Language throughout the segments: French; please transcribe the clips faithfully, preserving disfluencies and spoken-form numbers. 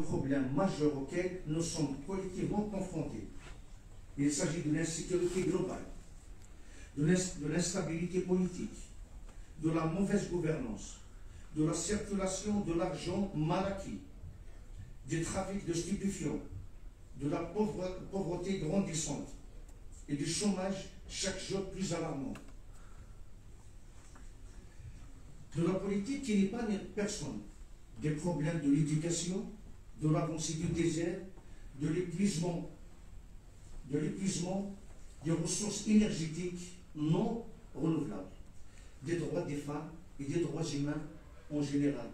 problèmes majeurs auxquels nous sommes collectivement confrontés. Il s'agit de l'insécurité globale, de l'instabilité politique, de la mauvaise gouvernance, de la circulation de l'argent mal acquis, du trafic de stupéfiants, de la pauvreté grandissante et du chômage chaque jour plus alarmant. De la politique qui n'est pas personne, des problèmes de l'éducation, de l'avancée du désert, de l'épuisement, de l'épuisement des ressources énergétiques non renouvelables, des droits des femmes et des droits humains en général.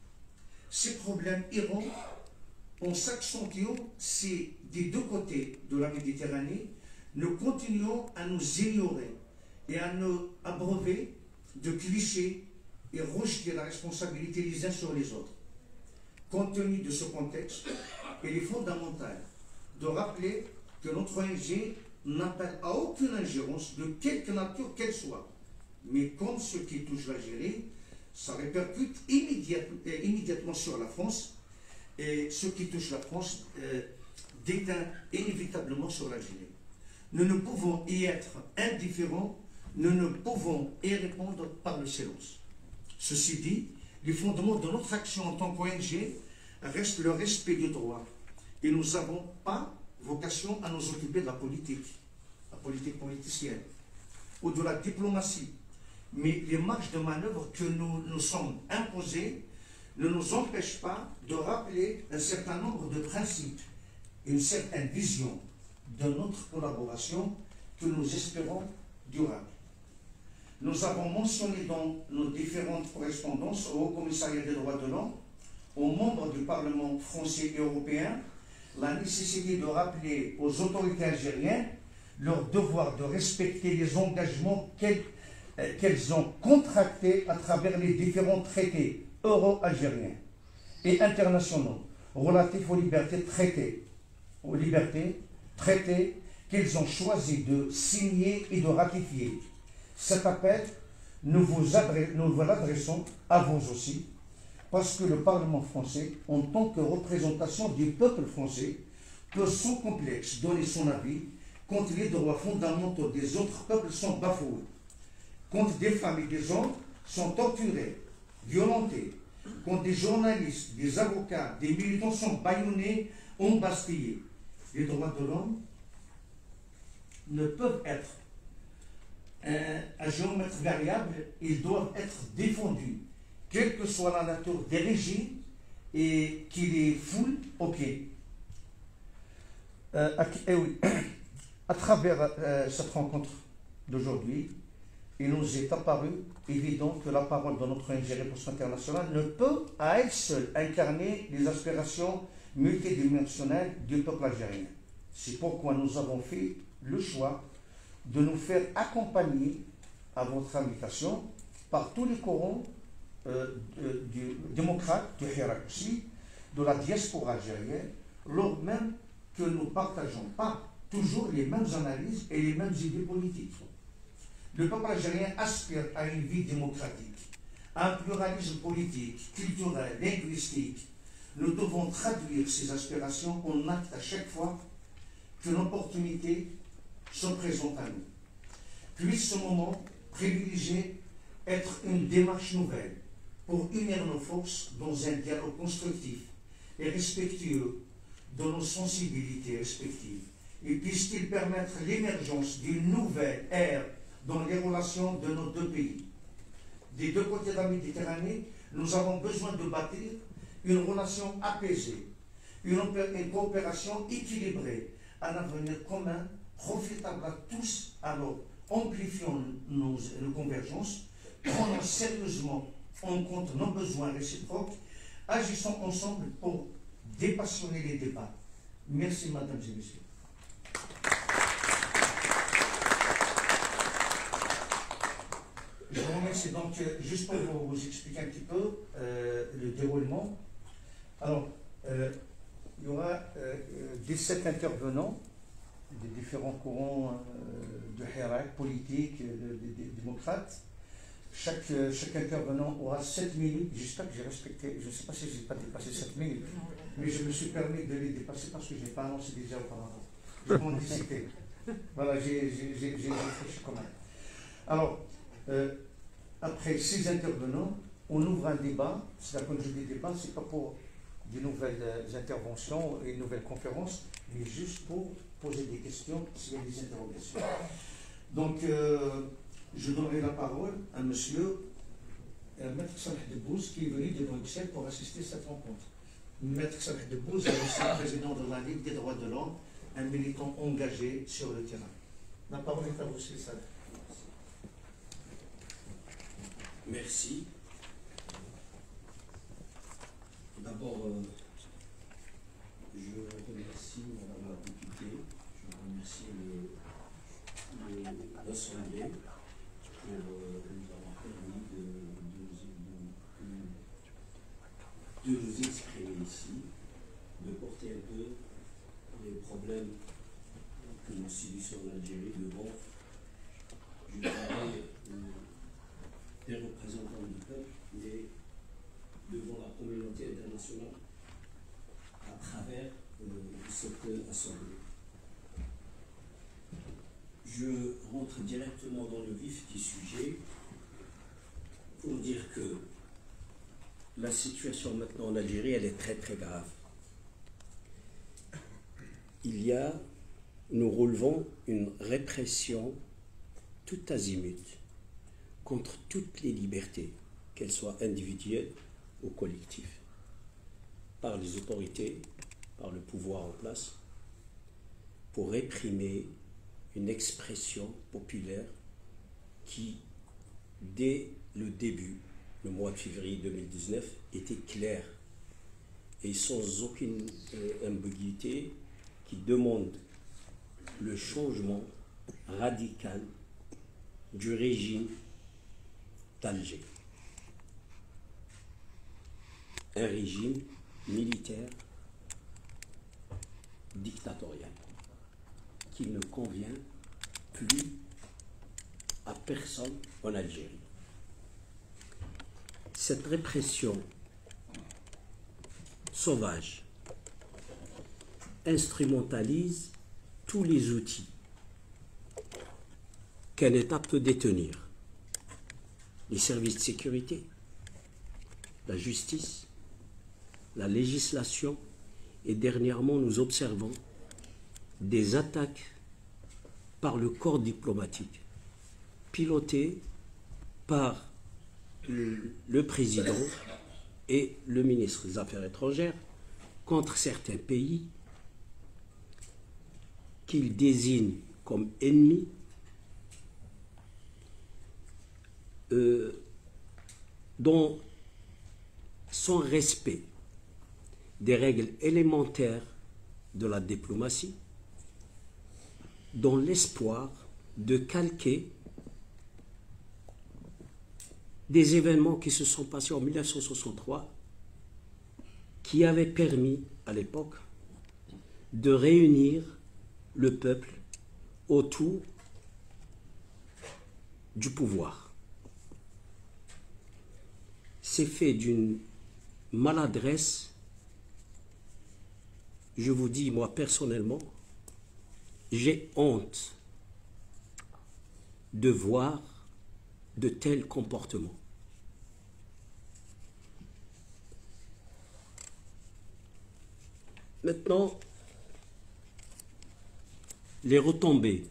Ces problèmes iront en s'accentuant si, des deux côtés de la Méditerranée, nous continuons à nous ignorer et à nous abreuver de clichés et rejeter la responsabilité les uns sur les autres. Compte tenu de ce contexte, il est fondamental de rappeler que notre O N G n'appelle à aucune ingérence de quelque nature qu'elle soit. Mais comme ce qui touche l'Algérie, ça répercute immédiat, euh, immédiatement sur la France, et ce qui touche la France euh, déteint inévitablement sur l'Algérie. Nous ne pouvons y être indifférents, nous ne pouvons y répondre par le silence. Ceci dit, les fondements de notre action en tant qu'O N G restent le respect du droit. Et nous n'avons pas vocation à nous occuper de la politique, la politique politicienne, ou de la diplomatie. Mais les marges de manœuvre que nous nous sommes imposées ne nous empêchent pas de rappeler un certain nombre de principes, une certaine vision de notre collaboration que nous espérons durable. Nous avons mentionné dans nos différentes correspondances au Haut Commissariat des droits de l'homme, aux membres du Parlement français et européen, la nécessité de rappeler aux autorités algériennes leur devoir de respecter les engagements qu'elles qu'elles ont contractés à travers les différents traités euro-algériens et internationaux relatifs aux libertés traitées, aux libertés traitées qu'ils ont choisi de signer et de ratifier. Cet appel, nous vous, adresse, nous vous l'adressons à vous aussi, parce que le Parlement français, en tant que représentation du peuple français, peut sans complexe donner son avis quand les droits fondamentaux des autres peuples sont bafoués, quand des femmes et des hommes sont torturés, violentés, quand des journalistes, des avocats, des militants sont bâillonnés, embastillés. Les droits de l'homme ne peuvent être un, un géomètre variable, ils doivent être défendus, quelle que soit la nature des régimes et qui les foulent au pied. Euh, à, eh oui, à travers euh, cette rencontre d'aujourd'hui, il nous est apparu évident que la parole de notre O N G Réponse Internationale ne peut à elle seule incarner les aspirations multidimensionnelles du peuple algérien. C'est pourquoi nous avons fait le choix de nous faire accompagner à votre invitation par tous les courants euh, de, du démocrate, du Hirak aussi, de la diaspora algérienne, lors même que nous ne partageons pas toujours les mêmes analyses et les mêmes idées politiques. Le peuple algérien aspire à une vie démocratique, à un pluralisme politique, culturel, linguistique. Nous devons traduire ces aspirations en actes à chaque fois qu'une opportunité se présente à nous. Puisse ce moment privilégié être une démarche nouvelle pour unir nos forces dans un dialogue constructif et respectueux de nos sensibilités respectives. Et puisse-t-il permettre l'émergence d'une nouvelle ère dans les relations de nos deux pays. Des deux côtés de la Méditerranée, nous avons besoin de bâtir une relation apaisée, une, une coopération équilibrée, un avenir commun, profitable à tous. Alors, amplifions nos, nos convergences, prenons sérieusement en compte nos besoins réciproques, agissons ensemble pour dépassionner les débats. Merci, mesdames et messieurs. Je vous remercie. Donc, juste pour vous, vous expliquer un petit peu euh, le déroulement. Alors, euh, il y aura euh, dix-sept intervenants des différents courants euh, de Hirak, politiques, de, de, de, démocrates. chaque, euh, chaque intervenant aura sept minutes. J'espère que j'ai respecté, je ne sais pas si je n'ai pas dépassé sept minutes, mais je me suis permis de les dépasser parce que je n'ai pas annoncé déjà auparavant. Je m'en décidé. Voilà, j'ai réfléchi quand même. Alors, euh, après six intervenants, on ouvre un débat. C'est-à-dire, quand je dis débat, ce n'est pas pour de nouvelles euh, interventions et de nouvelles conférences, mais juste pour poser des questions s'il y a des interrogations. Donc, euh, je donnerai la parole à monsieur euh, Maître Salah Debbouz, qui est venu de Bruxelles pour assister à cette rencontre. Maître Salah Debbouz est aussi président de la Ligue des droits de l'homme, un militant engagé sur le terrain. La parole est à vous, monsieur Salah. Merci. D'abord, euh, je remercie Madame la députée, je remercie l'Assemblée pour euh, nous avoir permis de, de, de, de nous exprimer ici, de porter un peu les problèmes que nous subissons en Algérie devant, je dirais, euh, des représentants du peuple, mais devant la communauté internationale à travers euh, cette assemblée. Je rentre directement dans le vif du sujet pour dire que la situation maintenant en Algérie, elle est très très grave. Il y a, nous relevons une répression tout azimut contre toutes les libertés, qu'elles soient individuelles ou collectives, par les autorités, par le pouvoir en place, pour réprimer une expression populaire qui, dès le début, le mois de février deux mille dix-neuf, était claire et sans aucune euh, ambiguïté, qui demande le changement radical du régime d'Alger. Un régime militaire dictatorial qui ne convient plus à personne en Algérie. Cette répression sauvage instrumentalise tous les outils qu'un État peut détenir. Les services de sécurité, la justice, la législation, et dernièrement nous observons des attaques par le corps diplomatique, pilotées par le président et le ministre des Affaires étrangères contre certains pays qu'ils désignent comme ennemis, euh, dont sans respect des règles élémentaires de la diplomatie, dans l'espoir de calquer des événements qui se sont passés en mille neuf cent soixante-trois, qui avaient permis à l'époque de réunir le peuple autour du pouvoir. C'est fait d'une maladresse. Je vous dis, moi personnellement, j'ai honte de voir de tels comportements. Maintenant, les retombées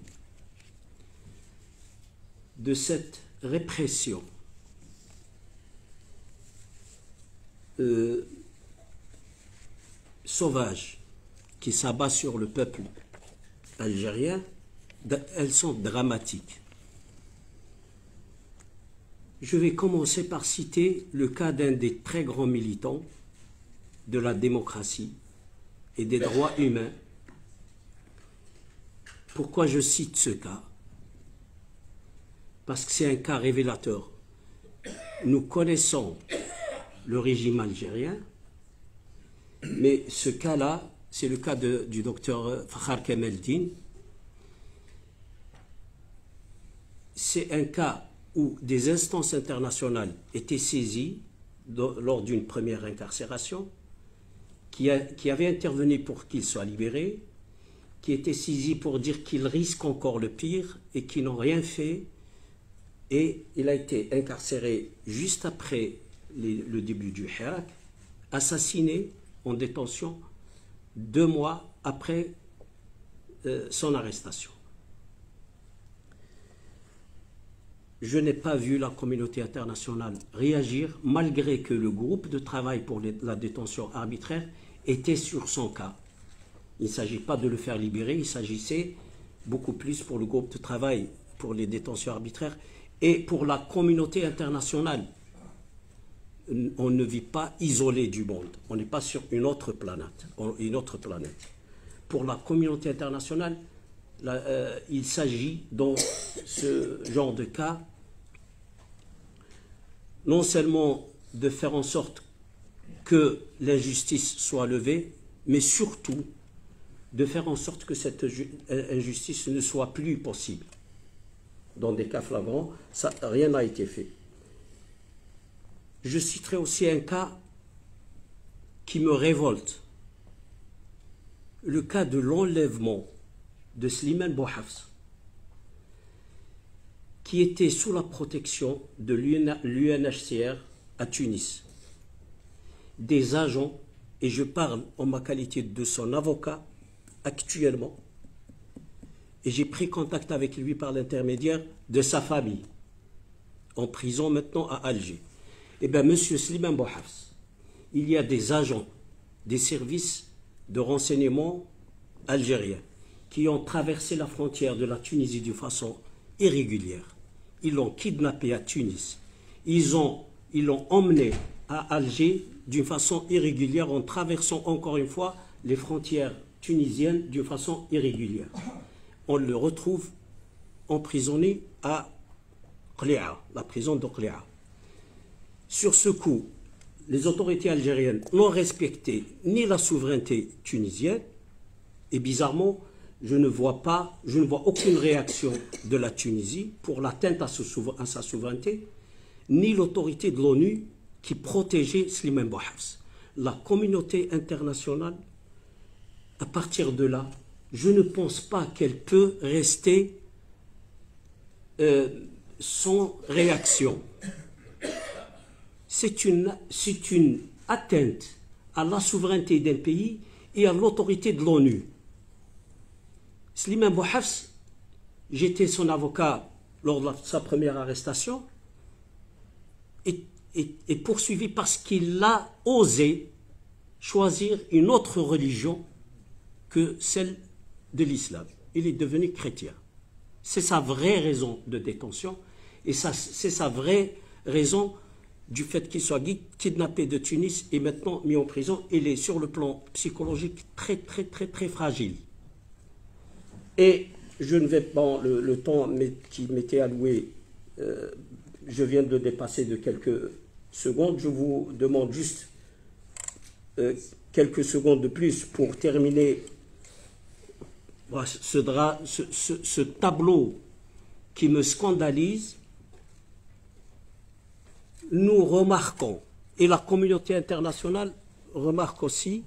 de cette répression euh, sauvage qui s'abat sur le peuple algérien, elles sont dramatiques. Je vais commencer par citer le cas d'un des très grands militants de la démocratie et des droits humains. Pourquoi je cite ce cas? Parce que c'est un cas révélateur. Nous connaissons le régime algérien, mais ce cas-là, c'est le cas de, du docteur Fakhar Kemeldine. C'est un cas où des instances internationales étaient saisies de, lors d'une première incarcération, qui, a, qui avaient intervenu pour qu'il soit libéré, qui étaient saisies pour dire qu'il risque encore le pire et qui n'ont rien fait. Et il a été incarcéré juste après les, le début du Hirak, assassiné en détention deux mois après euh, son arrestation. Je n'ai pas vu la communauté internationale réagir, malgré que le groupe de travail pour les, la détention arbitraire était sur son cas. Il ne s'agit pas de le faire libérer, il s'agissait beaucoup plus pour le groupe de travail pour les détentions arbitraires et pour la communauté internationale. On ne vit pas isolé du monde, on n'est pas sur une autre planète. Une autre planète. Pour la communauté internationale, la, euh, il s'agit dans ce genre de cas non seulement de faire en sorte que l'injustice soit levée, mais surtout de faire en sorte que cette injustice ne soit plus possible. Dans des cas flagrants, ça, rien n'a été fait. Je citerai aussi un cas qui me révolte. Le cas de l'enlèvement de Slimane Bouhafs, qui était sous la protection de l'U N H C R à Tunis. Des agents, et je parle en ma qualité de son avocat actuellement, et j'ai pris contact avec lui par l'intermédiaire de sa famille, en prison maintenant à Alger. Eh bien, M. Slimane Bouhafs, il y a des agents des services de renseignement algériens qui ont traversé la frontière de la Tunisie de façon irrégulière. Ils l'ont kidnappé à Tunis. Ils ont, ils l'ont emmené à Alger d'une façon irrégulière en traversant encore une fois les frontières tunisiennes d'une façon irrégulière. On le retrouve emprisonné à Qli'a, la prison de Qli'a. Sur ce coup, les autorités algériennes n'ont respecté ni la souveraineté tunisienne, et bizarrement, je ne vois pas, je ne vois aucune réaction de la Tunisie pour l'atteinte à, à sa souveraineté, ni l'autorité de l'ONU qui protégeait Slimane Bouhafs. La communauté internationale, à partir de là, je ne pense pas qu'elle peut rester euh, sans réaction. C'est une, c'est une atteinte à la souveraineté d'un pays et à l'autorité de l'ONU. Slimane Bouhafs, j'étais son avocat lors de sa première arrestation, est, est, est poursuivi parce qu'il a osé choisir une autre religion que celle de l'islam. Il est devenu chrétien. C'est sa vraie raison de détention et ça, c'est sa vraie raison du fait qu'il soit kidnappé de Tunis et maintenant mis en prison. Il est sur le plan psychologique très très très très fragile. Et je ne vais pas, le, le temps qui m'était alloué, euh, je viens de le dépasser de quelques secondes. Je vous demande juste euh, quelques secondes de plus pour terminer ce, dra, ce, ce, ce tableau qui me scandalise. Nous remarquons, et la communauté internationale remarque aussi,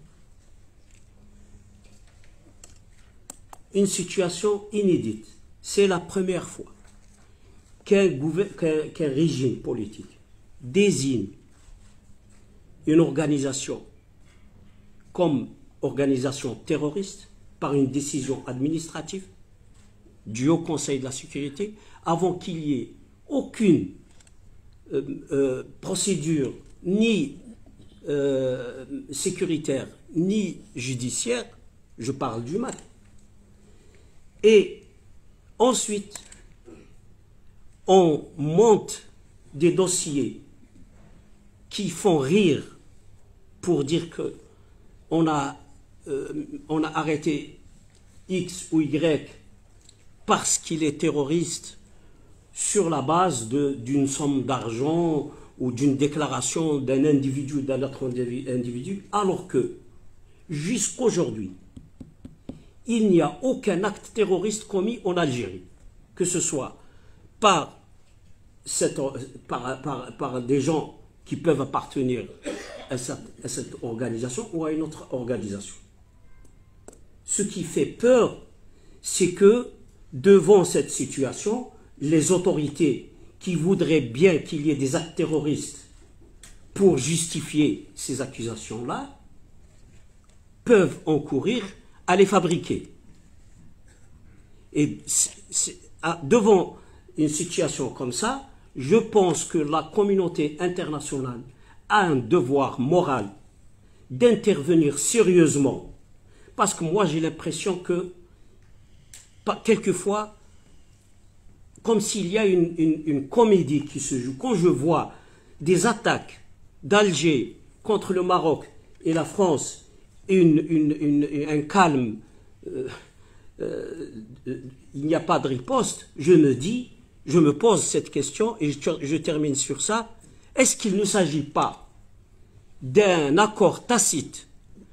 une situation inédite. C'est la première fois qu'un qu'un, qu'un régime politique désigne une organisation comme organisation terroriste par une décision administrative du Haut Conseil de la Sécurité avant qu'il y ait aucune euh, euh, procédure ni euh, sécuritaire ni judiciaire. Je parle du M A C. Et ensuite, on monte des dossiers qui font rire pour dire que on a, euh, on a arrêté X ou Y parce qu'il est terroriste sur la base de, d'une somme d'argent ou d'une déclaration d'un individu, d'un autre individu, alors que jusqu'aujourd'hui, il n'y a aucun acte terroriste commis en Algérie, que ce soit par cette, par, par, par des gens qui peuvent appartenir à cette, à cette organisation ou à une autre organisation. Ce qui fait peur, c'est que devant cette situation, les autorités qui voudraient bien qu'il y ait des actes terroristes pour justifier ces accusations-là, peuvent encourir à les fabriquer. Et c'est, c'est, à, devant une situation comme ça, je pense que la communauté internationale a un devoir moral d'intervenir sérieusement. Parce que moi, j'ai l'impression que, quelquefois, comme s'il y a une, une, une comédie qui se joue. Quand je vois des attaques d'Alger contre le Maroc et la France, une, une, une, un calme, euh, euh, il n'y a pas de riposte, je me dis, je me pose cette question et je, je termine sur ça. Est-ce qu'il ne s'agit pas d'un accord tacite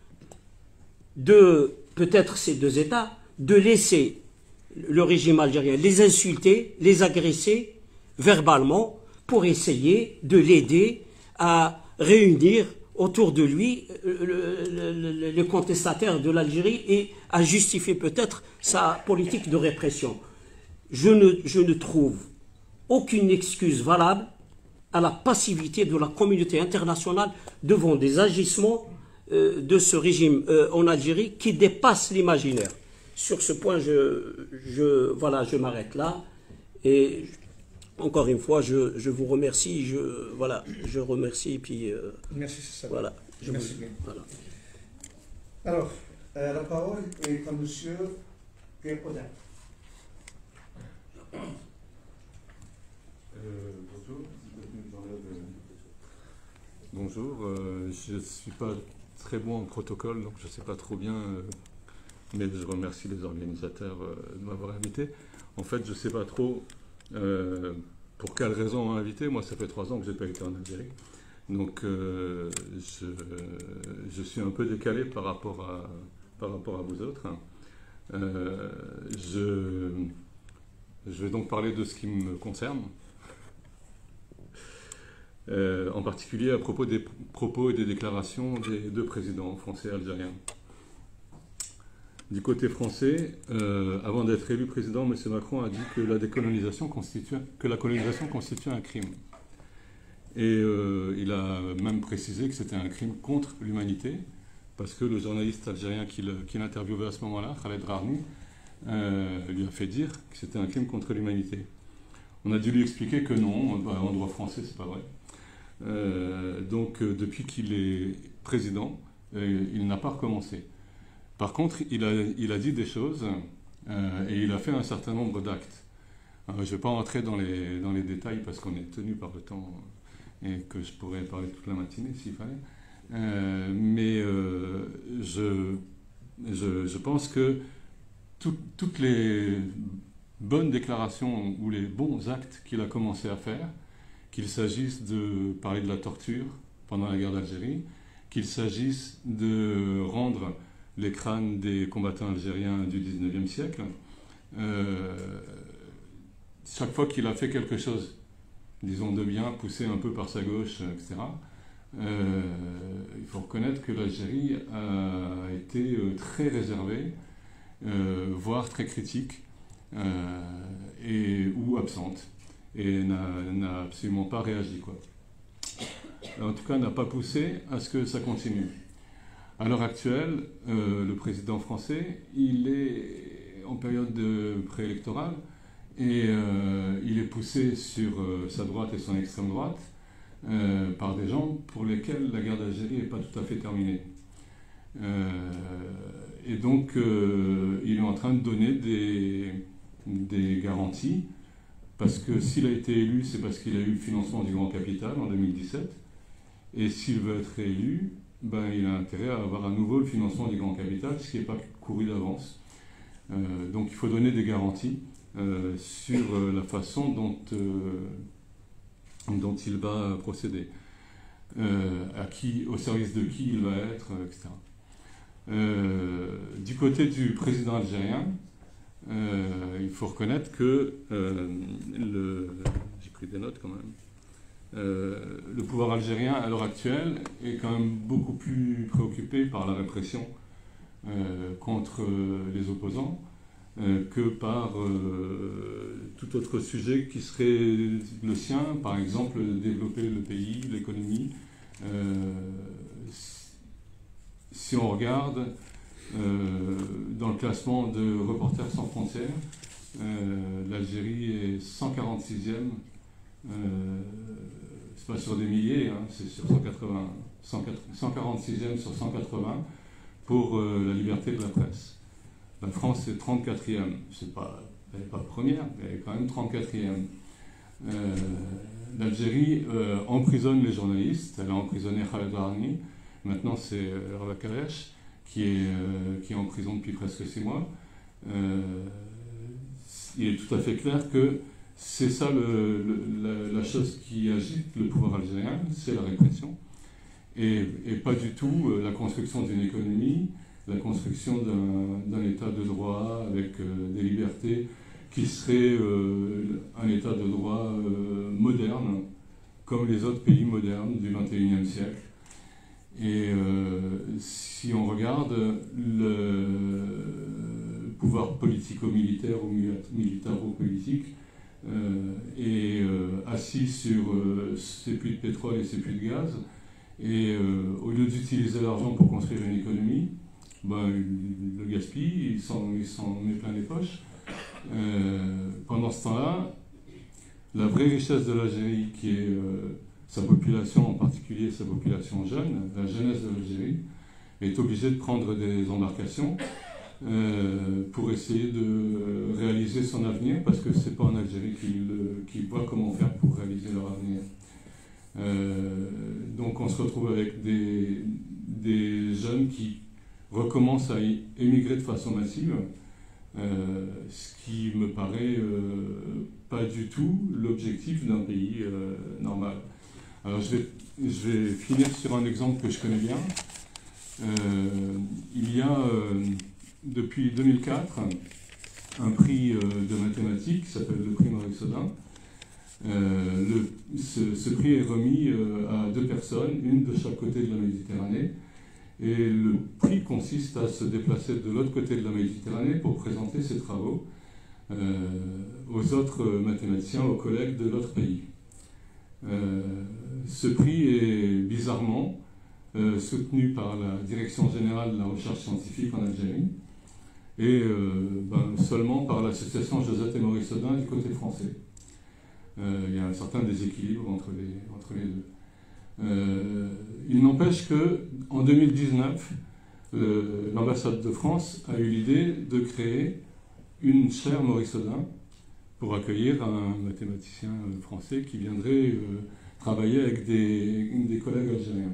de peut-être ces deux États, de laisser le régime algérien les insulter, les agresser verbalement pour essayer de l'aider à réunir autour de lui le, le, le, les contestataires de l'Algérie et à justifier peut-être sa politique de répression. Je ne, je ne trouve aucune excuse valable à la passivité de la communauté internationale devant des agissements euh, de ce régime euh, en Algérie qui dépassent l'imaginaire. Sur ce point, je, je, voilà, je m'arrête là. Et encore une fois, je, je vous remercie. Je, voilà, je remercie. Et puis, euh, Merci, c'est ça. Voilà, je Merci vous, bien. Voilà. Alors, euh, la parole est à monsieur Pierre Podin. Euh, bonjour. Bonjour. Euh, je ne suis pas très bon en protocole, donc je ne sais pas trop bien, euh, mais je remercie les organisateurs euh, de m'avoir invité. En fait, je ne sais pas trop euh, pour quelle raison on m'a invité. Moi, ça fait trois ans que je n'ai pas été en Algérie. Donc, euh, je, je suis un peu décalé par rapport à, par rapport à vous autres. Euh, je, je vais donc parler de ce qui me concerne. Euh, en particulier à propos des propos et des déclarations des deux présidents français et algériens. Du côté français, euh, avant d'être élu président, M. Macron a dit que la décolonisation constitue, que la colonisation constitue un crime. Et euh, il a même précisé que c'était un crime contre l'humanité, parce que le journaliste algérien qui l'interviewait à ce moment-là, Khaled Rarni, euh, lui a fait dire que c'était un crime contre l'humanité. On a dû lui expliquer que non, bah, en droit français, c'est pas vrai. Euh, donc euh, depuis qu'il est président, euh, il n'a pas recommencé. Par contre, il a, il a dit des choses euh, et il a fait un certain nombre d'actes. Euh, je ne vais pas entrer dans les, dans les détails parce qu'on est tenu par le temps et que je pourrais parler toute la matinée s'il fallait. Euh, mais euh, je, je, je pense que tout, toutes les bonnes déclarations ou les bons actes qu'il a commencé à faire, qu'il s'agisse de parler de la torture pendant la guerre d'Algérie, qu'il s'agisse de rendre les crânes des combattants algériens du dix-neuvième siècle, euh, chaque fois qu'il a fait quelque chose, disons de bien, poussé un peu par sa gauche, et cetera, euh, il faut reconnaître que l'Algérie a été très réservée, euh, voire très critique, euh, et, ou absente. Et n'a absolument pas réagi, quoi. En tout cas, n'a pas poussé à ce que ça continue. À l'heure actuelle, euh, le président français, il est en période préélectorale et euh, il est poussé sur euh, sa droite et son extrême droite euh, par des gens pour lesquels la guerre d'Algérie n'est pas tout à fait terminée. Euh, et donc, euh, il est en train de donner des, des garanties. Parce que s'il a été élu, c'est parce qu'il a eu le financement du grand capital en deux mille dix-sept. Et s'il veut être réélu, ben, il a intérêt à avoir à nouveau le financement du grand capital, ce qui n'est pas couru d'avance. Euh, donc il faut donner des garanties euh, sur euh, la façon dont, euh, dont il va procéder, euh, à qui, au service de qui il va être, et cetera. Euh, du côté du président algérien, Euh, il faut reconnaître que euh, le, j'ai pris des notes quand même. Euh, le pouvoir algérien, à l'heure actuelle, est quand même beaucoup plus préoccupé par la répression euh, contre les opposants euh, que par euh, tout autre sujet qui serait le sien, par exemple développer le pays, l'économie. Euh, si on regarde euh, dans le classement de Reporters sans frontières, euh, l'Algérie est cent quarante-sixième. Euh, c'est pas sur des milliers, hein, c'est sur cent quatre-vingts, cent quarante-sixième sur cent quatre-vingts pour euh, la liberté de la presse. La France est trente-quatrième, c'est pas, elle n'est pas première, mais elle est quand même trente-quatrième. Euh, L'Algérie euh, emprisonne les journalistes, elle a emprisonné Khaled Arni, maintenant c'est Hervé Karesh qui est, euh, qui est en prison depuis presque six mois. Euh, il est tout à fait clair que c'est ça le, le, la, la chose qui agite le pouvoir algérien, c'est la répression. Et, et pas du tout euh, la construction d'une économie, la construction d'un État de droit avec euh, des libertés qui serait euh, un État de droit euh, moderne, comme les autres pays modernes du vingt et unième siècle. Et euh, si on regarde le pouvoir politico-militaire ou militaro-politique, Euh, et euh, assis sur euh, ces puits de pétrole et ces puits de gaz, et euh, au lieu d'utiliser l'argent pour construire une économie, ben, il le gaspille, il s'en met plein les poches. Euh, pendant ce temps-là, la vraie richesse de l'Algérie, qui est euh, sa population, en particulier sa population jeune, la jeunesse de l'Algérie, est obligée de prendre des embarcations Euh, pour essayer de réaliser son avenir, parce que c'est pas en Algérie qu'ils qui voient comment faire pour réaliser leur avenir. Euh, donc on se retrouve avec des, des jeunes qui recommencent à émigrer de façon massive, euh, ce qui me paraît euh, pas du tout l'objectif d'un pays euh, normal. Alors je vais, je vais finir sur un exemple que je connais bien. Euh, il y a euh, depuis deux mille quatre, un prix euh, de mathématiques qui s'appelle le prix Maurice Audin. Euh, le, ce, ce prix est remis euh, à deux personnes, une de chaque côté de la Méditerranée. Et le prix consiste à se déplacer de l'autre côté de la Méditerranée pour présenter ses travaux euh, aux autres mathématiciens, aux collègues de l'autre pays. Euh, ce prix est bizarrement euh, soutenu par la Direction générale de la recherche scientifique en Algérie, et euh, ben, seulement par l'association Josette et Maurice Audin du côté français. Euh, il y a un certain déséquilibre entre les, entre les deux. Euh, il n'empêche qu'en deux mille dix-neuf, euh, l'ambassade de France a eu l'idée de créer une chaire Maurice Audin pour accueillir un mathématicien français qui viendrait euh, travailler avec des, des collègues algériens.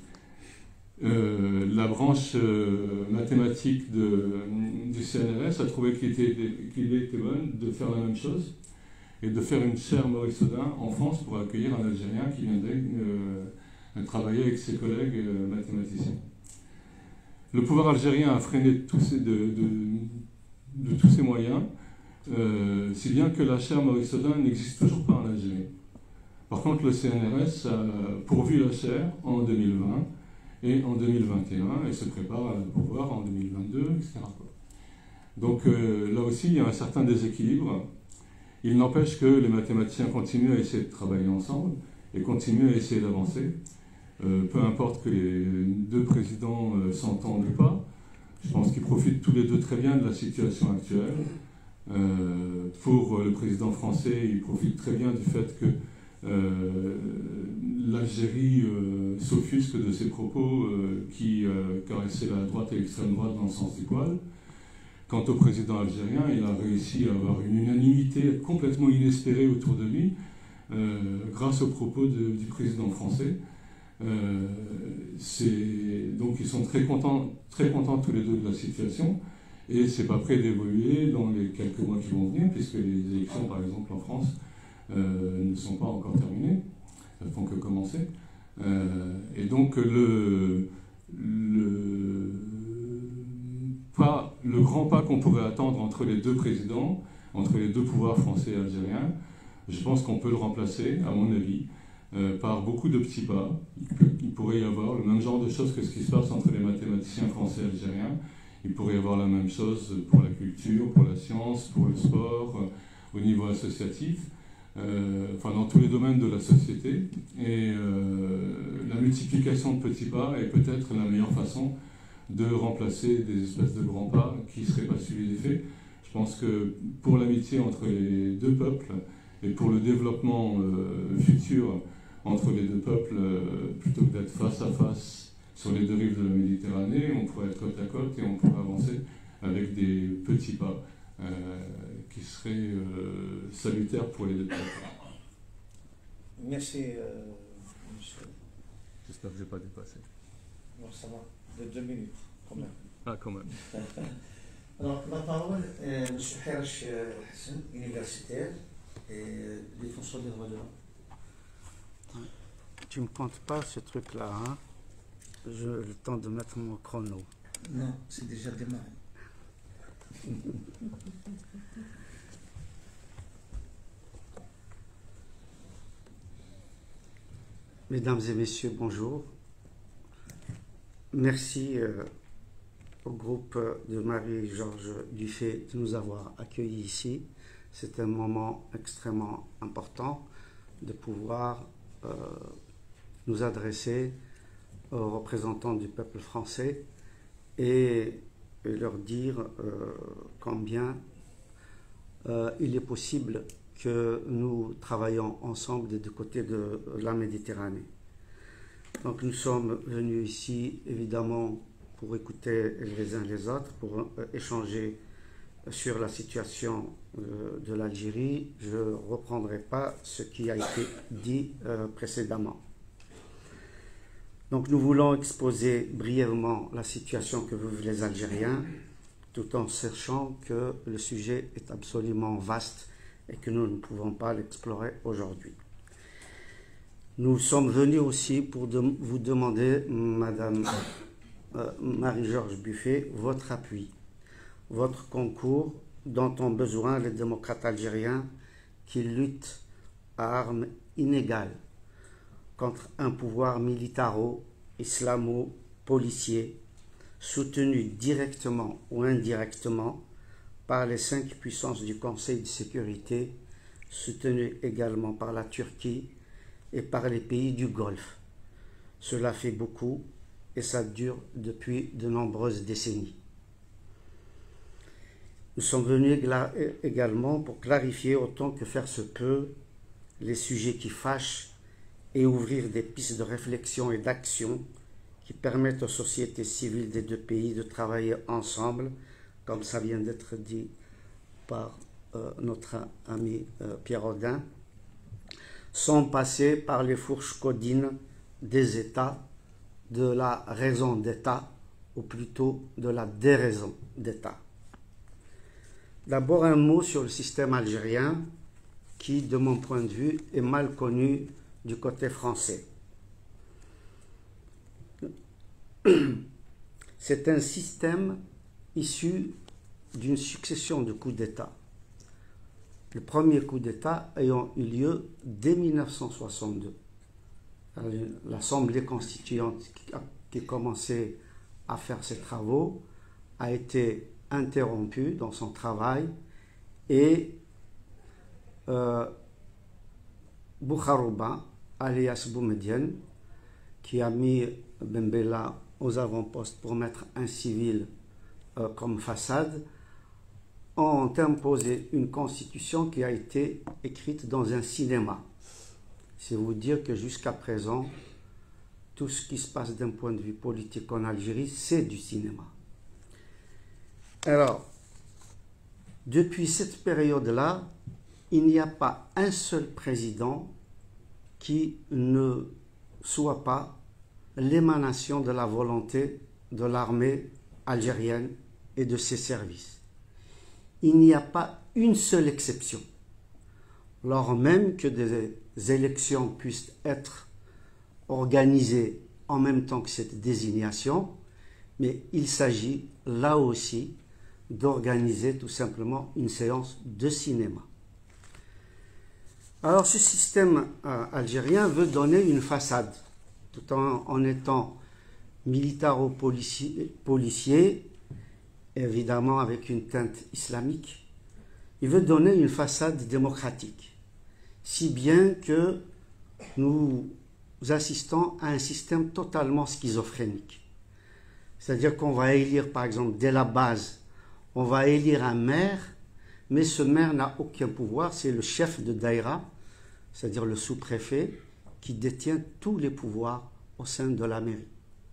Euh, la branche euh, mathématique de, du C N R S a trouvé qu'il était, qu'il était bonne de faire la même chose et de faire une chaire Maurice Audin en France pour accueillir un Algérien qui viendrait euh, travailler avec ses collègues euh, mathématiciens. Le pouvoir algérien a freiné tous ces, de, de, de tous ses moyens, euh, si bien que la chaire Maurice Audin n'existe toujours pas en Algérie. Par contre, le C N R S a pourvu la chaire en deux mille vingt et en deux mille vingt et un, et se prépare à le pourvoir en deux mille vingt-deux, et cetera. Donc euh, là aussi, il y a un certain déséquilibre. Il n'empêche que les mathématiciens continuent à essayer de travailler ensemble et continuent à essayer d'avancer. Euh, peu importe que les deux présidents euh, s'entendent ou pas, je pense qu'ils profitent tous les deux très bien de la situation actuelle. Euh, pour le président français, il profite très bien du fait que Euh, l'Algérie euh, s'offusque de ses propos euh, qui euh, caressaient la droite et l'extrême droite dans le sens du poil. Quant au président algérien, il a réussi à avoir une unanimité complètement inespérée autour de lui euh, grâce aux propos de, du président français. Euh, donc ils sont très contents, très contents tous les deux de la situation, et c'est pas prêt d'évoluer dans les quelques mois qui vont venir, puisque les élections, par exemple en France, Euh, ne sont pas encore terminés, ne font que commencer. Euh, et donc le, le, pas, le grand pas qu'on pourrait attendre entre les deux présidents, entre les deux pouvoirs français et algériens, Je pense qu'on peut le remplacer, à mon avis, euh, par beaucoup de petits pas. Il, peut, il pourrait y avoir le même genre de choses que ce qui se passe entre les mathématiciens français et algériens. Il pourrait y avoir la même chose pour la culture, pour la science, pour le sport, euh, au niveau associatif, euh, enfin dans tous les domaines de la société. Et euh, la multiplication de petits pas est peut-être la meilleure façon de remplacer des espèces de grands pas qui ne seraient pas suivis d'effet. Je pense que pour l'amitié entre les deux peuples et pour le développement euh, futur entre les deux peuples, euh, plutôt que d'être face à face sur les deux rives de la Méditerranée, on pourrait être côte à côte et on pourrait avancer avec des petits pas euh, qui seraient euh, salutaires pour les deux peuples. Merci, euh, monsieur. J'espère que je n'ai pas dépassé. Non, ça va, de deux minutes, quand même. Ah, quand même. Alors, la parole est M. Herash Hassan, universitaire et défenseur des droits de l'homme. Tu me comptes pas ce truc-là, hein? J'ai le temps de mettre mon chrono. Non, c'est déjà démarré. Mesdames et messieurs, bonjour. Merci euh, au groupe de Marie-Georges Dufay de nous avoir accueillis ici. C'est un moment extrêmement important de pouvoir euh, nous adresser aux représentants du peuple français et, et leur dire euh, combien euh, il est possible que nous travaillons ensemble des deux côtés de la Méditerranée. Donc nous sommes venus ici évidemment pour écouter les uns les autres, pour euh, échanger sur la situation euh, de l'Algérie. Je ne reprendrai pas ce qui a été dit euh, précédemment. Donc nous voulons exposer brièvement la situation que vivent les Algériens, tout en sachant que le sujet est absolument vaste et que nous ne pouvons pas l'explorer aujourd'hui. Nous sommes venus aussi pour de, vous demander, Madame euh, Marie-Georges Buffet, votre appui, votre concours dont ont besoin les démocrates algériens qui luttent à armes inégales contre un pouvoir militaro-islamo-policier soutenu directement ou indirectement par les cinq puissances du Conseil de sécurité, soutenu également par la Turquie et par les pays du Golfe. Cela fait beaucoup et ça dure depuis de nombreuses décennies. Nous sommes venus également pour clarifier autant que faire se peut les sujets qui fâchent et ouvrir des pistes de réflexion et d'action qui permettent aux sociétés civiles des deux pays de travailler ensemble, comme ça vient d'être dit par euh, notre ami euh, Pierre Audin, sans passer par les fourches codines des États, de la raison d'État, ou plutôt de la déraison d'État. D'abord un mot sur le système algérien qui, de mon point de vue, est mal connu du côté français. C'est un système issu d'une succession de coups d'État. Le premier coup d'État ayant eu lieu dès mille neuf cent soixante-deux. L'Assemblée constituante qui a commencé à faire ses travaux a été interrompue dans son travail et euh, Bouharouba, alias Boumediene, qui a mis Ben Bella aux avant-postes pour mettre un civil euh, comme façade, ont imposé une constitution qui a été écrite dans un cinéma. C'est vous dire que jusqu'à présent, tout ce qui se passe d'un point de vue politique en Algérie, c'est du cinéma. Alors, depuis cette période-là, il n'y a pas un seul président qui ne soit pas l'émanation de la volonté de l'armée algérienne et de ses services. Il n'y a pas une seule exception. Lors même que des élections puissent être organisées en même temps que cette désignation, mais il s'agit là aussi d'organiser tout simplement une séance de cinéma. Alors ce système euh, algérien veut donner une façade, tout en, en étant militaro-policier, évidemment avec une teinte islamique. Il veut donner une façade démocratique, si bien que nous assistons à un système totalement schizophrénique. C'est-à-dire qu'on va élire, par exemple, dès la base, on va élire un maire, mais ce maire n'a aucun pouvoir, c'est le chef de daïra, c'est-à-dire le sous-préfet, qui détient tous les pouvoirs au sein de la mairie.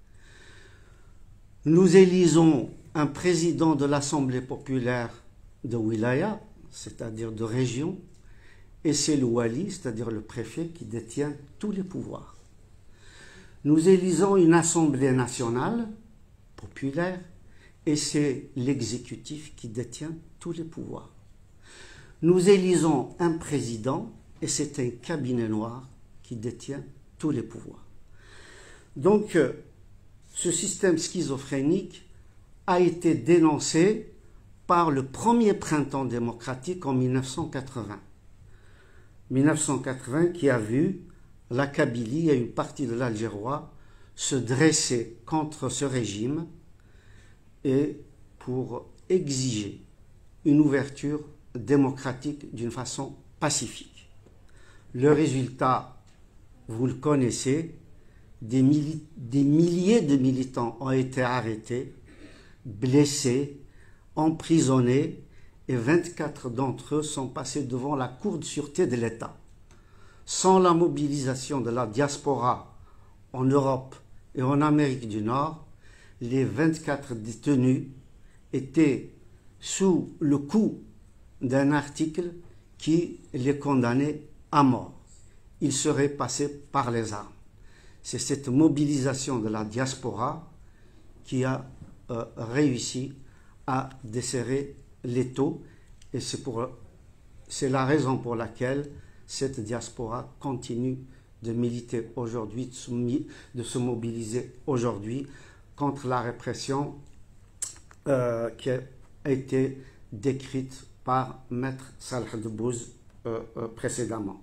Nous élisons un président de l'Assemblée populaire de wilaya, c'est-à-dire de région, et c'est le wali, c'est-à-dire le préfet, qui détient tous les pouvoirs. Nous élisons une Assemblée nationale populaire, et c'est l'exécutif qui détient tous les pouvoirs. Nous élisons un président, et c'est un cabinet noir qui détient tous les pouvoirs. Donc, ce système schizophrénique a été dénoncé par le premier printemps démocratique en mille neuf cent quatre-vingts. mille neuf cent quatre-vingts qui a vu la Kabylie et une partie de l'Algérois se dresser contre ce régime et pour exiger une ouverture démocratique d'une façon pacifique. Le résultat, vous le connaissez, des, milli- des milliers de militants ont été arrêtés, blessés, emprisonnés, et vingt-quatre d'entre eux sont passés devant la Cour de sûreté de l'État. Sans la mobilisation de la diaspora en Europe et en Amérique du Nord, les vingt-quatre détenus étaient sous le coup d'un article qui les condamnait à mort. Ils seraient passés par les armes. C'est cette mobilisation de la diaspora qui a euh, réussi à desserrer l'étau, et c'est, pour, c'est la raison pour laquelle cette diaspora continue de militer aujourd'hui, de se, de se mobiliser aujourd'hui contre la répression euh, qui a été décrite par Maître Salah Debbouze euh, euh, précédemment.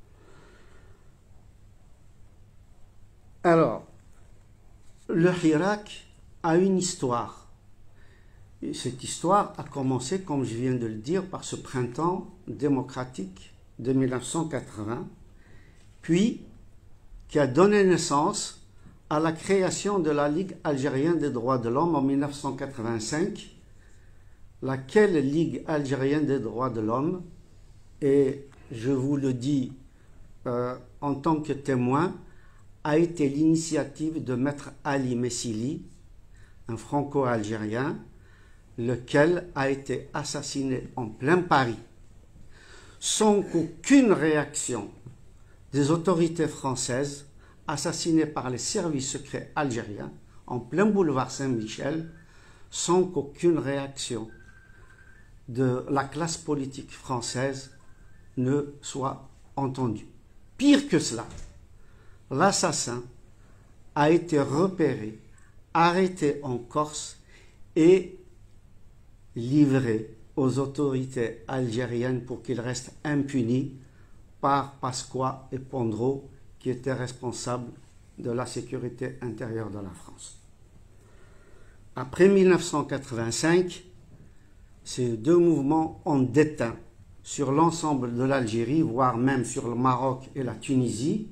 Alors, le Hirak a une histoire. Et cette histoire a commencé, comme je viens de le dire, par ce printemps démocratique de mille neuf cent quatre-vingts, puis qui a donné naissance à la création de la Ligue algérienne des droits de l'homme en mille neuf cent quatre-vingt-cinq, laquelle Ligue algérienne des droits de l'homme, et je vous le dis euh, en tant que témoin, a été l'initiative de Maître Ali Messili, un franco-algérien, lequel a été assassiné en plein Paris, sans qu'aucune réaction des autorités françaises, assassiné par les services secrets algériens, en plein boulevard Saint-Michel, sans qu'aucune réaction de la classe politique française ne soit entendue. Pire que cela, l'assassin a été repéré, arrêté en Corse et livré aux autorités algériennes pour qu'il reste impuni par Pasqua et Pondreau, qui étaient responsables de la sécurité intérieure de la France. Après mille neuf cent quatre-vingt-cinq, ces deux mouvements ont déteint sur l'ensemble de l'Algérie, voire même sur le Maroc et la Tunisie,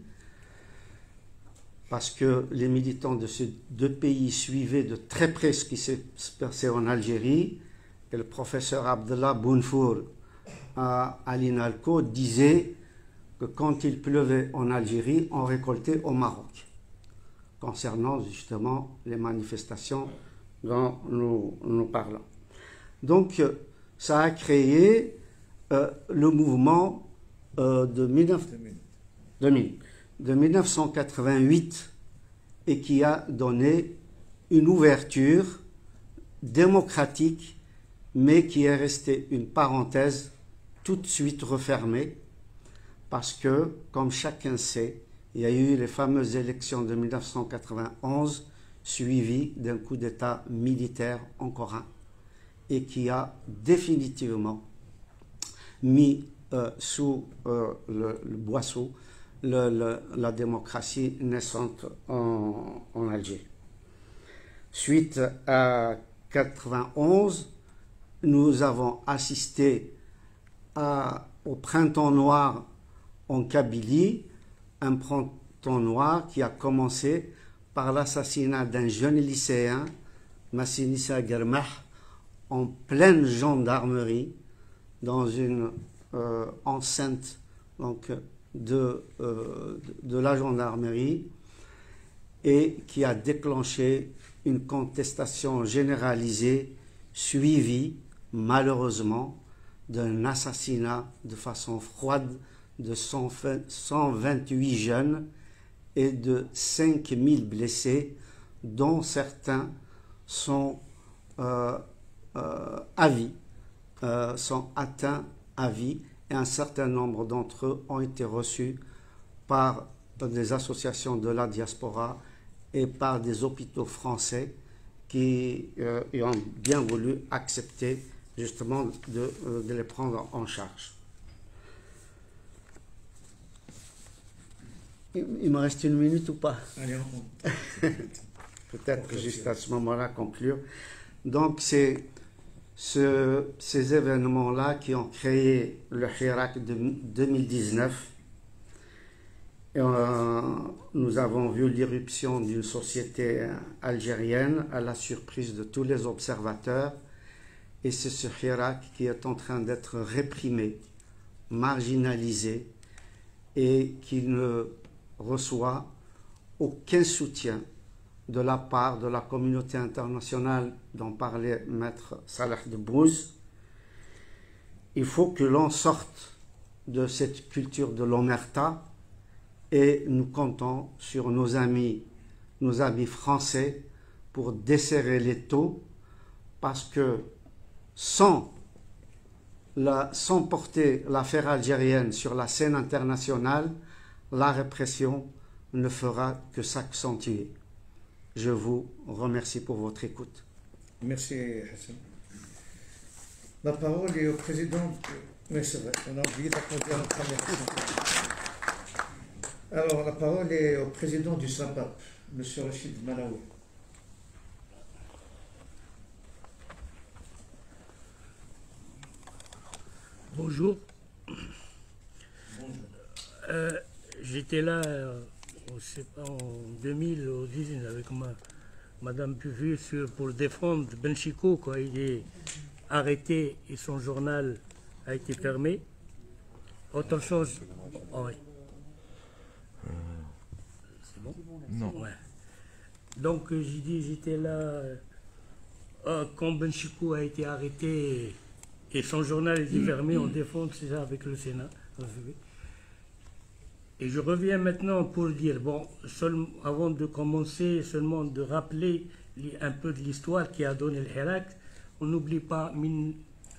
parce que les militants de ces deux pays suivaient de très près ce qui s'est passé en Algérie, et le professeur Abdallah Bounfour à l'INALCO disait que quand il pleuvait en Algérie, on récoltait au Maroc, concernant justement les manifestations dont nous, nous parlons. Donc, ça a créé euh, le mouvement euh, de, mille neuf cent quatre-vingt-huit et qui a donné une ouverture démocratique, mais qui est restée une parenthèse tout de suite refermée, parce que, comme chacun sait, il y a eu les fameuses élections de mille neuf cent quatre-vingt-onze suivies d'un coup d'État militaire en Coran, et qui a définitivement mis euh, sous euh, le, le boisseau le, le, la démocratie naissante en, en Algérie. Suite à quatre-vingt-onze, nous avons assisté à, au printemps noir en Kabylie, un printemps noir qui a commencé par l'assassinat d'un jeune lycéen, Massinissa Germah, en pleine gendarmerie, dans une euh, enceinte donc, de, euh, de la gendarmerie, et qui a déclenché une contestation généralisée, suivie, malheureusement, d'un assassinat de façon froide de cent vingt-huit jeunes et de cinq mille blessés, dont certains sont euh, euh, à vie, euh, sont atteints à vie, et un certain nombre d'entre eux ont été reçus par des associations de la diaspora et par des hôpitaux français qui euh, ont bien voulu accepter justement de, euh, de les prendre en charge. Il, il me reste une minute ou pas? Allez, on Peut-être juste à ce moment-là conclure. Donc c'est ce, ces événements-là qui ont créé le Hirak de deux mille dix-neuf. Et, euh, nous avons vu l'irruption d'une société algérienne à la surprise de tous les observateurs. Et c'est ce Hirak qui est en train d'être réprimé, marginalisé, et qui ne reçoit aucun soutien de la part de la communauté internationale dont parlait Maître Salah Debbouze. Il faut que l'on sorte de cette culture de l'omerta, et nous comptons sur nos amis, nos amis français pour desserrer les taux, parce que sans, la, sans porter l'affaire algérienne sur la scène internationale, la répression ne fera que s'accentuer. Je vous remercie pour votre écoute. Merci Hassan. La parole est au président. Mais c'est vrai, on a oublié d'accorder la première question. Alors, la parole est au président du SAPAP, M. Rachid Malawi. Bonjour. Euh, J'étais là euh, en deux mille dix avec ma, Madame Puvu sur, pour défendre Benchiko quand il est arrêté et son journal a été fermé. Autre chose. Oh, oui. C'est bon? Non. Ouais. Donc j'ai dit, j'étais là euh, quand Benchiko a été arrêté et son journal a été fermé, on défend ça avec le Sénat. Et je reviens maintenant pour dire, bon, seul, avant de commencer, seulement de rappeler un peu de l'histoire qui a donné le Hirak. On n'oublie pas mille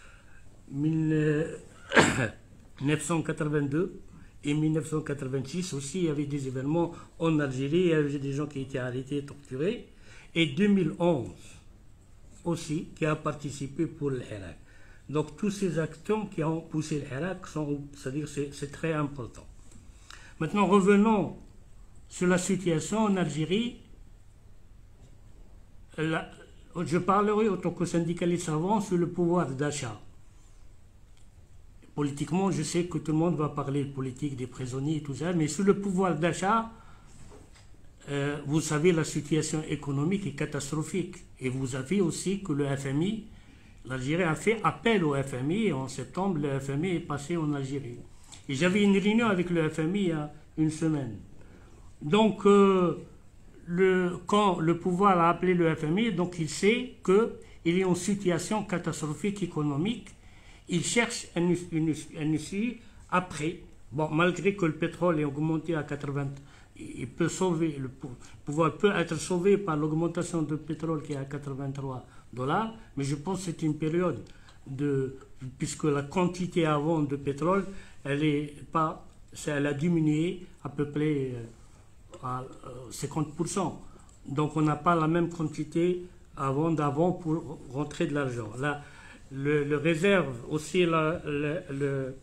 neuf cent quatre-vingt-deux et mille neuf cent quatre-vingt-six aussi, il y avait des événements en Algérie, il y avait des gens qui étaient arrêtés, torturés. Et deux mille onze aussi, qui a participé pour le Hirak. Donc tous ces acteurs qui ont poussé le Hirak, c'est-à-dire c'est très important. Maintenant, revenons sur la situation en Algérie. La, je parlerai en tant que syndicaliste savant sur le pouvoir d'achat. Politiquement, je sais que tout le monde va parler de politique des prisonniers et tout ça, mais sur le pouvoir d'achat, euh, vous savez, la situation économique est catastrophique. Et vous savez aussi que le F M I, l'Algérie a fait appel au F M I, et en septembre, le F M I est passé en Algérie. Et j'avais une réunion avec le F M I il y a une semaine. Donc, euh, le, quand le pouvoir a appelé le F M I, donc il sait qu'il est en situation catastrophique économique. Il cherche une, une, une issue après. Bon, malgré que le pétrole est augmenté à quatre-vingts, il peut sauver, le pouvoir peut être sauvé par l'augmentation du pétrole qui est à quatre-vingt-trois dollars, mais je pense que c'est une période de, puisque la quantité avant de pétrole, elle, est pas, elle a diminué à peu près à cinquante pour cent. Donc on n'a pas la même quantité avant d'avant pour rentrer de l'argent. Là, le, le réserve aussi, la, le, le,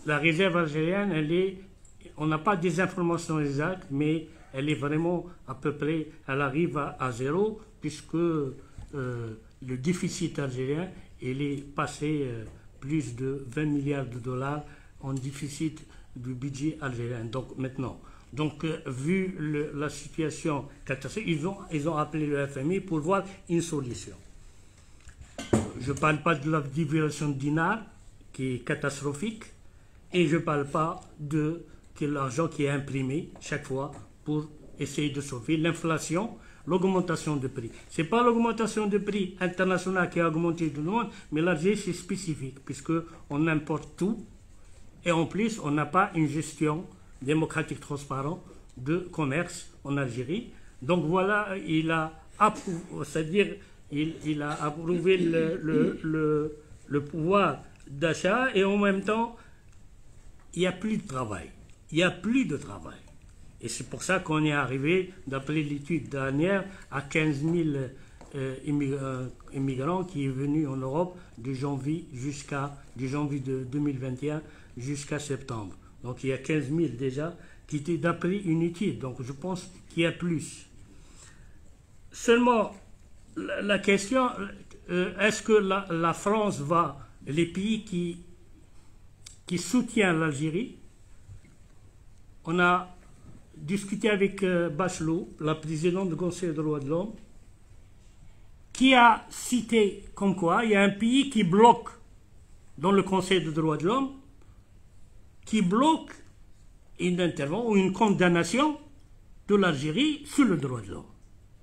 la réserve algérienne, elle est, on n'a pas des informations exactes, mais elle est vraiment à peu près, elle arrive à, à zéro, puisque euh, le déficit algérien, il est passé euh, plus de vingt milliards de dollars en déficit du budget algérien. Donc maintenant, donc euh, vu le, la situation catastrophique, ils ont, ils ont appelé le F M I pour voir une solution. Je ne parle pas de la dévaluation du dinar, qui est catastrophique, et je ne parle pas de, de l'argent qui est imprimé chaque fois pour essayer de sauver l'inflation, l'augmentation de prix. Ce n'est pas l'augmentation de prix internationale qui a augmenté tout le monde, mais l'Algérie c'est spécifique, puisqu'on importe tout, et en plus on n'a pas une gestion démocratique transparente de commerce en Algérie. Donc voilà, il a approuvé, c'est-à-dire il, il a approuvé le, le, le, le pouvoir d'achat, et en même temps, il n'y a plus de travail. Il n'y a plus de travail. Et c'est pour ça qu'on est arrivé, d'après l'étude dernière, à quinze mille euh, immigrants qui sont venus en Europe de janvier jusqu'à de janvier de deux mille vingt et un jusqu'à septembre. Donc il y a quinze mille déjà qui étaient d'après une étude. Donc je pense qu'il y a plus. Seulement, la, la question, euh, est-ce que la, la France va, les pays qui, qui soutiennent l'Algérie, on a discuté avec euh, Bachelot, la présidente du Conseil des droits de l'homme, qui a cité comme quoi il y a un pays qui bloque dans le Conseil des droits de l'homme, qui bloque une intervention ou une condamnation de l'Algérie sur le droit de l'homme.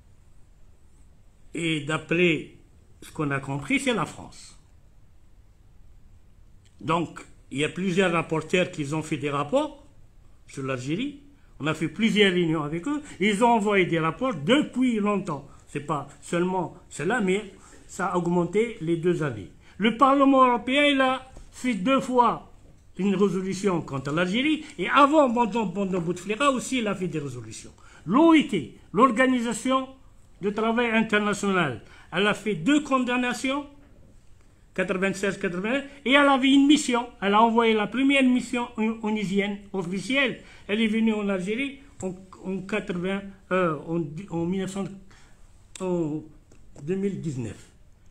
Et d'après ce qu'on a compris, c'est la France. Donc, il y a plusieurs rapporteurs qui ont fait des rapports sur l'Algérie. On a fait plusieurs réunions avec eux. Ils ont envoyé des rapports depuis longtemps. Ce n'est pas seulement cela, mais ça a augmenté les deux années. Le Parlement européen, il a fait deux fois une résolution contre l'Algérie. Et avant, pendant, pendant Bouteflika aussi, il a fait des résolutions. L'O I T, l'Organisation de travail international, elle a fait deux condamnations, quatre-vingt-seize quatre-vingt-un, et elle avait une mission. Elle a envoyé la première mission onisienne officielle. Elle est venue en Algérie en, en, quatre-vingts, euh, en, en, mille neuf cents, en deux mille dix-neuf.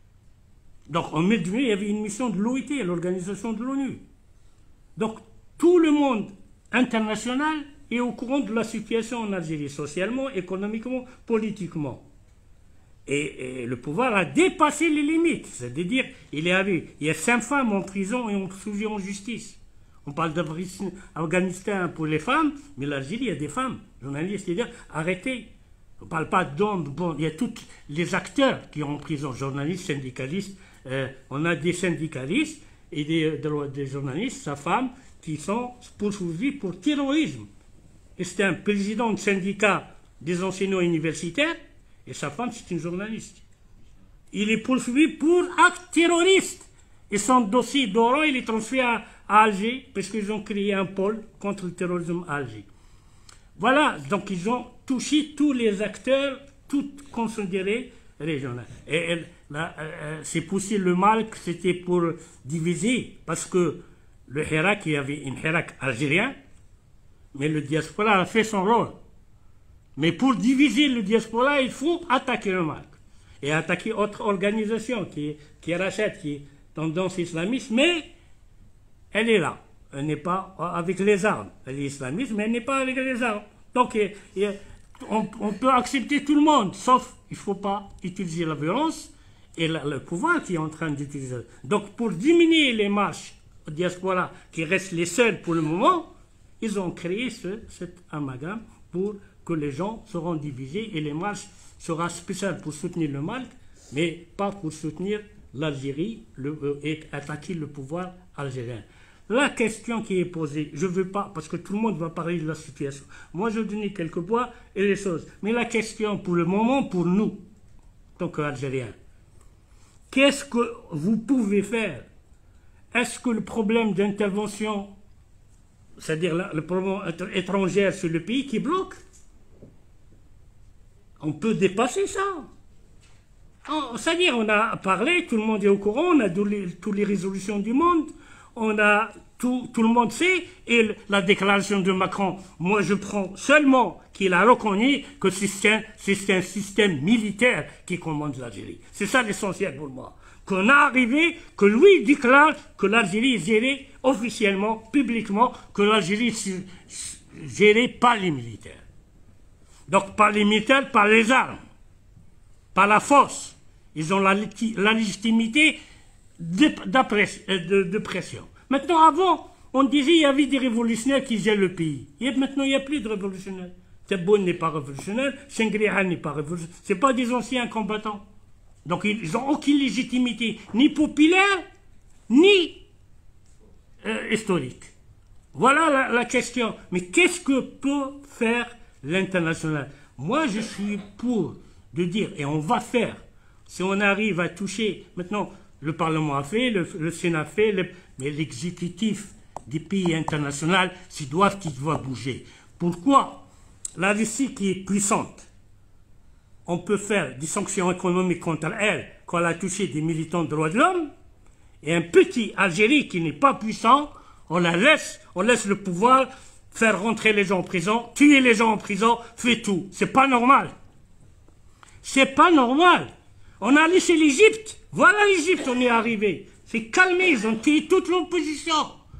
Donc en deux mille dix-neuf, il y avait une mission de l'O I T, l'Organisation de l'ONU. Donc tout le monde international est au courant de la situation en Algérie, socialement, économiquement, politiquement. Et, et le pouvoir a dépassé les limites. C'est-à-dire, il y avait, il y a cinq femmes en prison et on suivi en justice. On parle d'Afghanistan pour les femmes, mais l'Algérie, il y a des femmes, journalistes, c'est-à-dire arrêtées. On ne parle pas d'hommes, bon, il y a tous les acteurs qui sont en prison, journalistes, syndicalistes. Euh, on a des syndicalistes et des, des, des journalistes, sa femme, qui sont poursuivis pour terrorisme. Et c'est un président de syndicat des enseignants universitaires, et sa femme, c'est une journaliste. Il est poursuivi pour acte terroriste. Et son dossier d'Oran, il est transféré à, à Alger, parce qu'ils ont créé un pôle contre le terrorisme à Alger. Voilà, donc ils ont touché tous les acteurs, toutes considérées régionales. Et elle, euh, c'est poussé le mal que c'était pour diviser, parce que le Hirak, il y avait un Hirak algérien, mais le diaspora a fait son rôle. Mais pour diviser le diaspora, il faut attaquer le Maroc. Et attaquer autre organisation qui, qui rachète, qui est tendance islamiste, mais elle est là. Elle n'est pas avec les armes. Elle est islamiste, mais elle n'est pas avec les armes. Donc, il, il, on, on peut accepter tout le monde, sauf il ne faut pas utiliser la violence et la, le pouvoir qui est en train d'utiliser. Donc, pour diminuer les marches diaspora, qui restent les seuls pour le moment, ils ont créé ce, cet amalgame pour que les gens seront divisés et les marches seront spéciales pour soutenir le Maroc, mais pas pour soutenir l'Algérie euh, et attaquer le pouvoir algérien. La question qui est posée, je ne veux pas, parce que tout le monde va parler de la situation. Moi, je donne quelques points et les choses. Mais la question pour le moment, pour nous, en tant qu'Algériens, qu'est-ce que vous pouvez faire? Est-ce que le problème d'intervention, c'est-à-dire le problème étranger sur le pays qui bloque, on peut dépasser ça. C'est-à-dire, on a parlé, tout le monde est au courant, on a toutes les, toutes les résolutions du monde, on a tout, tout le monde sait, et la déclaration de Macron, moi je prends seulement qu'il a reconnu que c'est un, c'est un système militaire qui commande l'Algérie. C'est ça l'essentiel pour moi. Qu'on a arrivé, que lui déclare que l'Algérie est gérée officiellement, publiquement, que l'Algérie est gérée par les militaires. Donc par les militaires, par les armes, par la force. Ils ont la, la légitimité de, de, de pression. Maintenant, avant, on disait qu'il y avait des révolutionnaires qui gèrent le pays. Et maintenant, il n'y a plus de révolutionnaires. Tebboune n'est pas révolutionnaire, Senghriha n'est pas révolutionnaire. Ce n'est pas des anciens combattants. Donc, ils n'ont aucune légitimité, ni populaire, ni euh, historique. Voilà la, la question. Mais qu'est-ce que peut faire l'international? Moi, je suis pour de dire, et on va faire, si on arrive à toucher, maintenant, le Parlement a fait, le, le Sénat a fait, le, mais l'exécutif des pays internationaux, s'ils doivent, qu'ils doivent bouger. Pourquoi? La Russie qui est puissante, on peut faire des sanctions économiques contre elle quand elle a touché des militants de droits de l'homme, et un petit Algérie qui n'est pas puissant, on la laisse, on laisse le pouvoir faire rentrer les gens en prison, tuer les gens en prison, fait tout. C'est pas normal. C'est pas normal. On a laissé l'Égypte. Voilà l'Égypte, on est arrivé. C'est calmé, ils ont tué toute l'opposition.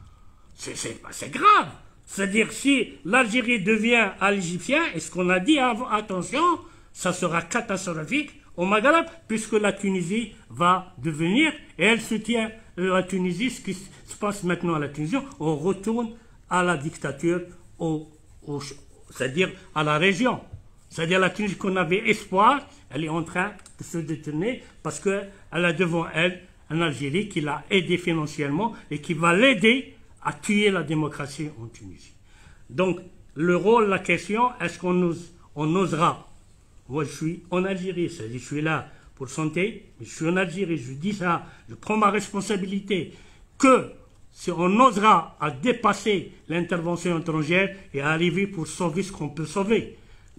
C'est grave. C'est-à-dire, si l'Algérie devient à l'Égyptien, et ce qu'on a dit avant, attention, ça sera catastrophique au Maghreb, puisque la Tunisie va devenir, et elle soutient la Tunisie, ce qui se passe maintenant à la Tunisie, on retourne à la dictature, au, au, c'est-à-dire à la région. C'est-à-dire la Tunisie qu'on avait espoir, elle est en train de se détourner parce qu'elle a devant elle un Algérie qui l'a aidé financièrement et qui va l'aider à tuer la démocratie en Tunisie. Donc, le rôle, la question, est-ce qu'on ose, on osera? Moi, je suis en Algérie, c'est-à-dire je suis là pour santé, mais je suis en Algérie, je dis ça, je prends ma responsabilité, que si on osera à dépasser l'intervention étrangère et à arriver pour sauver ce qu'on peut sauver.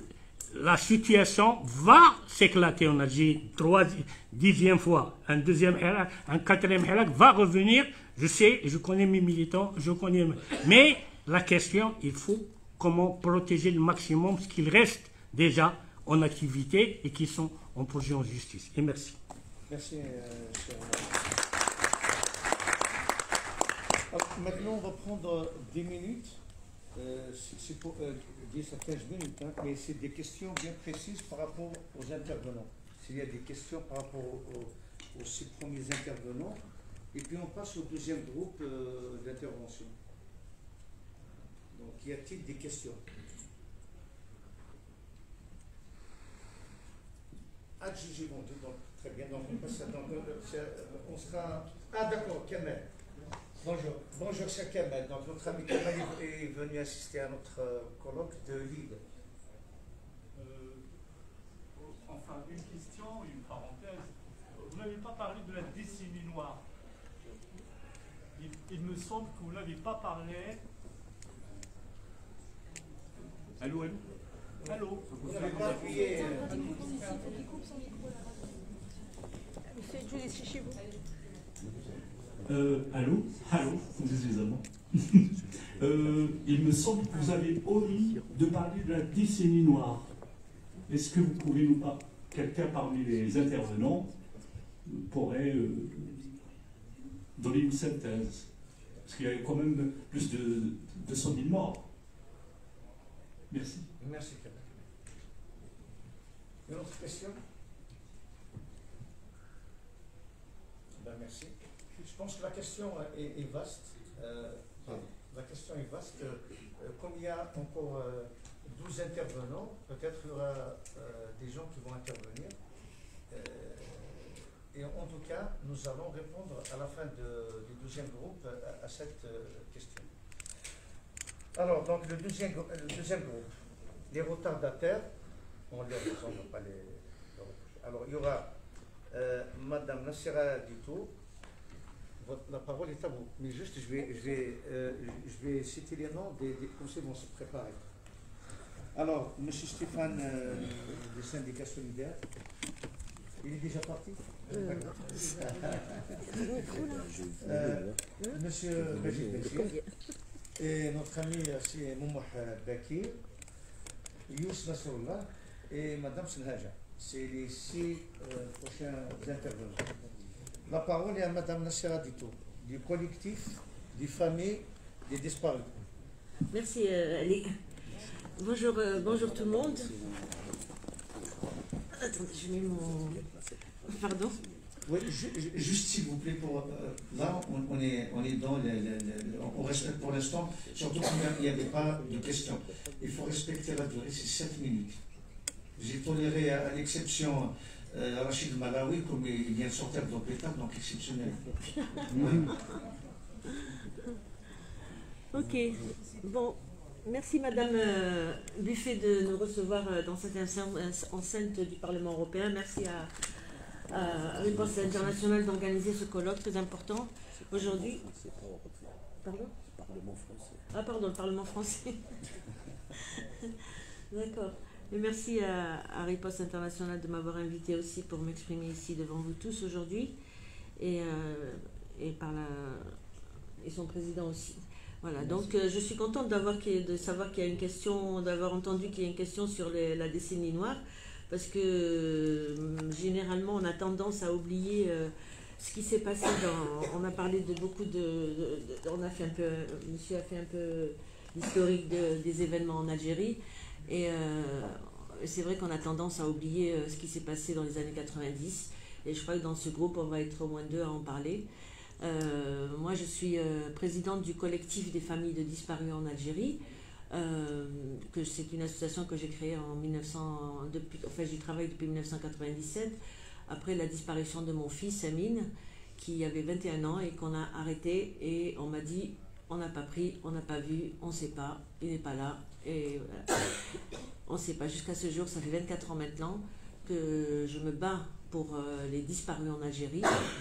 La situation va s'éclater en Algérie, trois, dixième fois, un deuxième Hirak, un quatrième Hirak va revenir, je sais, je connais mes militants, je connais... Mais la question, il faut comment protéger le maximum ce qu'il reste déjà en activité et qui sont en projet en justice. Et merci. Merci, euh, cher. Alors, maintenant, on va prendre dix minutes. Euh, c'est pour euh, dix à quinze minutes, hein, mais c'est des questions bien précises par rapport aux intervenants. S'il y a des questions par rapport aux, aux, aux six premiers intervenants, et puis on passe au deuxième groupe euh, d'intervention. Donc, y a-t-il des questions? Adjugé, bon, donc, très bien, donc on passe à, donc, on sera... Ah d'accord, Kamel. Bonjour, bonjour cher Kamel. Donc notre ami Kamel est venu assister à notre euh, colloque de Lille. Euh, enfin, une question, une parenthèse. Vous n'avez pas parlé de la décennie noire. Il, il me semble que vous n'avez pas parlé. Allô, allô Allô Vous n'avez pas appuyé. Monsieur, je vais laisser chez vous. Euh, allô Allô Désolé. euh, Il me semble que vous avez omis de parler de la décennie noire. Est-ce que vous pouvez nous parler, quelqu'un parmi les intervenants pourrait euh, donner une synthèse? Parce qu'il y a quand même plus de deux cent mille morts. Merci. Merci, Kamel. Une autre question? Ben, merci. Je pense que la question est, est vaste. Euh, la question est vaste. Euh, comme il y a encore euh, douze intervenants, peut-être il y aura euh, des gens qui vont intervenir. Euh, et en tout cas, nous allons répondre à la fin de, du deuxième groupe à, à cette euh, question. Alors, donc le deuxième, le deuxième groupe, les retardataires, on ne les va pas les, les Alors, il y aura euh, Madame Nassira Dito. La parole est à vous. Mais juste, je vais, je vais, euh, je vais citer les noms des, des conseillers qui vont se préparer. Alors, M. Stéphane euh, du syndicat solidaire. Il est déjà parti Euh, D'accord. le micro, là. Euh, Monsieur Régis Béchir Combien et notre ami c'est Moumouh Bakir, Youss Nasrullah et Madame Senhaja. C'est les six euh, prochains intervenants. La parole est à Madame Nassira Dito, du collectif des familles des disparus. Merci, euh, Ali. Bonjour, euh, bonjour tout le monde. Attendez, je mets mon... Pardon. Oui, ju- ju- juste s'il vous plaît, pour, euh, là on, on est, on est dans le, le- le- on respecte pour l'instant, surtout qu'il n'y avait pas de questions. Il faut respecter la durée, c'est sept minutes. J'ai toléré à, à l'exception euh, Rachid Malawi, comme il vient de sortir de l'hôpital, donc exceptionnel. Ok. Bon, merci Madame euh, Buffet de nous recevoir euh, dans cette enceinte enceinte du Parlement européen. Merci à, à Riposte Internationale d'organiser ce colloque très important aujourd'hui. Pardon ? Parlement français. Ah pardon, le Parlement français. D'accord. Et merci à, à Riposte Internationale de m'avoir invité aussi pour m'exprimer ici devant vous tous aujourd'hui. Et, euh, et, par la, et son président aussi. Voilà, donc euh, je suis contente d'avoir, de savoir qu'il y a une question, d'avoir entendu qu'il y a une question sur les, la décennie noire, parce que euh, généralement on a tendance à oublier euh, ce qui s'est passé dans... On a parlé de beaucoup de... de- de- on a fait un peu... Monsieur a fait un peu l'historique de- des événements en Algérie, et euh, c'est vrai qu'on a tendance à oublier euh, ce qui s'est passé dans les années quatre-vingt-dix, et je crois que dans ce groupe on va être au moins deux à en parler. Euh, moi, je suis euh, présidente du collectif des familles de disparus en Algérie. Euh, que c'est une association que j'ai créée en mille neuf cents. Depuis, enfin, j'y travaille depuis mille neuf cent quatre-vingt-dix-sept, après la disparition de mon fils Amine, qui avait vingt et un ans et qu'on a arrêté. Et on m'a dit, on n'a pas pris, on n'a pas vu, on ne sait pas, il n'est pas là. Et voilà. On ne sait pas. Jusqu'à ce jour, ça fait vingt-quatre ans maintenant que je me bats pour euh, les disparus en Algérie.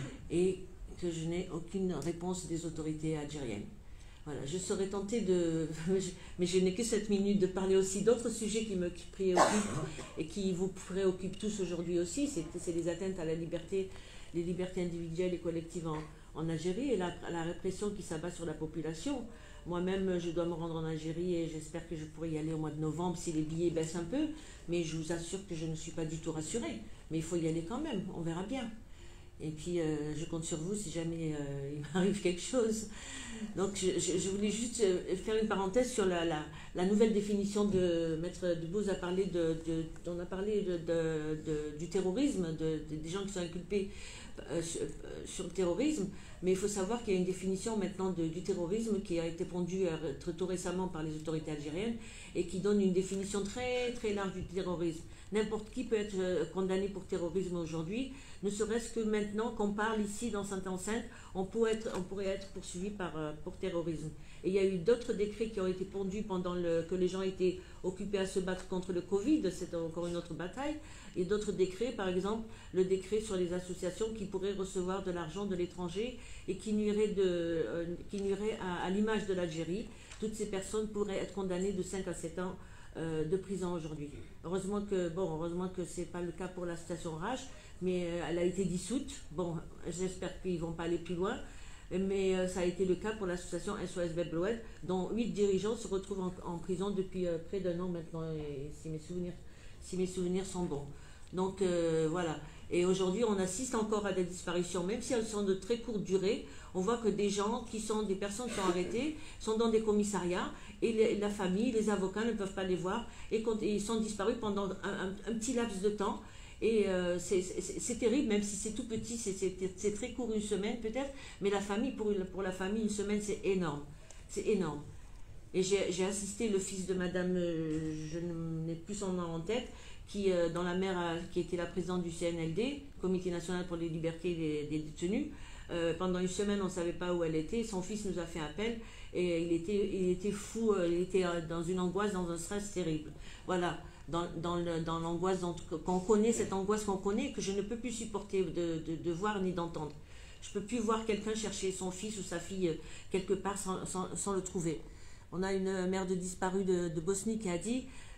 Et que je n'ai aucune réponse des autorités algériennes. Voilà, je serais tentée de, mais je n'ai que sept minutes, de parler aussi d'autres sujets qui me qui préoccupent et qui vous préoccupent tous aujourd'hui aussi. C'est, c'est les atteintes à la liberté, les libertés individuelles et collectives en, en Algérie et la, la répression qui s'abat sur la population. Moi-même, je dois me rendre en Algérie et j'espère que je pourrai y aller au mois de novembre si les billets baissent un peu. Mais je vous assure que je ne suis pas du tout rassurée. Mais il faut y aller quand même, on verra bien. Et puis, euh, je compte sur vous si jamais euh, il m'arrive quelque chose. Donc, je, je, je voulais juste euh, faire une parenthèse sur la, la, la nouvelle définition de Maître Debouze a parlé de, de, on a parlé de, de, de, du terrorisme, de, de, des gens qui sont inculpés euh, sur, euh, sur le terrorisme. Mais il faut savoir qu'il y a une définition maintenant de, du terrorisme qui a été pondue euh, très, tout récemment par les autorités algériennes et qui donne une définition très, très large du terrorisme. N'importe qui peut être euh, condamné pour terrorisme aujourd'hui, ne serait-ce que maintenant qu'on parle ici dans cette enceinte, on pourrait être, on pourrait être poursuivi par, euh, pour terrorisme. Et il y a eu d'autres décrets qui ont été pondus pendant le, que les gens étaient occupés à se battre contre le Covid, c'est encore une autre bataille, et d'autres décrets, par exemple le décret sur les associations qui pourraient recevoir de l'argent de l'étranger et qui nuirait, de, euh, qui nuirait à, à l'image de l'Algérie. Toutes ces personnes pourraient être condamnées de cinq à sept ans euh, de prison aujourd'hui. Heureusement que, bon, heureusement que ce n'est pas le cas pour l'association Rage, mais euh, elle a été dissoute. Bon, j'espère qu'ils ne vont pas aller plus loin. Mais euh, ça a été le cas pour l'association S O S Bab el-Oued, dont huit dirigeants se retrouvent en, en prison depuis euh, près d'un an maintenant, et, si, mes souvenirs, si mes souvenirs sont bons. Donc euh, voilà. Et aujourd'hui, on assiste encore à des disparitions, même si elles sont de très courte durée. On voit que des gens qui sont, des personnes qui sont arrêtées, sont dans des commissariats, et les, la famille, les avocats ne peuvent pas les voir, et, quand, et ils sont disparus pendant un, un, un petit laps de temps. Et euh, c'est terrible, même si c'est tout petit, c'est très court, une semaine peut-être, mais la famille, pour, une, pour la famille, une semaine, c'est énorme. C'est énorme. Et j'ai assisté le fils de madame, euh, je n'ai plus son nom en tête, qui, euh, dans la mère, a, qui était la présidente du C N L D, Comité national pour les libertés des, des détenus. Euh, pendant une semaine, on ne savait pas où elle était. Son fils nous a fait appel et il était, il était fou, il était dans une angoisse, dans un stress terrible. Voilà. Dans, dans l'angoisse qu'on connaît, cette angoisse qu'on connaît, que je ne peux plus supporter de, de, de voir ni d'entendre. Je ne peux plus voir quelqu'un chercher son fils ou sa fille quelque part sans, sans, sans le trouver. On a une mère de disparue de, de Bosnie qui a dit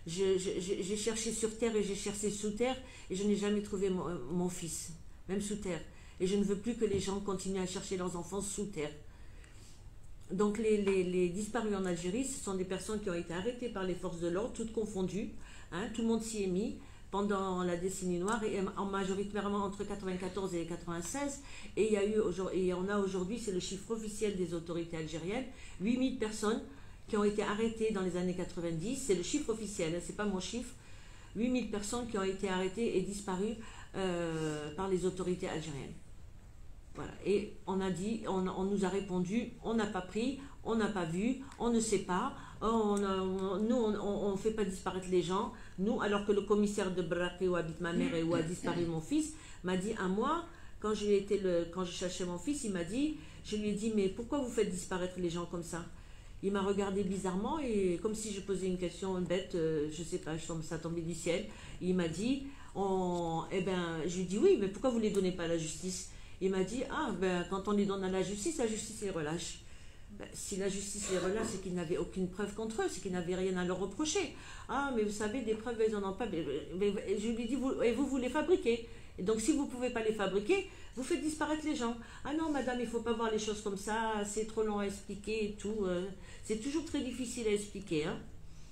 Je- je- je- J'ai cherché sur terre et j'ai cherché sous terre et je n'ai jamais trouvé mon, mon fils, même sous terre. Et je ne veux plus que les gens continuent à chercher leurs enfants sous terre. Donc les, les- les disparus en Algérie, ce sont des personnes qui ont été arrêtées par les forces de l'ordre, toutes confondues. Hein, tout le monde s'y est mis pendant la décennie noire et en majoritairement entre quatre-vingt-quatorze et quatre-vingt-seize. Et il y a eu aujourd'hui, et on a aujourd'hui, c'est le chiffre officiel des autorités algériennes, huit mille personnes qui ont été arrêtées dans les années quatre-vingt-dix. C'est le chiffre officiel, hein, c'est pas mon chiffre. huit mille personnes qui ont été arrêtées et disparues euh, par les autorités algériennes. Voilà. Et on a dit, on, on nous a répondu, on n'a pas pris, on n'a pas vu, on ne sait pas, on, on- nous on ne fait pas disparaître les gens. Nous, alors que le commissaire de Braqi où habite ma mère et où a disparu mon fils, m'a dit à moi, quand j'ai été le, quand je cherchais mon fils, il m'a dit, je lui ai dit, mais pourquoi vous faites disparaître les gens comme ça? Il m'a regardé bizarrement et comme si je posais une question bête, euh, je sais pas, je tombe, ça tombait du ciel. Il m'a dit, on, eh ben, je lui ai dit oui, mais pourquoi vous les donnez pas à la justice? Il m'a dit, ah ben quand on les donne à la justice, la justice les relâche. Ben, si la justice les relâche, c'est qu'ils n'avaient aucune preuve contre eux, c'est qu'ils n'avaient rien à leur reprocher. Ah mais vous savez, des preuves, ils n'en ont pas. Mais, mais, mais, je lui ai dit, vous, et vous, vous les fabriquez. Et donc si vous ne pouvez pas les fabriquer, vous faites disparaître les gens. Ah non madame, il ne faut pas voir les choses comme ça, c'est trop long à expliquer et tout. euh, c'est toujours très difficile à expliquer. Hein.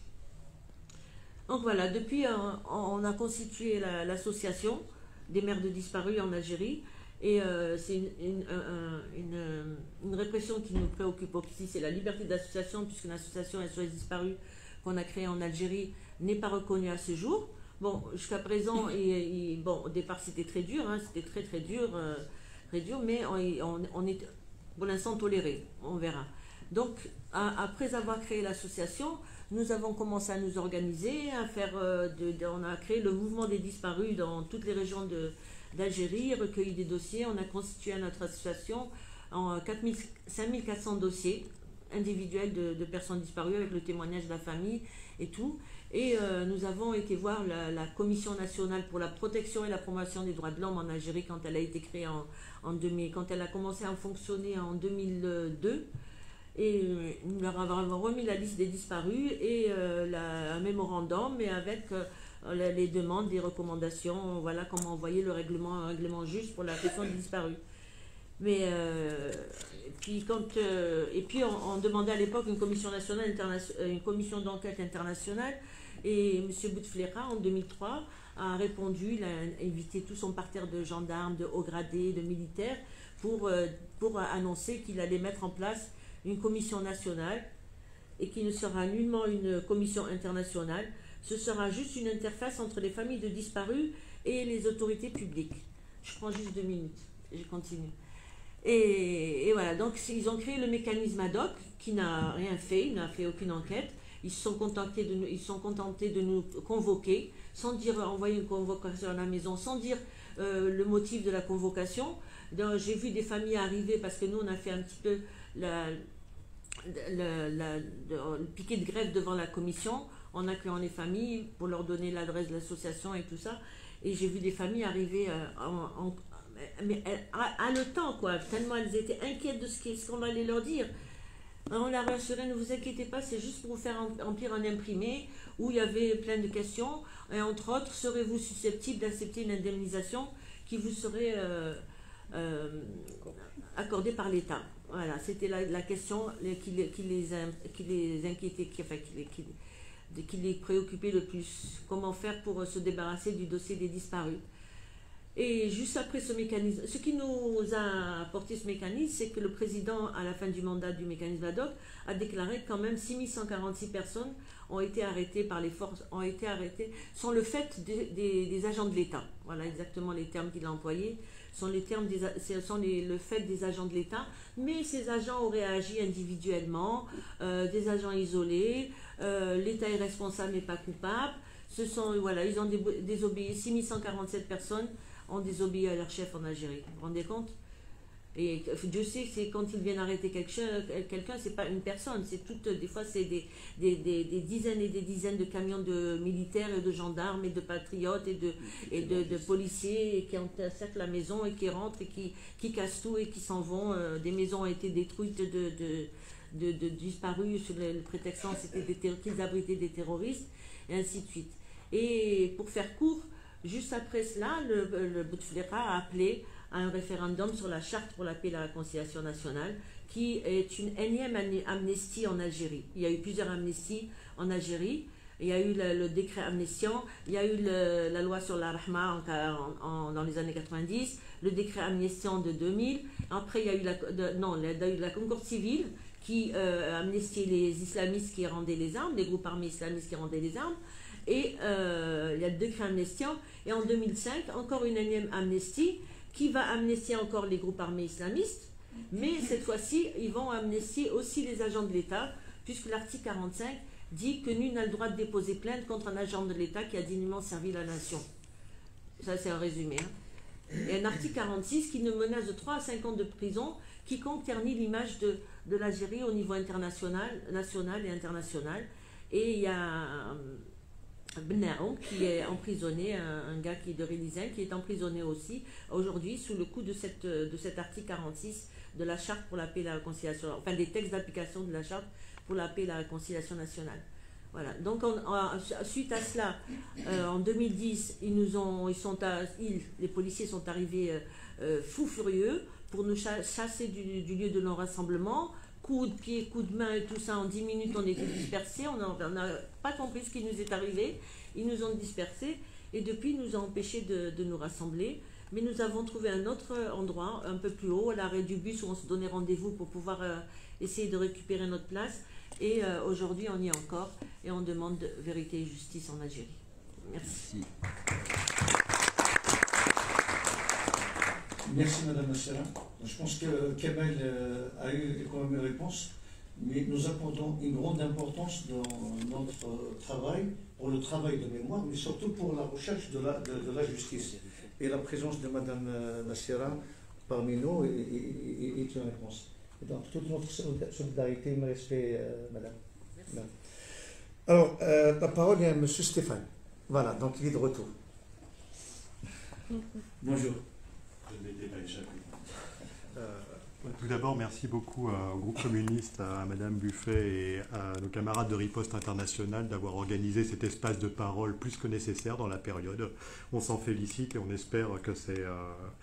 Donc voilà, depuis euh, on a constitué la- l'association des mères de disparus en Algérie. Et euh, c'est une, une, un- un- une, une répression qui nous préoccupe aussi, c'est la liberté d'association, puisque l'association S O S Disparus qu'on a créée en Algérie n'est pas reconnue à ce jour. Bon, jusqu'à présent, il- il- bon, au départ c'était très dur, hein, c'était très très dur, euh, très dur, mais on, on, on est pour l'instant toléré, on verra. Donc, à- après avoir créé l'association, nous avons commencé à nous organiser, à faire, euh, de, de- on a créé le mouvement des disparus dans toutes les régions de d'Algérie, recueilli des dossiers. On a constitué notre association en cinq mille quatre cents dossiers individuels de, de personnes disparues avec le témoignage de la famille et tout. Et euh, nous avons été voir la, la Commission nationale pour la protection et la promotion des droits de l'homme en Algérie quand elle a été créée en, en deux mille, quand elle a commencé à fonctionner en deux mille deux. Et euh, nous leur avons remis la liste des disparus et euh, la- un mémorandum, mais avec euh, les les demandes, les recommandations, voilà comment envoyer le règlement, un règlement juste pour la question des disparus. Mais euh, et puis quand euh, et puis on, on demandait à l'époque une commission nationale internation- euh, une commission d'enquête internationale et M. Bouteflika en deux mille trois a répondu, il a invité tout son parterre de gendarmes, de hauts gradés, de militaires pour euh, pour annoncer qu'il allait mettre en place une commission nationale et qui ne sera nullement une commission internationale. Ce sera juste une interface entre les familles de disparus et les autorités publiques. Je prends juste deux minutes, je continue. Et, et voilà, donc ils ont créé le mécanisme ad hoc qui n'a rien fait, il n'a fait aucune enquête. Ils se sont contentés de nous, ils sont contentés de nous convoquer, sans dire envoyer une convocation à la maison, sans dire euh, le motif de la convocation. Donc, j'ai vu des familles arriver parce que nous on a fait un petit peu la, la, la- le, le piquet de grève devant la commission en accueillant les familles pour leur donner l'adresse de l'association et tout ça. Et j'ai vu des familles arriver euh, en, en- mais à, à le temps, quoi, tellement elles étaient inquiètes de ce qui- ce qu'on allait leur dire. On l'a rassuré, ne vous inquiétez pas, c'est juste pour vous faire remplir un imprimé où il y avait plein de questions. Et entre autres, serez-vous susceptible d'accepter une indemnisation qui vous serait euh, euh, accordée par l'État? Voilà, c'était la, la question qui les, qui les, in- qui les inquiétait, qui, enfin, qui les, qui, les- qui les préoccupait le plus. Comment faire pour se débarrasser du dossier des disparus? Et juste après ce mécanisme, ce qui nous a apporté ce mécanisme, c'est que le président, à la fin du mandat du mécanisme ad hoc, a déclaré que quand même six mille cent quarante-six personnes ont été arrêtées par les forces, ont été arrêtées, sont le fait des, des- des agents de l'État. Voilà exactement les termes qu'il a employés, sont les termes des, a- ce sont les- le fait des agents de l'État, mais ces agents auraient agi individuellement, euh, des agents isolés, euh, l'État est responsable mais pas coupable. Ce sont, voilà, ils ont débo- désobéi, six mille cent quarante-sept personnes ont désobéi à leur chef en Algérie. Vous vous rendez compte? Et Dieu sait que c'est quand ils viennent arrêter quelqu'un, quelqu'un c'est pas une personne, c'est toutes, des fois c'est des, des, des, des dizaines et des dizaines de camions de militaires et de gendarmes et de patriotes et de, et de, de policiers et qui encerclent la maison et qui rentrent et qui, qui cassent tout et qui s'en vont. Euh, des maisons ont été détruites de, de, de, de disparus sur le, le prétextant c'était des terro- qu'ils abritaient des terroristes. et ainsi de suite. Et pour faire court, juste après cela, le, le Bouteflika a appelé à un référendum sur la charte pour la paix et la réconciliation nationale, qui est une énième amnistie en Algérie. Il y a eu plusieurs amnisties en Algérie. Il y a eu le, le décret amnistiant, il y a eu le, la loi sur la Rahma en, en, dans les années quatre-vingt-dix, le décret amnistiant de deux mille. Après, il y a eu la, de, non, il y a eu la concorde civile qui euh, amnistiait les islamistes qui rendaient les armes, les groupes armés islamistes qui rendaient les armes. Et euh, il y a le décret amnistiant. Et en deux mille cinq, encore une énième amnistie qui va amnistier encore les groupes armés islamistes. Mais cette fois-ci, ils vont amnistier aussi les agents de l'État, puisque l'article quarante-cinq dit que nul n'a le droit de déposer plainte contre un agent de l'État qui a dignement servi la nation. Ça, c'est un résumé. Hein. Et un article quarante-six qui ne menace de trois à cinq ans de prison quiconque ternit l'image de, de l'Algérie au niveau international, national et international. Et il y a Benaoum qui est emprisonné, un, un gars qui est de Rélizen, qui est emprisonné aussi aujourd'hui sous le coup de, cette, de cet article quarante-six de la charte pour la paix et la réconciliation, enfin des textes d'application de la charte pour la paix et la réconciliation nationale. Voilà. Donc, on, en, suite à cela, euh, en deux mille dix, ils nous ont, ils sont à, ils, les policiers sont arrivés euh, euh, fous furieux pour nous chasser du, du lieu de non-rassemblement. Coups de pied, coups de main et tout ça, en dix minutes, on était dispersés. On n'a pas compris ce qui nous est arrivé. Ils nous ont dispersés et depuis, ils nous ont empêchés de, de nous rassembler. Mais nous avons trouvé un autre endroit, un peu plus haut, à l'arrêt du bus où on se donnait rendez-vous pour pouvoir euh, essayer de récupérer notre place. Et euh, aujourd'hui, on y est encore et on demande de vérité et justice en Algérie. Merci. Merci Madame Nassera. Je pense que Kamel euh, a eu quand même une réponse, mais nous accordons une grande importance dans notre travail, pour le travail de mémoire, mais surtout pour la recherche de la, de, de la justice. Et la présence de Madame Nassera parmi nous est, est, est une réponse. Et donc toute notre solidarité, mes respects, euh, Madame. Merci. Alors, euh, la parole est à Monsieur Stéphane. Voilà, donc il est de retour. Bonjour. Je ne m'étais pas échappé. Euh, tout d'abord, merci beaucoup euh, au groupe communiste, à, à Madame Buffet et à nos camarades de Riposte Internationale d'avoir organisé cet espace de parole plus que nécessaire dans la période. On s'en félicite et on espère que c'est euh,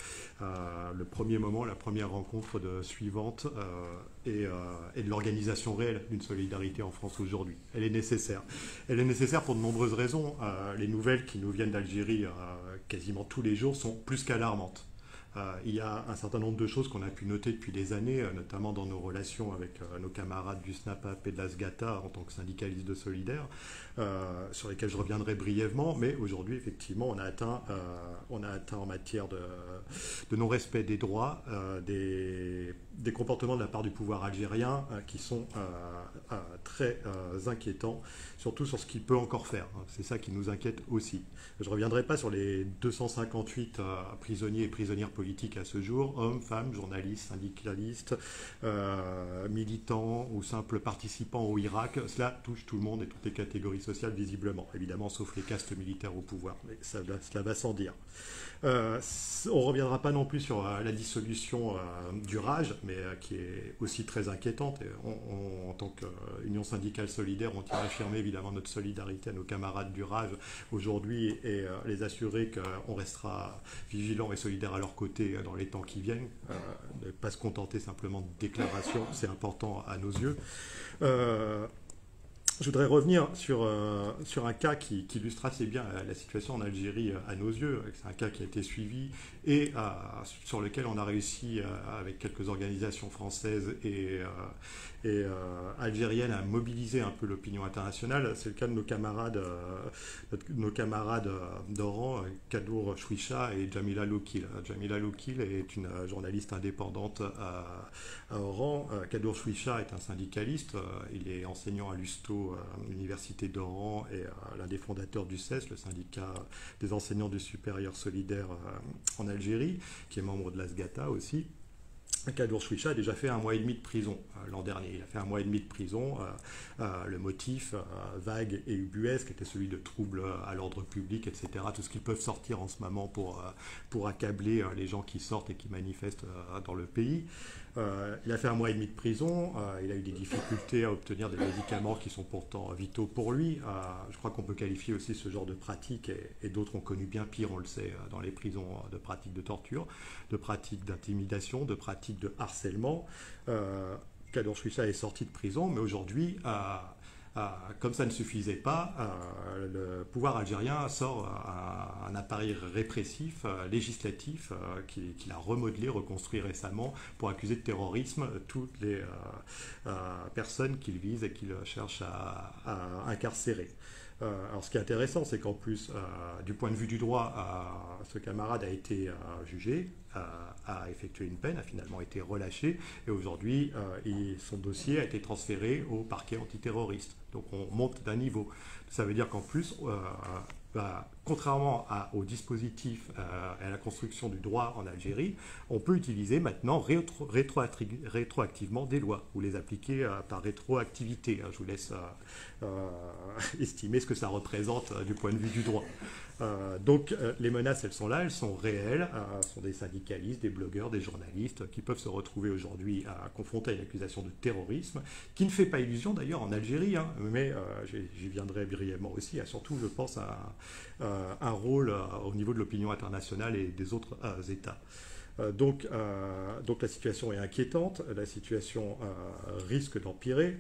euh, le premier moment, la première rencontre de, suivante euh, et, euh, et de l'organisation réelle d'une solidarité en France aujourd'hui. Elle est nécessaire. Elle est nécessaire pour de nombreuses raisons. Euh, les nouvelles qui nous viennent d'Algérie euh, quasiment tous les jours sont plus qu'alarmantes. Euh, il y a un certain nombre de choses qu'on a pu noter depuis des années, euh, notamment dans nos relations avec euh, nos camarades du SNAPAP et de la SGATA en tant que syndicalistes de Solidaire, euh, sur lesquels je reviendrai brièvement, mais aujourd'hui, effectivement, on a atteint, euh, on a atteint en matière de, de non-respect des droits, euh, des, des comportements de la part du pouvoir algérien euh, qui sont euh, euh, très euh, inquiétants, surtout sur ce qu'il peut encore faire. C'est ça qui nous inquiète aussi. Je ne reviendrai pas sur les deux cent cinquante-huit euh, prisonniers et prisonnières politiques à ce jour, hommes, femmes, journalistes, syndicalistes, euh, militants ou simples participants au Irak. Cela touche tout le monde et toutes les catégories sociales visiblement, évidemment sauf les castes militaires au pouvoir, mais ça, cela va sans dire. Euh, on ne reviendra pas non plus sur euh, la dissolution euh, du RAJ, mais euh, qui est aussi très inquiétante. Et on, on, en tant qu'union syndicale solidaire, on tient à affirmer évidemment notre solidarité à nos camarades du RAJ aujourd'hui et euh, les assurer qu'on restera vigilant et solidaire à leur côté dans les temps qui viennent. Euh, ne pas se contenter simplement de déclarations, c'est important à nos yeux. Euh, Je voudrais revenir sur, euh, sur un cas qui, qui illustre assez bien la, la situation en Algérie à nos yeux. C'est un cas qui a été suivi et euh, sur lequel on a réussi, euh, avec quelques organisations françaises et, euh, et euh, algériennes, à mobiliser un peu l'opinion internationale. C'est le cas de nos camarades, euh, nos camarades d'Oran, Kadour Chouicha et Jamila Loukil. Jamila Loukil est une journaliste indépendante à, à Oran. Kadour Chouicha est un syndicaliste. Il est enseignant à l'Usto, l'université d'Oran, et euh, l'un des fondateurs du C E S, le syndicat des enseignants du supérieur solidaire euh, en Algérie, qui est membre de la SGATA aussi. Kadour Chouicha a déjà fait un mois et demi de prison euh, l'an dernier. Il a fait un mois et demi de prison. Euh, euh, le motif euh, vague et ubuesque était celui de troubles à l'ordre public, et cetera. Tout ce qu'ils peuvent sortir en ce moment pour, euh, pour accabler euh, les gens qui sortent et qui manifestent euh, dans le pays. Euh, il a fait un mois et demi de prison. Euh, il a eu des difficultés à obtenir des médicaments qui sont pourtant vitaux pour lui. Euh, je crois qu'on peut qualifier aussi ce genre de pratique, et, et d'autres ont connu bien pire, on le sait, dans les prisons, de pratiques de torture, de pratiques d'intimidation, de pratiques de harcèlement. Euh, Kadour Chouicha est sorti de prison, mais aujourd'hui, euh, euh, comme ça ne suffisait pas, euh, le pouvoir algérien sort un, un appareil répressif, euh, législatif, euh, qu'il qui a remodelé, reconstruit récemment pour accuser de terrorisme toutes les euh, euh, personnes qu'il vise et qu'il cherche à, à incarcérer. Euh, alors ce qui est intéressant, c'est qu'en plus, euh, du point de vue du droit, euh, ce camarade a été euh, jugé, euh, a effectué une peine, a finalement été relâché, et aujourd'hui, euh, il, son dossier a été transféré au parquet antiterroriste. Donc on monte d'un niveau. Ça veut dire qu'en plus, euh, bah, contrairement à, au dispositif euh, et à la construction du droit en Algérie, on peut utiliser maintenant rétro, rétroacti- rétroactivement des lois, ou les appliquer euh, par rétroactivité. Je vous laisse euh, euh, estimer ce que ça représente euh, du point de vue du droit. Euh, donc euh, les menaces, elles sont là, elles sont réelles. Euh, ce sont des syndicalistes, des blogueurs, des journalistes qui peuvent se retrouver aujourd'hui à confronter à une accusation de terrorisme, qui ne fait pas illusion d'ailleurs en Algérie, hein, mais euh, j'y viendrai brièvement aussi. Il y a surtout, je pense, un, euh, un rôle euh, au niveau de l'opinion internationale et des autres euh, États. Euh, donc, euh, donc la situation est inquiétante, la situation euh, risque d'empirer.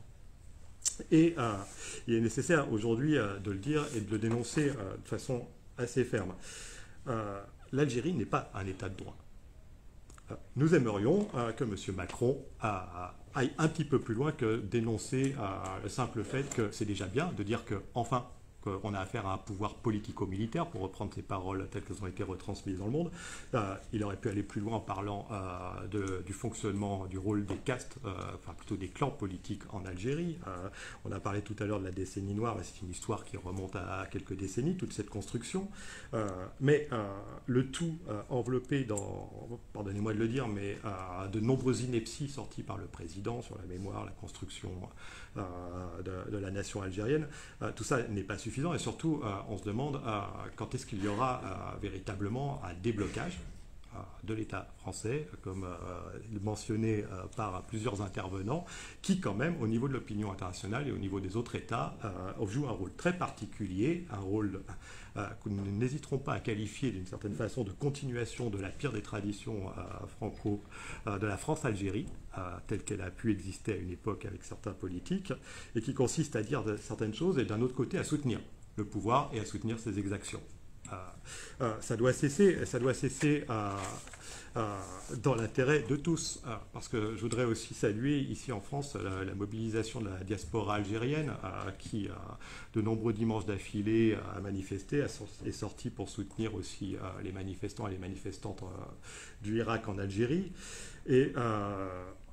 Et euh, il est nécessaire aujourd'hui euh, de le dire et de le dénoncer euh, de façon assez ferme. Euh, L'Algérie n'est pas un État de droit. Euh, nous aimerions euh, que M. Macron euh, aille un petit peu plus loin que dénoncer euh, le simple fait que c'est déjà bien de dire qu'enfin, qu'on a affaire à un pouvoir politico-militaire, pour reprendre ces paroles telles qu'elles ont été retransmises dans le monde. Euh, il aurait pu aller plus loin en parlant euh, de, du fonctionnement, du rôle des castes, euh, enfin plutôt des clans politiques en Algérie. Euh, on a parlé tout à l'heure de la décennie noire, mais c'est une histoire qui remonte à quelques décennies, toute cette construction. Euh, mais euh, le tout euh, enveloppé dans, pardonnez-moi de le dire, mais euh, de nombreuses inepties sorties par le président sur la mémoire, la construction euh, de, de la nation algérienne. Euh, tout ça n'est pas suffisant. Suffisant, et surtout, euh, on se demande euh, quand est-ce qu'il y aura euh, véritablement un déblocage euh, de l'État français, comme euh, mentionné euh, par plusieurs intervenants, qui quand même, au niveau de l'opinion internationale et au niveau des autres États, euh, jouent un rôle très particulier, un rôle euh, que nous n'hésiterons pas à qualifier d'une certaine façon de continuation de la pire des traditions euh, franco, euh, de la France-Algérie, euh, telle qu'elle a pu exister à une époque avec certains politiques, et qui consiste à dire de, certaines choses et d'un autre côté à soutenir le pouvoir et à soutenir ses exactions. Euh, euh, ça doit cesser, ça doit cesser euh, euh, dans l'intérêt de tous, euh, parce que je voudrais aussi saluer ici en France la, la mobilisation de la diaspora algérienne euh, qui, euh, de nombreux dimanches d'affilée, a manifesté, est sorti pour soutenir aussi euh, les manifestants et les manifestantes euh, du Irak en Algérie. Et euh,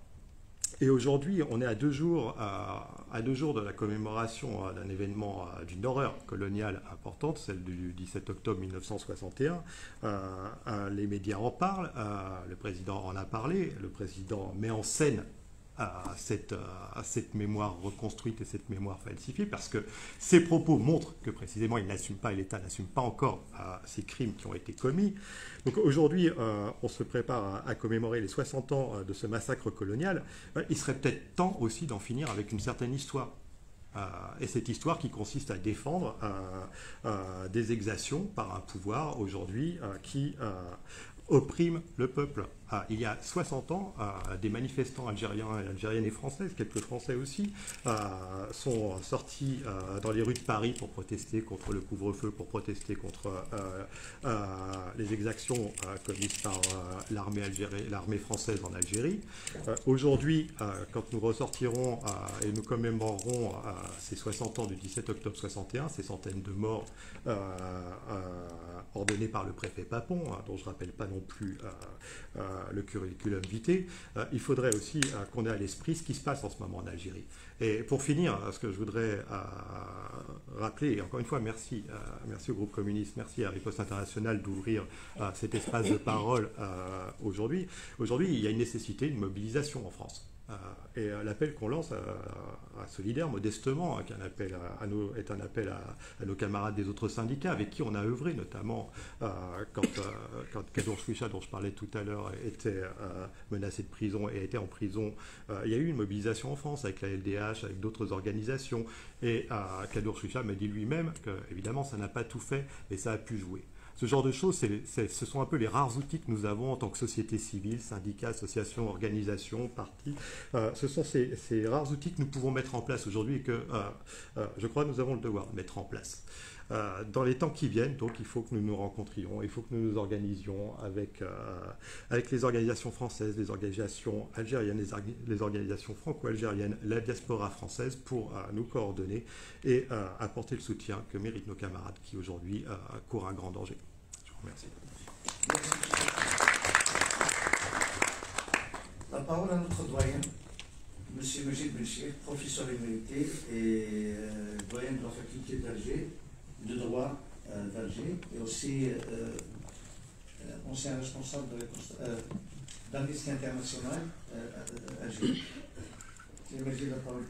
Et aujourd'hui, on est à deux jours, à, à deux jours de la commémoration d'un événement, d'une horreur coloniale importante, celle du dix-sept octobre mille neuf cent soixante et un. Euh, euh, les médias en parlent, euh, le président en a parlé, le président met en scène à cette, à cette mémoire reconstruite et cette mémoire falsifiée, parce que ces propos montrent que précisément il n'assume pas, et l'État n'assume pas encore euh, ces crimes qui ont été commis. Donc aujourd'hui, euh, on se prépare à, à commémorer les soixante ans euh, de ce massacre colonial. Euh, il serait peut-être temps aussi d'en finir avec une certaine histoire. Euh, et cette histoire qui consiste à défendre euh, euh, des exactions par un pouvoir aujourd'hui euh, qui euh, opprime le peuple. Ah, il y a soixante ans, euh, des manifestants algériens et algériennes et françaises, quelques Français aussi, euh, sont sortis euh, dans les rues de Paris pour protester contre le couvre-feu, pour protester contre euh, euh, les exactions euh, commises par euh, l'armée algérienne, l'armée française en Algérie. Euh, Aujourd'hui, euh, quand nous ressortirons euh, et nous commémorerons euh, ces soixante ans du dix-sept octobre soixante et un, ces centaines de morts euh, euh, ordonnées par le préfet Papon, hein, dont je ne rappelle pas non non plus euh, euh, le curriculum vitae, euh, il faudrait aussi euh, qu'on ait à l'esprit ce qui se passe en ce moment en Algérie. Et pour finir, ce que je voudrais euh, rappeler, et encore une fois, merci, euh, merci au groupe communiste, merci à Riposte Internationale d'ouvrir euh, cet espace de parole euh, aujourd'hui. Aujourd'hui, il y a une nécessité, une mobilisation en France. Euh, et euh, l'appel qu'on lance à, à Solidaire, modestement, hein, qui est un appel, à, à nos, est un appel à, à nos camarades des autres syndicats avec qui on a œuvré, notamment euh, quand, euh, quand Kadour Chouicha, dont je parlais tout à l'heure, était euh, menacé de prison et était en prison. Euh, il y a eu une mobilisation en France avec la L D H, avec d'autres organisations. Et euh, Kadour Chouicha m'a dit lui-même que, évidemment, ça n'a pas tout fait, mais ça a pu jouer. Ce genre de choses, c'est, c'est, ce sont un peu les rares outils que nous avons en tant que société civile, syndicats, associations, organisations, partis. Euh, ce sont ces, ces rares outils que nous pouvons mettre en place aujourd'hui et que, euh, euh, je crois, nous avons le devoir de mettre en place. Euh, dans les temps qui viennent, donc, il faut que nous nous rencontrions, il faut que nous nous organisions avec, euh, avec les organisations françaises, les organisations algériennes, les, les organisations franco-algériennes, la diaspora française pour euh, nous coordonner et euh, apporter le soutien que méritent nos camarades qui aujourd'hui euh, courent un grand danger. Je vous remercie. La parole à notre doyen, M. Majid Benchir, professeur émérité et euh, doyen de la faculté d'Alger, de droit euh, d'Alger, et aussi euh, euh, ancien responsable euh, d'Amnesty International euh, Alger. J'ai Majid, la parole.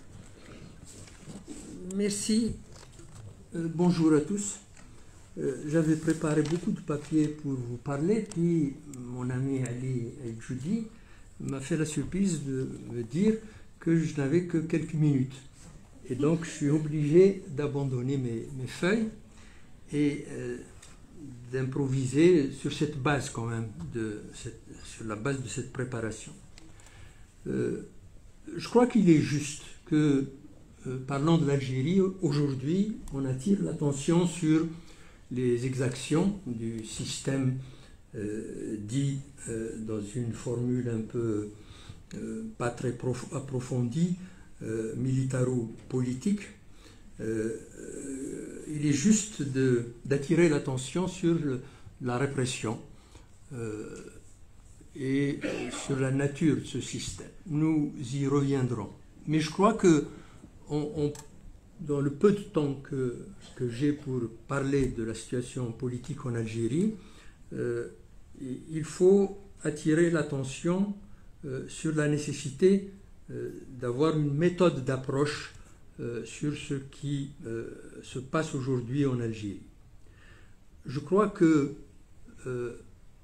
Merci. Euh, bonjour à tous. Euh, J'avais préparé beaucoup de papiers pour vous parler, puis mon ami Ali El-Joudi m'a fait la surprise de me dire que je n'avais que quelques minutes. Et donc, je suis obligé d'abandonner mes, mes feuilles et euh, d'improviser sur cette base quand même, de cette, sur la base de cette préparation. Euh, je crois qu'il est juste que, euh, parlant de l'Algérie, aujourd'hui, on attire l'attention sur les exactions du système euh, dit, euh, dans une formule un peu euh, pas très approfondie, Euh, militaro-politique, euh, euh, il est juste d'attirer l'attention sur le, la répression euh, et sur la nature de ce système. Nous y reviendrons. Mais je crois que on, on, dans le peu de temps que, que j'ai pour parler de la situation politique en Algérie, euh, il faut attirer l'attention euh, sur la nécessité d'avoir une méthode d'approche euh, sur ce qui euh, se passe aujourd'hui en Algérie. Je crois que euh,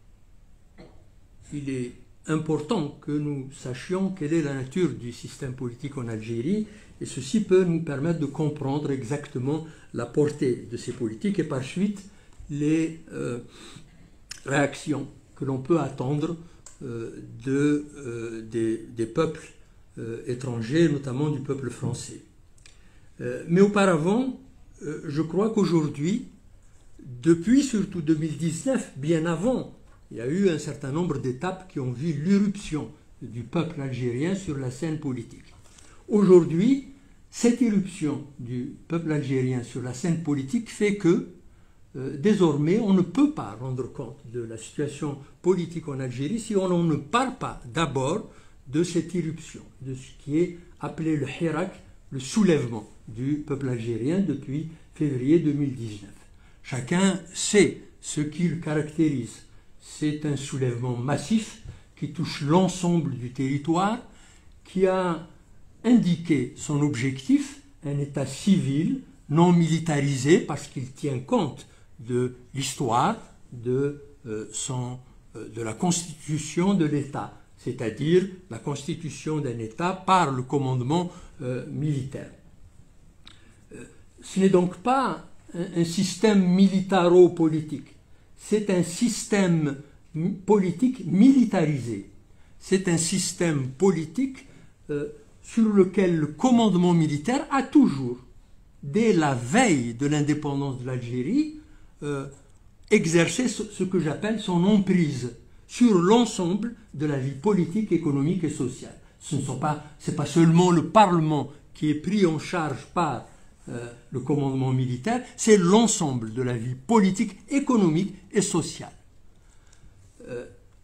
il est important que nous sachions quelle est la nature du système politique en Algérie, et ceci peut nous permettre de comprendre exactement la portée de ces politiques et par suite les euh, réactions que l'on peut attendre euh, de, euh, des, des peuples Euh, étrangers, notamment du peuple français. Euh, mais auparavant, euh, je crois qu'aujourd'hui, depuis surtout deux mille dix-neuf, bien avant, il y a eu un certain nombre d'étapes qui ont vu l'irruption du peuple algérien sur la scène politique. Aujourd'hui, cette irruption du peuple algérien sur la scène politique fait que, euh, désormais, on ne peut pas rendre compte de la situation politique en Algérie si on ne parle pas d'abord de cette irruption, de ce qui est appelé le hirak, le soulèvement du peuple algérien depuis février deux mille dix-neuf. Chacun sait ce qui le caractérise. C'est un soulèvement massif qui touche l'ensemble du territoire, qui a indiqué son objectif, un État civil non militarisé, parce qu'il tient compte de l'histoire, de, euh, son, euh, de la constitution de l'État, c'est-à-dire la constitution d'un État par le commandement euh, militaire. Euh, ce n'est donc pas un, un système militaro-politique, c'est un système politique militarisé. C'est un système politique euh, sur lequel le commandement militaire a toujours, dès la veille de l'indépendance de l'Algérie, euh, exercé ce, ce que j'appelle son emprise sur l'ensemble de la vie politique, économique et sociale. Ce ne sont pas, c'est pas seulement le Parlement qui est pris en charge par euh, le commandement militaire, c'est l'ensemble de la vie politique, économique et sociale.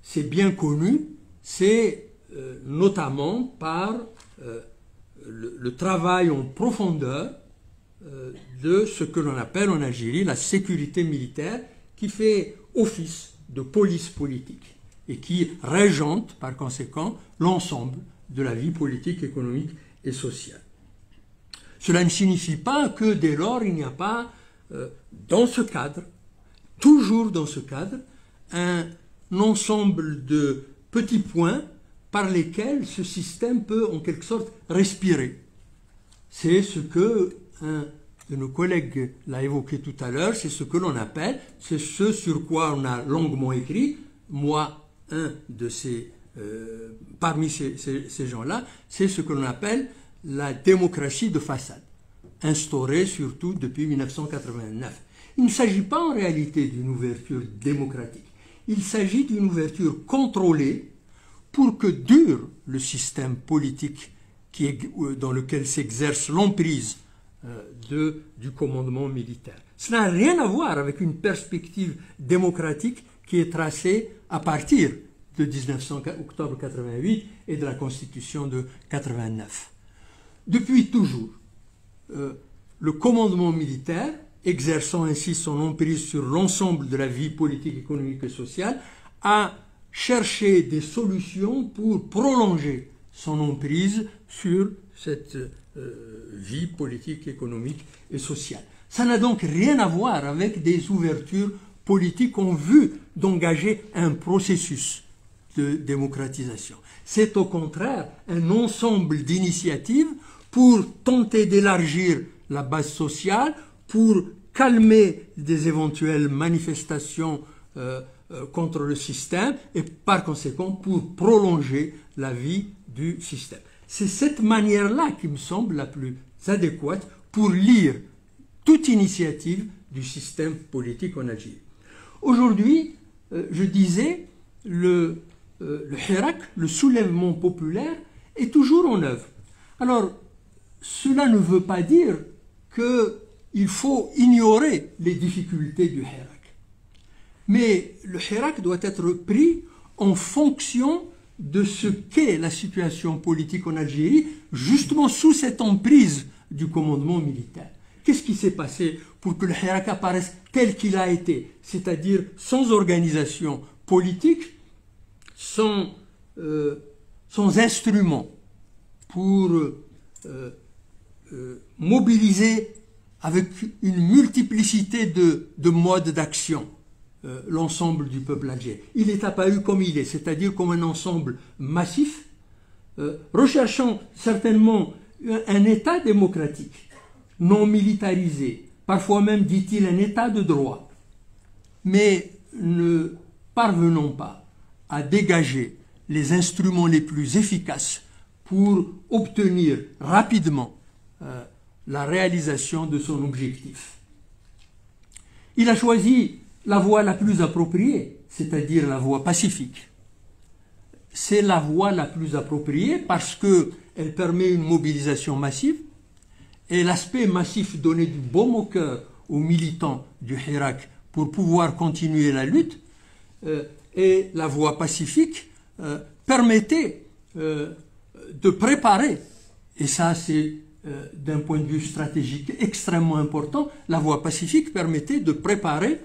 c'est bien connu, c'est euh, notamment par euh, le, le travail en profondeur euh, de ce que l'on appelle en Algérie la sécurité militaire, qui fait office de police politique et qui régente par conséquent l'ensemble de la vie politique, économique et sociale. Cela ne signifie pas que dès lors il n'y a pas euh, dans ce cadre, toujours dans ce cadre, un ensemble de petits points par lesquels ce système peut en quelque sorte respirer. C'est ce que un de nos collègues l'a évoqué tout à l'heure, c'est ce que l'on appelle, c'est ce sur quoi on a longuement écrit, moi, un de ces, euh, parmi ces, ces, ces gens-là, c'est ce que l'on appelle la démocratie de façade, instaurée surtout depuis mille neuf cent quatre-vingt-neuf. Il ne s'agit pas en réalité d'une ouverture démocratique, il s'agit d'une ouverture contrôlée pour que dure le système politique qui est, dans lequel s'exerce l'emprise de, du commandement militaire. Cela n'a rien à voir avec une perspective démocratique qui est tracée à partir de dix-neuf cents, octobre quatre-vingt-huit et de la Constitution de quatre-vingt-neuf. Depuis toujours, euh, le commandement militaire, exerçant ainsi son emprise sur l'ensemble de la vie politique, économique et sociale, a cherché des solutions pour prolonger son emprise sur cette euh, vie politique, économique et sociale. Ça n'a donc rien à voir avec des ouvertures politiques en vue d'engager un processus de démocratisation. C'est au contraire un ensemble d'initiatives pour tenter d'élargir la base sociale, pour calmer des éventuelles manifestations euh, euh, contre le système et par conséquent pour prolonger la vie du système. C'est cette manière-là qui me semble la plus adéquate pour lire toute initiative du système politique en Algérie. Aujourd'hui, euh, je disais, le, euh, le Hirak, le soulèvement populaire, est toujours en œuvre. Alors, cela ne veut pas dire qu'il faut ignorer les difficultés du Hirak. Mais le Hirak doit être pris en fonction de ce qu'est la situation politique en Algérie, justement sous cette emprise du commandement militaire. Qu'est-ce qui s'est passé pour que le Hirak apparaisse tel qu'il a été, c'est-à-dire sans organisation politique, sans, euh, sans instrument pour euh, euh, mobiliser avec une multiplicité de, de modes d'action euh, l'ensemble du peuple algérien. Il est apparu comme il est, c'est-à-dire comme un ensemble massif, euh, recherchant certainement un, un État démocratique, non militarisé, parfois même, dit-il, un État de droit, mais ne parvenons pas à dégager les instruments les plus efficaces pour obtenir rapidement euh, la réalisation de son objectif. Il a choisi la voie la plus appropriée, c'est-à-dire la voie pacifique. C'est la voie la plus appropriée parce qu'elle permet une mobilisation massive, et l'aspect massif donné du baume au cœur aux militants du Hirak pour pouvoir continuer la lutte, euh, et la voie pacifique euh, permettait euh, de préparer, et ça c'est euh, d'un point de vue stratégique extrêmement important, la voie pacifique permettait de préparer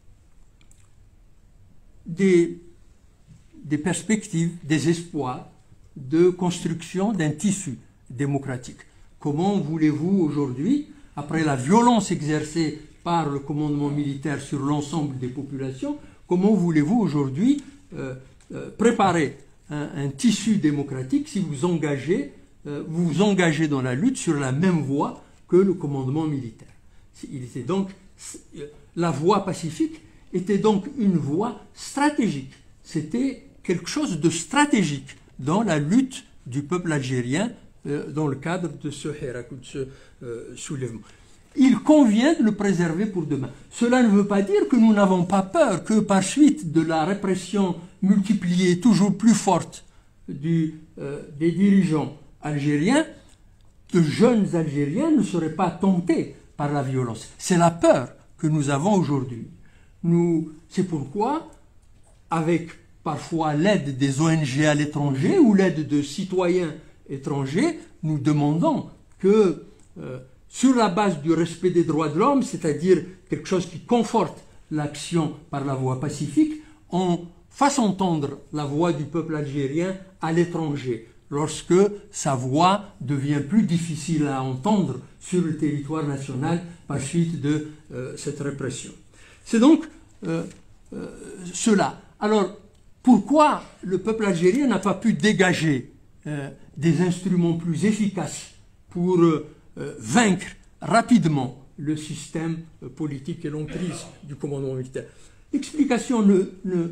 des, des perspectives, des espoirs de construction d'un tissu démocratique. Comment voulez-vous aujourd'hui, après la violence exercée par le commandement militaire sur l'ensemble des populations, comment voulez-vous aujourd'hui euh, euh, préparer un, un tissu démocratique si vous engagez, euh, vous vous engagez dans la lutte sur la même voie que le commandement militaire? Il était donc, la voie pacifique était donc une voie stratégique. C'était quelque chose de stratégique dans la lutte du peuple algérien dans le cadre de ce Hirak, de ce euh, soulèvement. Il convient de le préserver pour demain. Cela ne veut pas dire que nous n'avons pas peur que par suite de la répression multipliée, toujours plus forte du, euh, des dirigeants algériens, de jeunes Algériens ne seraient pas tentés par la violence. C'est la peur que nous avons aujourd'hui. Nous, c'est pourquoi, avec parfois l'aide des O N G à l'étranger ou l'aide de citoyens étrangers, nous demandons que, euh, sur la base du respect des droits de l'homme, c'est-à-dire quelque chose qui conforte l'action par la voie pacifique, on fasse entendre la voix du peuple algérien à l'étranger, lorsque sa voix devient plus difficile à entendre sur le territoire national par suite de euh, cette répression. C'est donc euh, euh, cela. Alors, pourquoi le peuple algérien n'a pas pu dégager euh, des instruments plus efficaces pour euh, euh, vaincre rapidement le système euh, politique et l'emprise du commandement militaire? L'explication ne, ne,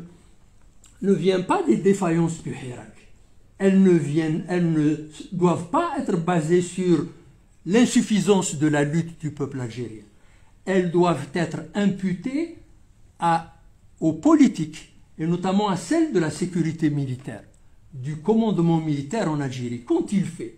ne vient pas des défaillances du Hirak. Elles ne, viennent, elles ne doivent pas être basées sur l'insuffisance de la lutte du peuple algérien. Elles doivent être imputées à, aux politiques, et notamment à celle de la sécurité militaire, du commandement militaire en Algérie. Qu'ont-ils fait?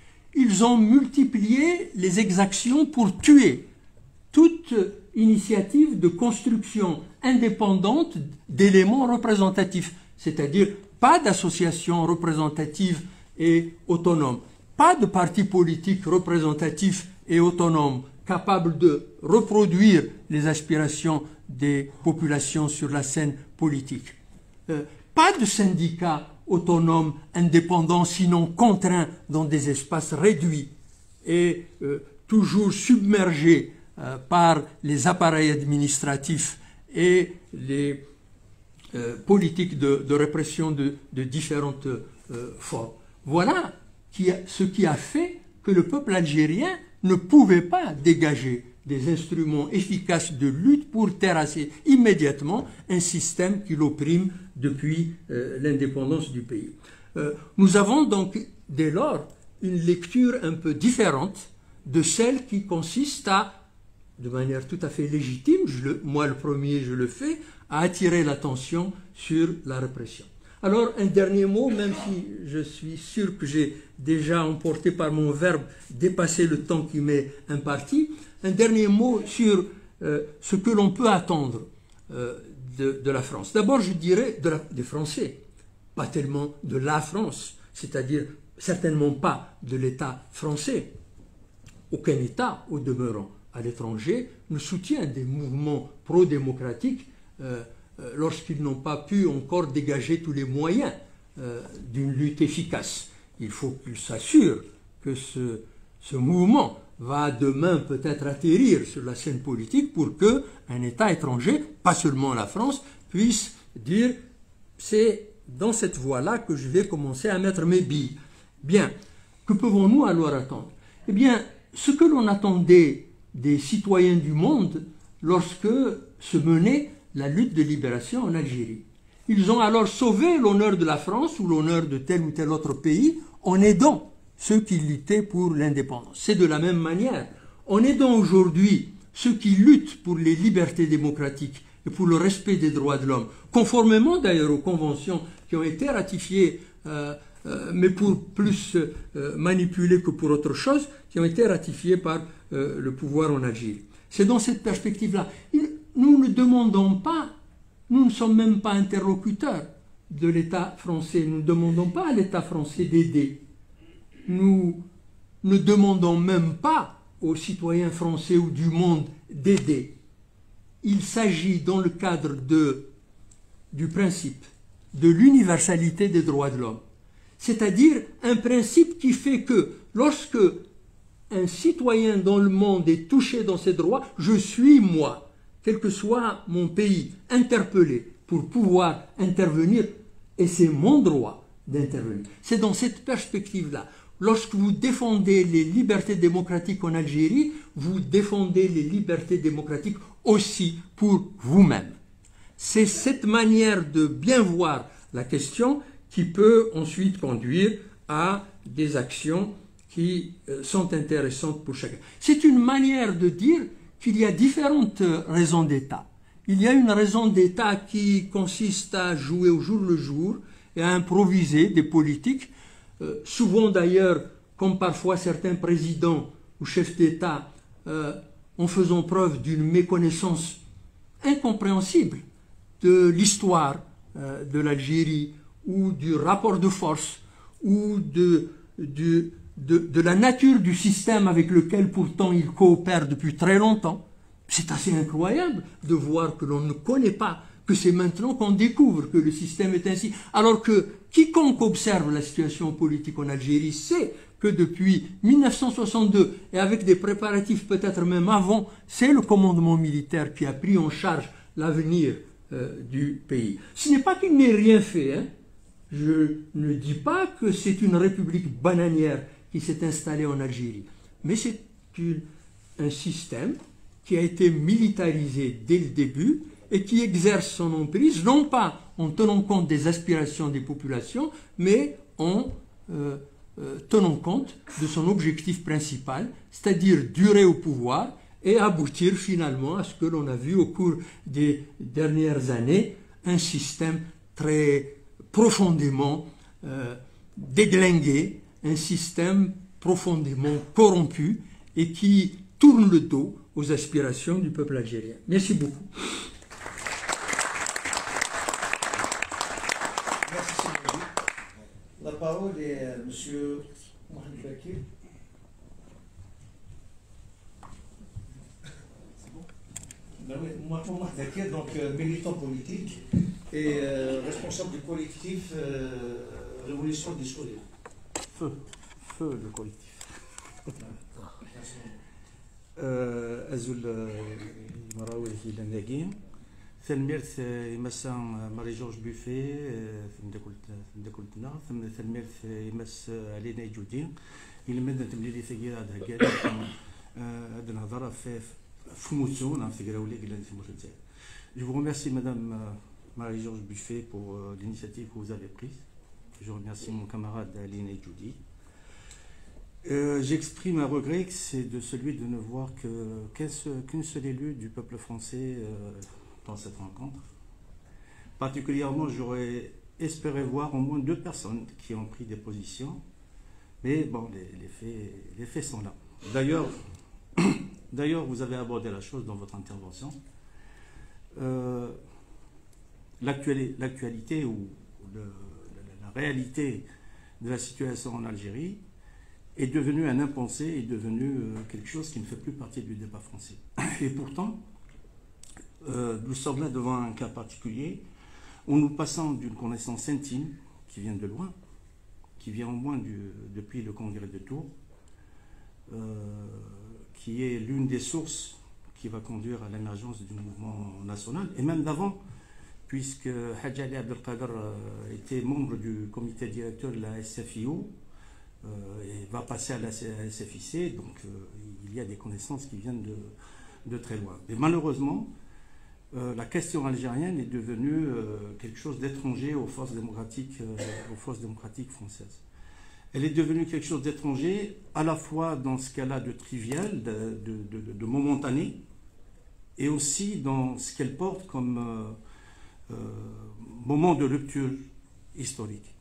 Ils ont multiplié les exactions pour tuer toute initiative de construction indépendante d'éléments représentatifs, c'est-à-dire pas d'associations représentatives et autonomes, pas de partis politiques représentatifs et autonomes capables de reproduire les aspirations des populations sur la scène politique. Euh, pas de syndicats autonomes, indépendants, sinon contraints dans des espaces réduits et euh, toujours submergés euh, par les appareils administratifs et les euh, politiques de, de répression de, de différentes euh, formes. Voilà qui a, ce qui a fait que le peuple algérien ne pouvait pas dégager des instruments efficaces de lutte pour terrasser immédiatement un système qui l'opprime depuis euh, l'indépendance du pays. Euh, nous avons donc dès lors une lecture un peu différente de celle qui consiste à, de manière tout à fait légitime, je le, moi le premier je le fais, à attirer l'attention sur la répression. Alors un dernier mot, même si je suis sûr que j'ai déjà emporté par mon verbe dépassé le temps qui m'est imparti, un dernier mot sur euh, ce que l'on peut attendre euh, de, de la France. D'abord, je dirais de la, des Français, pas tellement de la France, c'est-à-dire certainement pas de l'État français. Aucun État, au demeurant, à l'étranger, ne soutient des mouvements pro-démocratiques euh, euh, lorsqu'ils n'ont pas pu encore dégager tous les moyens euh, d'une lutte efficace. Il faut qu'ils s'assurent que ce, ce mouvement va demain peut-être atterrir sur la scène politique pour qu'un État étranger, pas seulement la France, puisse dire c'est dans cette voie-là que je vais commencer à mettre mes billes. Bien, que pouvons-nous alors attendre? Eh bien, ce que l'on attendait des citoyens du monde lorsque se menait la lutte de libération en Algérie. Ils ont alors sauvé l'honneur de la France ou l'honneur de tel ou tel autre pays en aidant ceux qui luttaient pour l'indépendance. C'est de la même manière, en aidant aujourd'hui ceux qui luttent pour les libertés démocratiques et pour le respect des droits de l'homme, conformément d'ailleurs aux conventions qui ont été ratifiées, euh, euh, mais pour plus euh, manipuler que pour autre chose, qui ont été ratifiées par euh, le pouvoir en Algérie. C'est dans cette perspective-là. Nous ne demandons pas, nous ne sommes même pas interlocuteurs de l'État français, nous ne demandons pas à l'État français d'aider. Nous ne demandons même pas aux citoyens français ou du monde d'aider. Il s'agit dans le cadre de, du principe de l'universalité des droits de l'homme. C'est-à-dire un principe qui fait que lorsque un citoyen dans le monde est touché dans ses droits, je suis moi, quel que soit mon pays, interpellé pour pouvoir intervenir, et c'est mon droit d'intervenir. C'est dans cette perspective-là. Lorsque vous défendez les libertés démocratiques en Algérie, vous défendez les libertés démocratiques aussi pour vous-même. C'est cette manière de bien voir la question qui peut ensuite conduire à des actions qui sont intéressantes pour chacun. C'est une manière de dire qu'il y a différentes raisons d'État. Il y a une raison d'État qui consiste à jouer au jour le jour et à improviser des politiques. Euh, souvent d'ailleurs, comme parfois certains présidents ou chefs d'État, euh, en faisant preuve d'une méconnaissance incompréhensible de l'histoire euh, de l'Algérie ou du rapport de force ou de, de, de, de la nature du système avec lequel pourtant ils coopèrent depuis très longtemps. C'est assez incroyable de voir que l'on ne connaît pas, que c'est maintenant qu'on découvre que le système est ainsi. Alors que quiconque observe la situation politique en Algérie sait que depuis mille neuf cent soixante-deux, et avec des préparatifs peut-être même avant, c'est le commandement militaire qui a pris en charge l'avenir euh, du pays. Ce n'est pas qu'il n'ait rien fait, hein. Je ne dis pas que c'est une république bananière qui s'est installée en Algérie, mais c'est une, un système qui a été militarisé dès le début et qui exerce son emprise, non pas en tenant compte des aspirations des populations, mais en euh, euh, tenant compte de son objectif principal, c'est-à-dire durer au pouvoir et aboutir finalement à ce que l'on a vu au cours des dernières années, un système très profondément euh, déglingué, un système profondément corrompu et qui tourne le dos aux aspirations du peuple algérien. Merci beaucoup. Merci Sylvie. La parole est à M. Mohamed Bakir. Ben oui, Mohamed Bakir, donc euh, militant politique et euh, responsable du collectif euh, Révolution des Sourires. Feu, feu le collectif. أزول مراوي إلى الناقين ثم ميرث يمسا ماري جورج بوفي ثم داكولت ثم داكولتنا ثم ثم ميرث يمس علينا جودين إلى مدة تمليلي ثقيل هذا كان هذا الهضرة في في موسون في قراولي قلنا في موسون. Je vous remercie Madame Marie-Georges Buffet pour euh, l'initiative que vous avez prise. Je remercie mon camarade Aline Djoudi. Euh, J'exprime un regret, c'est de celui de ne voir qu'une qu'un seul élu du peuple français euh, dans cette rencontre. Particulièrement, j'aurais espéré voir au moins deux personnes qui ont pris des positions, mais bon, les, les, faits, les faits sont là. D'ailleurs, d'ailleurs, vous avez abordé la chose dans votre intervention. Euh, L'actualité ou le, la, la réalité de la situation en Algérie est devenu un impensé, est devenu euh, quelque chose qui ne fait plus partie du débat français. Et pourtant, euh, nous sommes là devant un cas particulier où nous passons d'une connaissance intime qui vient de loin, qui vient au moins du, depuis le congrès de Tours, euh, qui est l'une des sources qui va conduire à l'émergence du mouvement national, et même d'avant, puisque Hadj Ali Abdelkader euh, était membre du comité directeur de la S F I O, Euh, et va passer à la S F I C, donc euh, il y a des connaissances qui viennent de, de très loin. Mais malheureusement, euh, la question algérienne est devenue euh, quelque chose d'étranger aux forces démocratiques, euh, aux forces démocratiques françaises. Elle est devenue quelque chose d'étranger, à la fois dans ce qu'elle a de trivial, de, de, de, de momentané, et aussi dans ce qu'elle porte comme euh, euh, moment de rupture historique.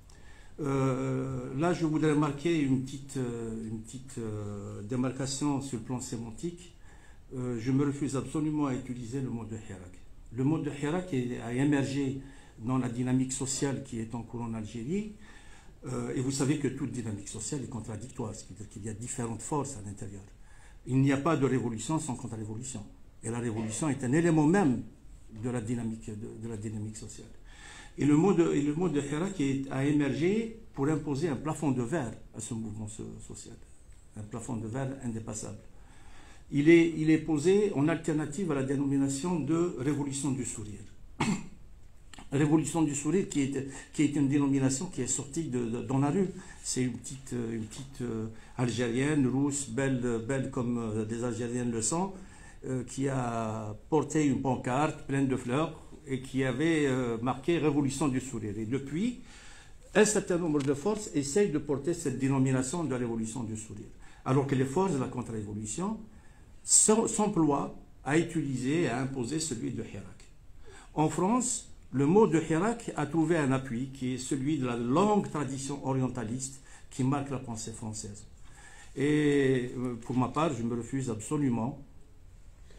Euh, là, je voudrais marquer une petite, euh, une petite euh, démarcation sur le plan sémantique. Euh, je me refuse absolument à utiliser le mot de Hirak. Le mot de Hirak est, a émergé dans la dynamique sociale qui est en cours en Algérie. Euh, et vous savez que toute dynamique sociale est contradictoire, c'est-à-dire qu'il y a différentes forces à l'intérieur. Il n'y a pas de révolution sans contre-révolution. Et la révolution est un élément même de la dynamique, de, de la dynamique sociale. Et le mot de, et le mot de Hirak a émergé pour imposer un plafond de verre à ce mouvement social, un plafond de verre indépassable. Il est, il est posé en alternative à la dénomination de révolution du sourire. Révolution du sourire qui est, qui est une dénomination qui est sortie de, de, dans la rue. C'est une petite, une petite euh, Algérienne, rousse, belle, belle comme euh, des Algériennes le sont, euh, qui a porté une pancarte pleine de fleurs et qui avait euh, marqué Révolution du sourire. Et depuis, un certain nombre de forces essayent de porter cette dénomination de Révolution du sourire. Alors que les forces de la contre-révolution s'emploient à utiliser et à imposer celui de Hirak. En France, le mot de Hirak a trouvé un appui qui est celui de la longue tradition orientaliste qui marque la pensée française. Et pour ma part, je me refuse absolument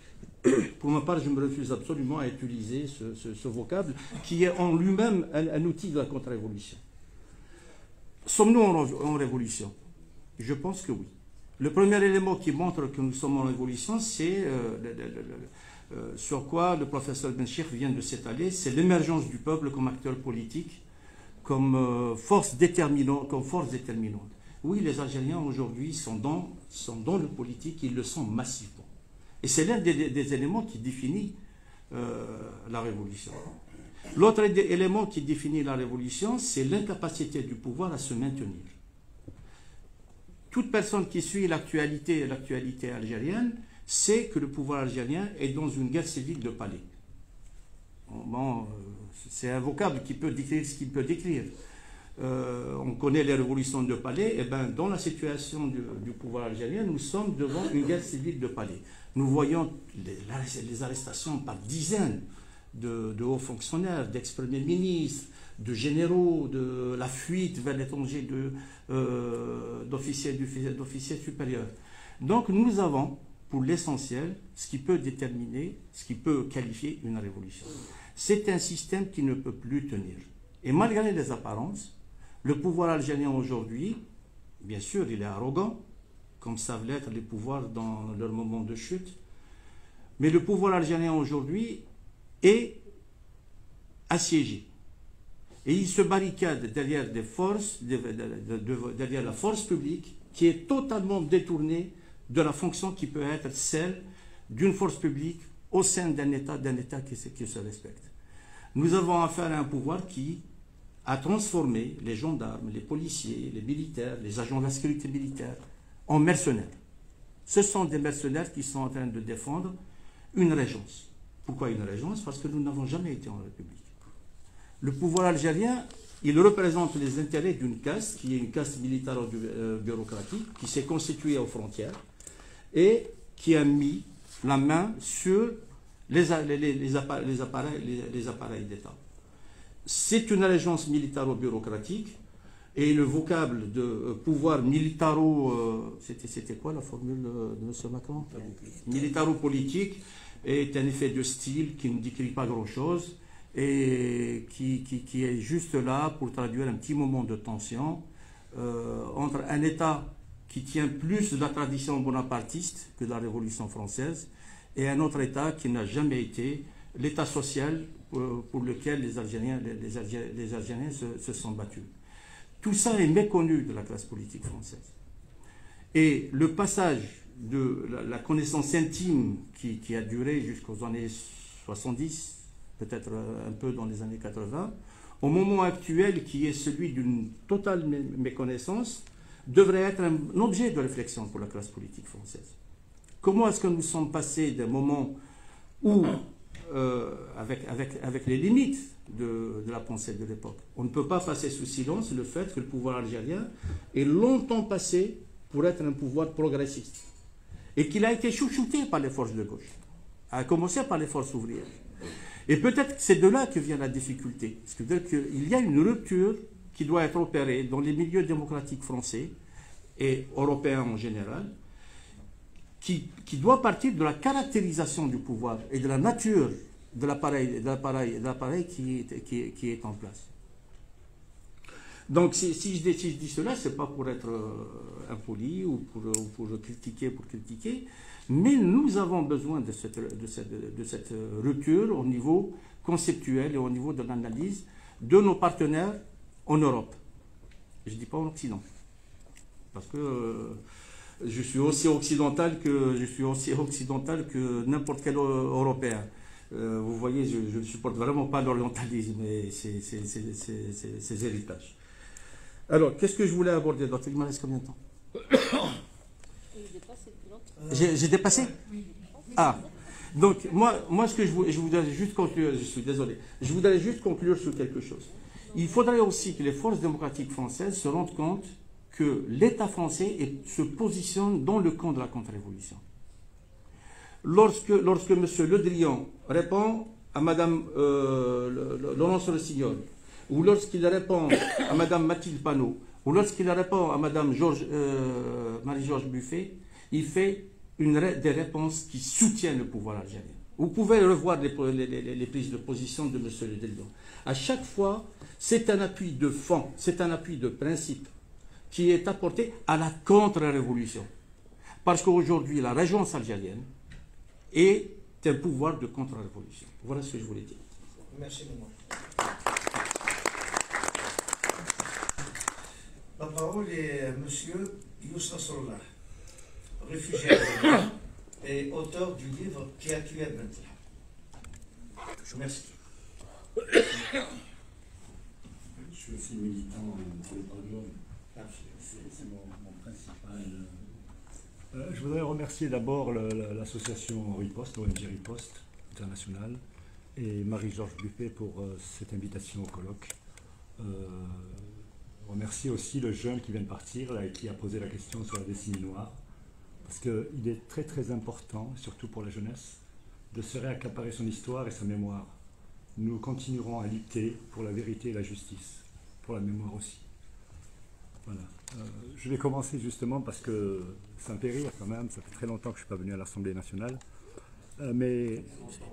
Pour ma part, je me refuse absolument à utiliser ce, ce, ce vocable qui est en lui-même un, un outil de la contre-révolution. Sommes-nous en, en révolution? Je pense que oui. Le premier élément qui montre que nous sommes en révolution, c'est euh, le, le, le, euh, sur quoi le professeur Benchir vient de s'étaler, c'est l'émergence du peuple comme acteur politique, comme, euh, force déterminante, comme force déterminante. Oui, les Algériens aujourd'hui sont dans, sont dans le politique, ils le sont massivement. Et c'est l'un des, des, des éléments qui définit euh, la révolution. L'autre élément qui définit la révolution, c'est l'incapacité du pouvoir à se maintenir. Toute personne qui suit l'actualité, l'actualité algérienne sait que le pouvoir algérien est dans une guerre civile de palais. Bon, c'est un vocable qui peut décrire ce qu'il peut décrire. Euh, on connaît les révolutions de palais, et ben dans la situation du, du pouvoir algérien, nous sommes devant une guerre civile de palais. Nous voyons les, les arrestations par dizaines de, de hauts fonctionnaires, d'ex-premiers ministres, de généraux, de la fuite vers l'étranger de, euh, d'officiers, d'officiers supérieurs. Donc nous avons, pour l'essentiel, ce qui peut déterminer, ce qui peut qualifier une révolution. C'est un système qui ne peut plus tenir. Et malgré les apparences, le pouvoir algérien aujourd'hui, bien sûr, il est arrogant, comme savent l'être les pouvoirs dans leur moment de chute, mais le pouvoir algérien aujourd'hui est assiégé. Et il se barricade derrière des forces, derrière la force publique, qui est totalement détournée de la fonction qui peut être celle d'une force publique au sein d'un État, d'un État qui se, qui se respecte. Nous avons affaire à un pouvoir qui a transformé les gendarmes, les policiers, les militaires, les agents de la sécurité militaire en mercenaires. Ce sont des mercenaires qui sont en train de défendre une régence. Pourquoi une régence? Parce que nous n'avons jamais été en République. Le pouvoir algérien, il représente les intérêts d'une caste, qui est une caste militaro-bureaucratique, qui s'est constituée aux frontières et qui a mis la main sur les, les, les, les appareils, les appareils, les, les appareils d'État. C'est une allégeance militaro-bureaucratique et le vocable de euh, pouvoir militaro... Euh, c'était, c'était quoi la formule de M. Macron? Militaro-politique est un effet de style qui ne décrit pas grand-chose et qui, qui, qui est juste là pour traduire un petit moment de tension euh, entre un État qui tient plus de la tradition bonapartiste que de la Révolution française et un autre État qui n'a jamais été l'État social pour, pour lequel les Algériens, les, les Algériens, les Algériens se, se sont battus. Tout ça est méconnu de la classe politique française. Et le passage de la, la connaissance intime qui, qui a duré jusqu'aux années soixante-dix, peut-être un peu dans les années quatre-vingts, au moment actuel qui est celui d'une totale méconnaissance, devrait être un objet de réflexion pour la classe politique française. Comment est-ce que nous sommes passés d'un moment où, euh, avec, avec, avec les limites de, de la pensée de l'époque, on ne peut pas passer sous silence le fait que le pouvoir algérien est longtemps passé pour être un pouvoir progressiste et qu'il a été chouchouté par les forces de gauche, à commencer par les forces ouvrières. Et peut-être que c'est de là que vient la difficulté. C'est-à-dire qu'il y a une rupture qui doit être opérée dans les milieux démocratiques français et européens en général, qui, qui doit partir de la caractérisation du pouvoir et de la nature de l'appareil, de l'appareil, de l'appareil qui, est, qui, est, qui est en place. Donc si, si, je, si je dis cela, ce n'est pas pour être euh, impoli ou pour, ou pour critiquer pour critiquer, mais nous avons besoin de cette, de, cette, de cette rupture au niveau conceptuel et au niveau de l'analyse de nos partenaires en Europe. Je ne dis pas en Occident, parce que euh, je suis aussi occidental que je suis aussi occidental que n'importe quel Européen. Euh, vous voyez, je, je ne supporte vraiment pas l'orientalisme et ses, ses, ses, ses, ses, ses héritages. Alors, qu'est-ce que je voulais aborder d'autre? Il me reste combien de temps? J'ai, j'ai dépassé? Ah, donc moi, moi ce que je, je voudrais juste conclure, je suis désolé, je voudrais juste conclure sur quelque chose. Il faudrait aussi que les forces démocratiques françaises se rendent compte que l'État français est, se positionne dans le camp de la contre-révolution. Lorsque, lorsque M. Le Drian répond à Mme euh, Laurence Rossignol, ou lorsqu'il répond à Mme Mathilde Panot, ou lorsqu'il répond à Mme Georges, euh, Marie-Georges Buffet, il fait une, des réponses qui soutiennent le pouvoir algérien. Vous pouvez revoir les, les, les, les prises de position de M. Le Deldo. À chaque fois, c'est un appui de fond, c'est un appui de principe qui est apporté à la contre-révolution. Parce qu'aujourd'hui, la régence algérienne est un pouvoir de contre-révolution. Voilà ce que je voulais dire. Merci beaucoup. La parole est à M. Youssa Nasrallah, réfugié algérien et auteur du livre Qui a tué Ben Talha. Merci. Je suis aussi militant pour les droits de l'homme. C'est mon, mon principal. Euh, je voudrais remercier d'abord l'association Riposte, l'O N G Riposte International, et Marie-Georges Buffet pour euh, cette invitation au colloque. Euh, remercier aussi le jeune qui vient de partir là, et qui a posé la question sur la décennie noire, parce qu'il est très très important, surtout pour la jeunesse, de se réaccaparer son histoire et sa mémoire. Nous continuerons à lutter pour la vérité et la justice, pour la mémoire aussi. Voilà. Euh, je vais commencer justement parce que ça me fait rire quand même, ça fait très longtemps que je ne suis pas venu à l'Assemblée nationale, euh, mais,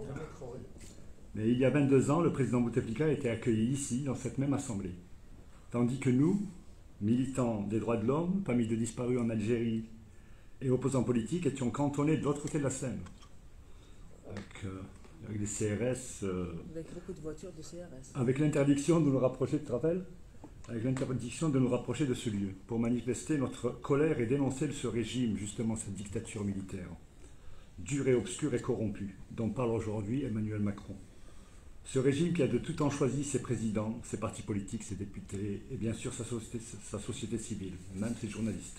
mais il y a vingt-deux ans, le président Bouteflika a été accueilli ici, dans cette même Assemblée. Tandis que nous, militants des droits de l'homme, familles de disparus en Algérie et opposants politiques, étions cantonnés de l'autre côté de la Seine. Avec, euh, avec des C R S. Euh, avec beaucoup de voitures de C R S. Avec l'interdiction de nous rapprocher, tu te rappelles ? Avec l'interdiction de nous rapprocher de ce lieu, pour manifester notre colère et dénoncer ce régime, justement cette dictature militaire, dure et obscure et corrompue, dont parle aujourd'hui Emmanuel Macron. Ce régime qui a de tout temps choisi ses présidents, ses partis politiques, ses députés, et bien sûr sa société, sa société civile, même ses journalistes.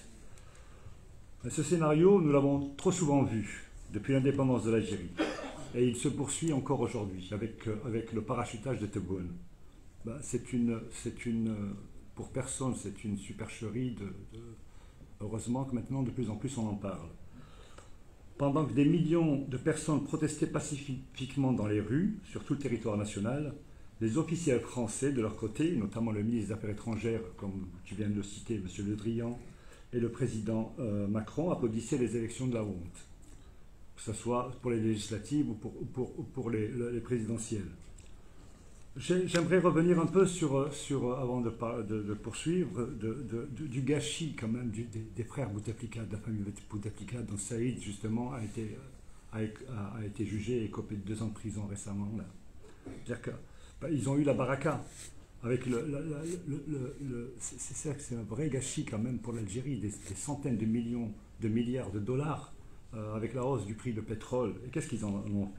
Et ce scénario, nous l'avons trop souvent vu depuis l'indépendance de l'Algérie, et il se poursuit encore aujourd'hui avec, avec le parachutage de Tebboune. Ben, c'est une, c'est une, pour personne, c'est une supercherie. De, de, heureusement que maintenant, de plus en plus, on en parle. Pendant que des millions de personnes protestaient pacifiquement dans les rues, sur tout le territoire national, les officiels français, de leur côté, notamment le ministre des Affaires étrangères, comme tu viens de le citer, M. Le Drian, et le président euh, Macron, applaudissaient les élections de la honte, que ce soit pour les législatives ou pour, ou pour, ou pour les, les présidentielles. J'aimerais revenir un peu sur, sur avant de, de, de poursuivre, de, de, de, du gâchis quand même du, des, des frères Bouteflika, de la famille Bouteflika, dont Saïd justement a été, a, a été jugé et copé de deux ans de prison récemment. C'est-à-dire qu'ils ben, ont eu la baraka. Avec le, le, le, le, le, c'est un vrai gâchis quand même pour l'Algérie, des, des centaines de millions, de milliards de dollars euh, avec la hausse du prix du pétrole. Et qu'est-ce qu'ils en ont fait ?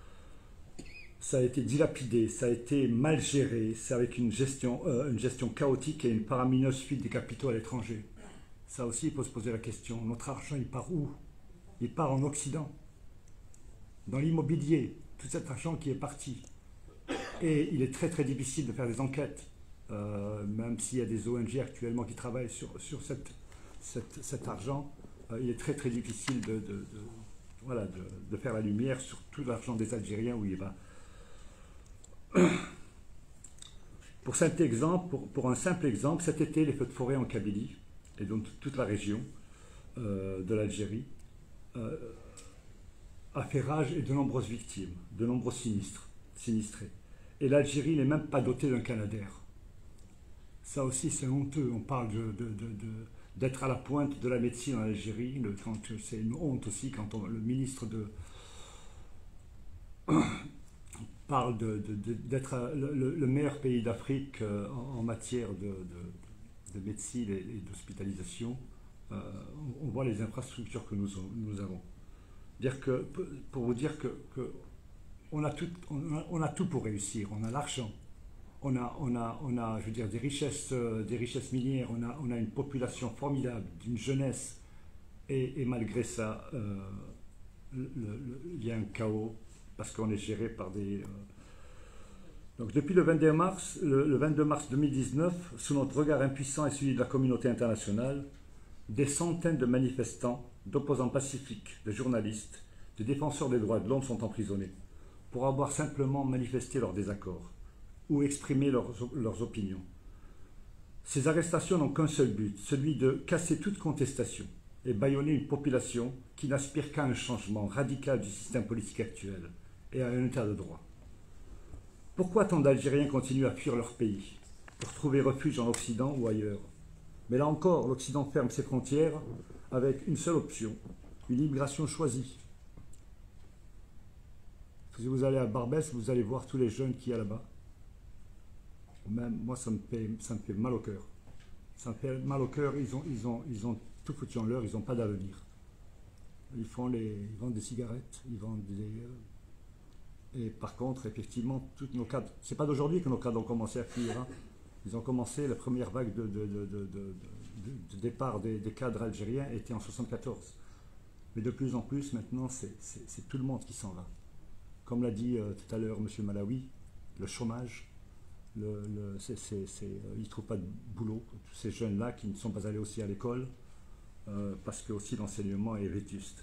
Ça a été dilapidé, ça a été mal géré, c'est avec une gestion, euh, une gestion chaotique et une paramineuse fuite des capitaux à l'étranger. Ça aussi, il faut se poser la question. Notre argent, il part où? Il part en Occident, dans l'immobilier, tout cet argent qui est parti. Et il est très très difficile de faire des enquêtes, euh, même s'il y a des O N G actuellement qui travaillent sur, sur cette, cette, cet argent. Euh, il est très très difficile de, de, de, voilà, de, de faire la lumière sur tout l'argent des Algériens où il va. Pour, cet exemple, pour, pour un simple exemple, cet été, les feux de forêt en Kabylie, et donc toute la région euh, de l'Algérie, euh, a fait rage et de nombreuses victimes, de nombreux sinistres, sinistrés. Et l'Algérie n'est même pas dotée d'un Canadair. Ça aussi, c'est honteux. On parle de, de, de, de, d'être à la pointe de la médecine en Algérie. C'est une honte aussi quand on, le ministre de... parle d'être le, le, le meilleur pays d'Afrique euh, en, en matière de, de, de médecine et, et d'hospitalisation. Euh, on, on voit les infrastructures que nous, nous avons. Dire que, pour vous dire que, que on, a tout, on, a, on a tout pour réussir. On a l'argent, on a, on, a, on a je veux dire, des richesses, euh, des richesses minières, on a, on a une population formidable, d'une jeunesse. Et, et malgré ça, euh, le, le, il y a un chaos. Parce qu'on est géré par des... Euh... Donc depuis le vingt-deux mars, le, le vingt-deux mars deux mille dix-neuf, sous notre regard impuissant et celui de la communauté internationale, des centaines de manifestants, d'opposants pacifiques, de journalistes, de défenseurs des droits de l'homme sont emprisonnés pour avoir simplement manifesté leur désaccord ou exprimé leurs, leurs opinions. Ces arrestations n'ont qu'un seul but, celui de casser toute contestation, et bâillonner une population qui n'aspire qu'à un changement radical du système politique actuel et à un état de droit. Pourquoi tant d'Algériens continuent à fuir leur pays pour trouver refuge en Occident ou ailleurs? Mais là encore, l'Occident ferme ses frontières avec une seule option, une immigration choisie. Si vous allez à Barbès, vous allez voir tous les jeunes qu'il y a là-bas. Même moi, ça me fait, ça me fait mal au cœur. Ça me fait mal au cœur. Ils ont, ils ont, ils ont tout foutu en l'air. Ils n'ont pas d'avenir. Ils font les, ils vendent des cigarettes. Ils vendent des. Euh, et par contre, effectivement, tous nos cadres. C'est pas d'aujourd'hui que nos cadres ont commencé à fuir. Hein. Ils ont commencé la première vague de, de, de, de, de, de, de départ des, des cadres algériens était en soixante-quatorze. Mais de plus en plus, maintenant, c'est tout le monde qui s'en va. Comme l'a dit euh, tout à l'heure M. Malawi, le chômage, le, le, c'est, c'est, c'est, euh, ils ne trouvent pas de boulot. Tous ces jeunes-là qui ne sont pas allés aussi à l'école, euh, parce que aussi l'enseignement est vétuste.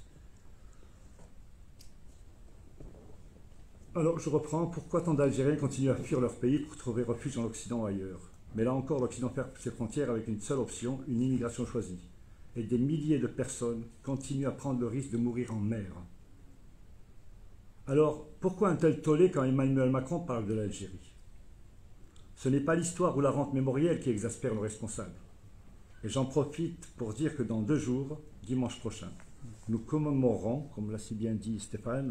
Alors, je reprends. Pourquoi tant d'Algériens continuent à fuir leur pays pour trouver refuge en Occident ou ailleurs? Mais là encore, l'Occident ferme ses frontières avec une seule option, une immigration choisie. Et des milliers de personnes continuent à prendre le risque de mourir en mer. Alors, pourquoi un tel tollé quand Emmanuel Macron parle de l'Algérie? Ce n'est pas l'histoire ou la rente mémorielle qui exaspère nos responsables. Et j'en profite pour dire que dans deux jours, dimanche prochain, nous commémorerons, comme l'a si bien dit Stéphane,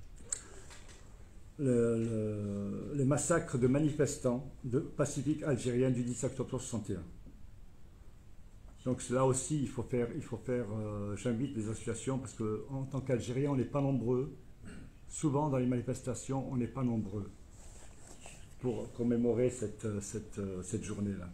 Le, le, les massacres de manifestants de pacifiques algériens du dix octobre soixante et un. Donc là aussi, il faut faire, il faut faire euh, j'invite les associations, parce qu'en tant qu'Algériens, on n'est pas nombreux. Souvent, dans les manifestations, on n'est pas nombreux pour commémorer cette, cette, cette journée-là.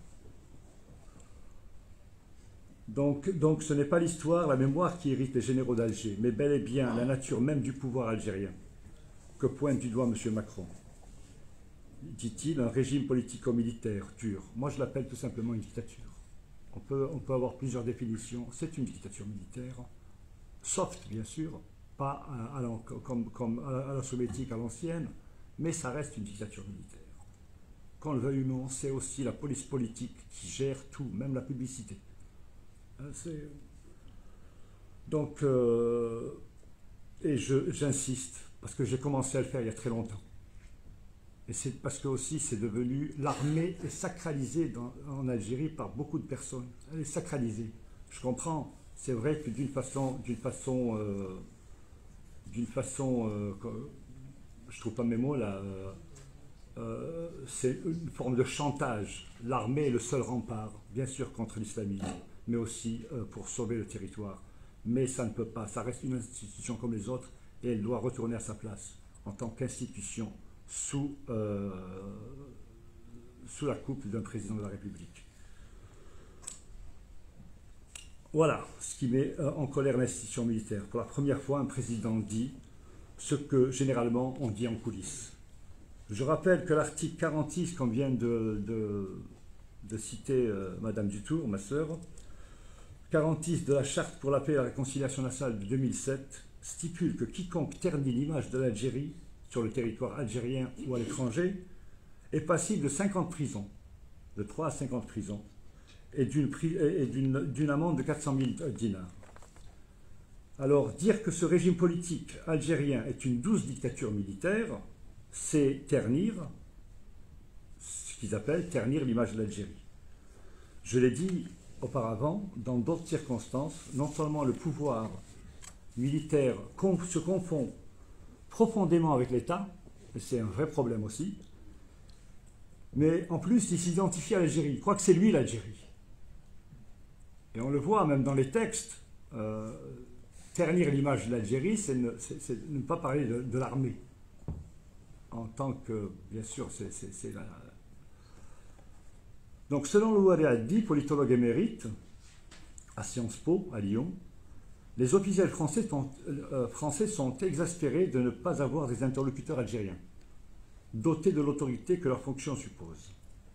Donc, donc ce n'est pas l'histoire, la mémoire qui hérite les généraux d'Alger, mais bel et bien la nature même du pouvoir algérien que pointe du doigt M. Macron. Dit-il, un régime politico-militaire dur. Moi, je l'appelle tout simplement une dictature. On peut, on peut avoir plusieurs définitions. C'est une dictature militaire, soft, bien sûr, pas à, à la, comme, comme à, la, à la soviétique, à l'ancienne, mais ça reste une dictature militaire. Qu'on le veuille ou non, c'est aussi la police politique qui gère tout, même la publicité. Donc, euh, et j'insiste, parce que j'ai commencé à le faire il y a très longtemps. Et c'est parce que aussi c'est devenu, l'armée est sacralisée dans, en Algérie par beaucoup de personnes. Elle est sacralisée. Je comprends. C'est vrai que d'une façon, d'une façon, euh, d'une façon, euh, je trouve pas mes mots là. Euh, euh, c'est une forme de chantage. L'armée est le seul rempart, bien sûr contre l'islamisme, mais aussi euh, pour sauver le territoire. Mais ça ne peut pas. Ça reste une institution comme les autres. Et elle doit retourner à sa place en tant qu'institution sous, euh, sous la coupe d'un président de la République. Voilà ce qui met en colère l'institution militaire. Pour la première fois, un président dit ce que généralement on dit en coulisses. Je rappelle que l'article quarante-six, qu'on vient de, de, de citer euh, Madame Dutour, ma sœur, quarante-six de la Charte pour la paix et la réconciliation nationale de deux mille sept, stipule que quiconque ternit l'image de l'Algérie sur le territoire algérien ou à l'étranger est passible de cinquante prisons, de trois à cinquante prisons, et d'une amende de quatre cent mille dinars. Alors, dire que ce régime politique algérien est une douce dictature militaire, c'est ternir ce qu'ils appellent ternir l'image de l'Algérie. Je l'ai dit auparavant, dans d'autres circonstances, non seulement le pouvoir militaire se confond profondément avec l'État, et c'est un vrai problème aussi, mais en plus il s'identifie à l'Algérie, il croit que c'est lui l'Algérie. Et on le voit même dans les textes, euh, ternir l'image de l'Algérie, c'est ne, ne pas parler de, de l'armée, en tant que, bien sûr, c'est la... Donc selon Louari Addi, politologue émérite, à Sciences Po, à Lyon, les officiels français sont, euh, français sont exaspérés de ne pas avoir des interlocuteurs algériens, dotés de l'autorité que leur fonction suppose.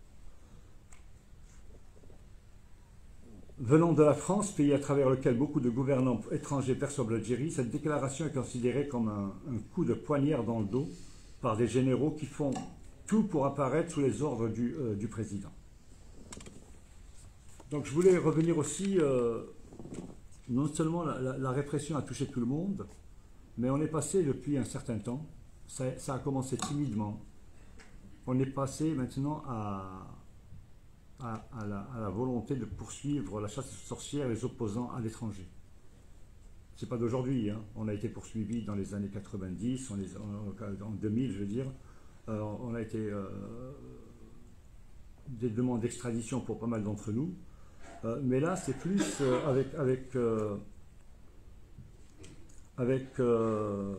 Venant de la France, pays à travers lequel beaucoup de gouvernants étrangers perçoivent l'Algérie, cette déclaration est considérée comme un, un coup de poignard dans le dos par des généraux qui font tout pour apparaître sous les ordres du, euh, du président. Donc je voulais revenir aussi... Euh, non seulement la, la, la répression a touché tout le monde, mais on est passé depuis un certain temps, ça, ça a commencé timidement, on est passé maintenant à, à, à, la, à la volonté de poursuivre la chasse aux sorcières et les opposants à l'étranger. C'est pas d'aujourd'hui, hein. On a été poursuivi dans les années quatre-vingt-dix, on les, en, en deux mille je veux dire, euh, on a été euh, des demandes d'extradition pour pas mal d'entre nous, euh, mais là c'est plus euh, avec avec euh, avec euh,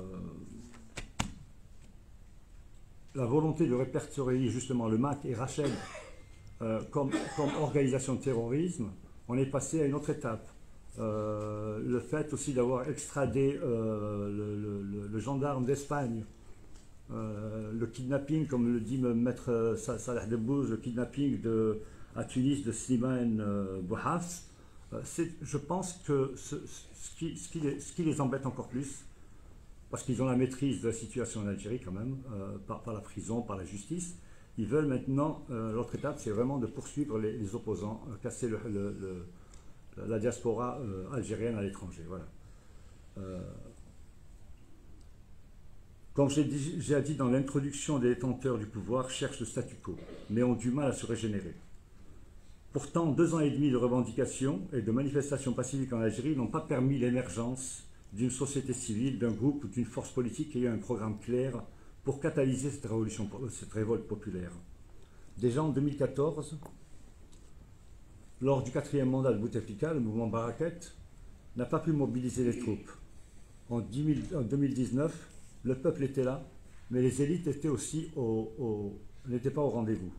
la volonté de répertorier justement le M A C et Rachel euh, comme, comme organisation de terrorisme, on est passé à une autre étape. Euh, le fait aussi d'avoir extradé euh, le, le, le gendarme d'Espagne, euh, le kidnapping, comme le dit maître Salah Debbouz, le kidnapping de, à Tunis de Slimane euh, Bouhafs, euh, je pense que ce, ce, qui, ce, qui les, ce qui les embête encore plus, parce qu'ils ont la maîtrise de la situation en Algérie quand même, euh, par, par la prison, par la justice, ils veulent maintenant, euh, l'autre étape, c'est vraiment de poursuivre les, les opposants, euh, casser le, le, le la diaspora euh, algérienne à l'étranger. Voilà. Euh, comme j'ai dit, dit dans l'introduction, les détenteurs du pouvoir cherchent le statu quo, mais ont du mal à se régénérer. Pourtant, deux ans et demi de revendications et de manifestations pacifiques en Algérie n'ont pas permis l'émergence d'une société civile, d'un groupe ou d'une force politique ayant un programme clair pour catalyser cette révolution, cette révolte populaire. Déjà en deux mille quatorze, lors du quatrième mandat de Bouteflika, le mouvement Barakat n'a pas pu mobiliser les troupes. En deux mille dix-neuf, le peuple était là, mais les élites étaient aussi au, au, n'étaient pas au rendez-vous.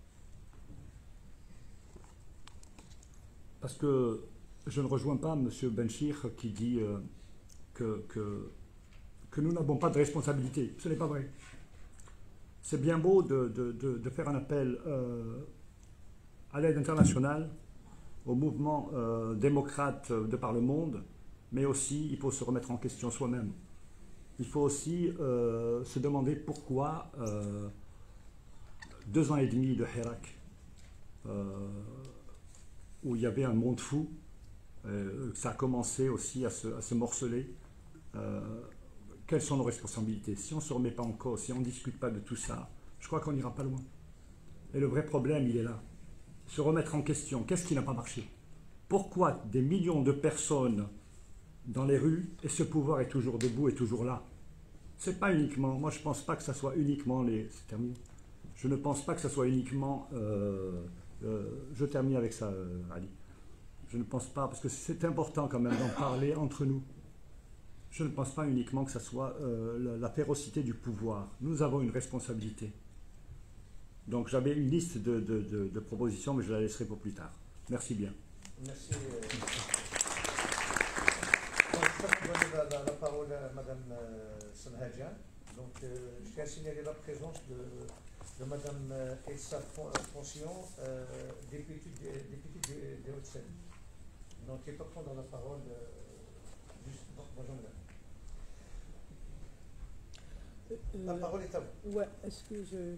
Parce que je ne rejoins pas M. Benchir qui dit euh, que, que, que nous n'avons pas de responsabilité. Ce n'est pas vrai. C'est bien beau de, de, de, de faire un appel euh, à l'aide internationale, au mouvement euh, démocrate de par le monde, mais aussi il faut se remettre en question soi-même. Il faut aussi euh, se demander pourquoi euh, deux ans et demi de Hirak, euh, où il y avait un monde fou, euh, ça a commencé aussi à se, à se morceler. Euh, quelles sont nos responsabilités? Si on ne se remet pas en cause, si on ne discute pas de tout ça, je crois qu'on n'ira pas loin. Et le vrai problème, il est là. Se remettre en question. Qu'est-ce qui n'a pas marché? Pourquoi des millions de personnes dans les rues et ce pouvoir est toujours debout et toujours là? C'est pas uniquement, moi je ne pense pas que ça soit uniquement les... C'est terminé. Je ne pense pas que ça soit uniquement... Euh, euh, je termine avec ça, euh, Ali. Je ne pense pas, parce que c'est important quand même d'en parler entre nous. Je ne pense pas uniquement que ça soit euh, la, la férocité du pouvoir. Nous avons une responsabilité. Donc j'avais une liste de, de, de, de propositions, mais je la laisserai pour plus tard. Merci bien. Merci. Euh... Donc, je vais donner la, la, la parole à Mme euh, Sanhadjian. Donc, euh, je tiens à signaler la présence de, de Mme euh, Elsa Foncion, euh, députée des, députée des, des Hauts-de-Seine. Donc, elle peut prendre la parole. Euh, juste, bon, bonjour, madame. Euh, la parole est à vous. Ouais, est-ce que je.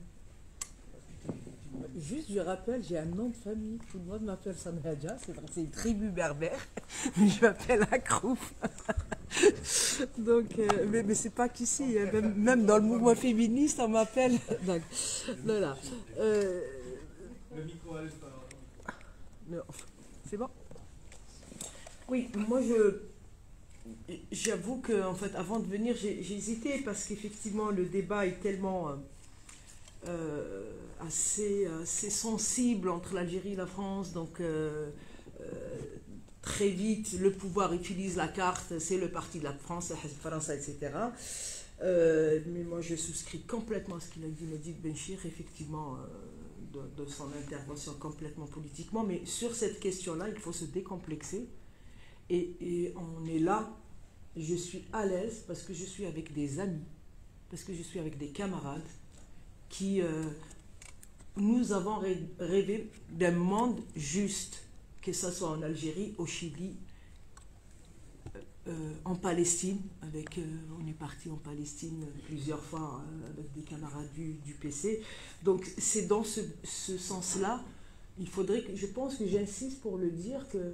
Juste, je rappelle, j'ai un nom de famille. Tout le monde m'appelle Sanhadja, c'est une tribu berbère, mais je m'appelle Akrouf. Donc, euh, mais, mais c'est pas qu'ici, hein, même, même dans le mouvement féministe, on m'appelle. Donc, voilà. Euh, le micro a non, c'est bon. Oui, moi je. J'avoue que, en fait, avant de venir, j'ai hésité parce qu'effectivement, le débat est tellement. Euh, Euh, assez, assez sensible entre l'Algérie et la France, donc euh, euh, très vite le pouvoir utilise la carte, c'est le parti de la France, France, et cetera. Euh, mais moi je souscris complètement à ce qu'il a dit Medid Benchir, effectivement, euh, de, de son intervention complètement politiquement, mais sur cette question-là, il faut se décomplexer, et, et on est là, je suis à l'aise parce que je suis avec des amis, parce que je suis avec des camarades, qui, euh, nous avons rêvé d'un monde juste, que ce soit en Algérie, au Chili, euh, en Palestine, avec, euh, on est parti en Palestine plusieurs fois euh, avec des camarades du, du P C. Donc c'est dans ce, ce sens-là, il faudrait que, je pense que j'insiste pour le dire, que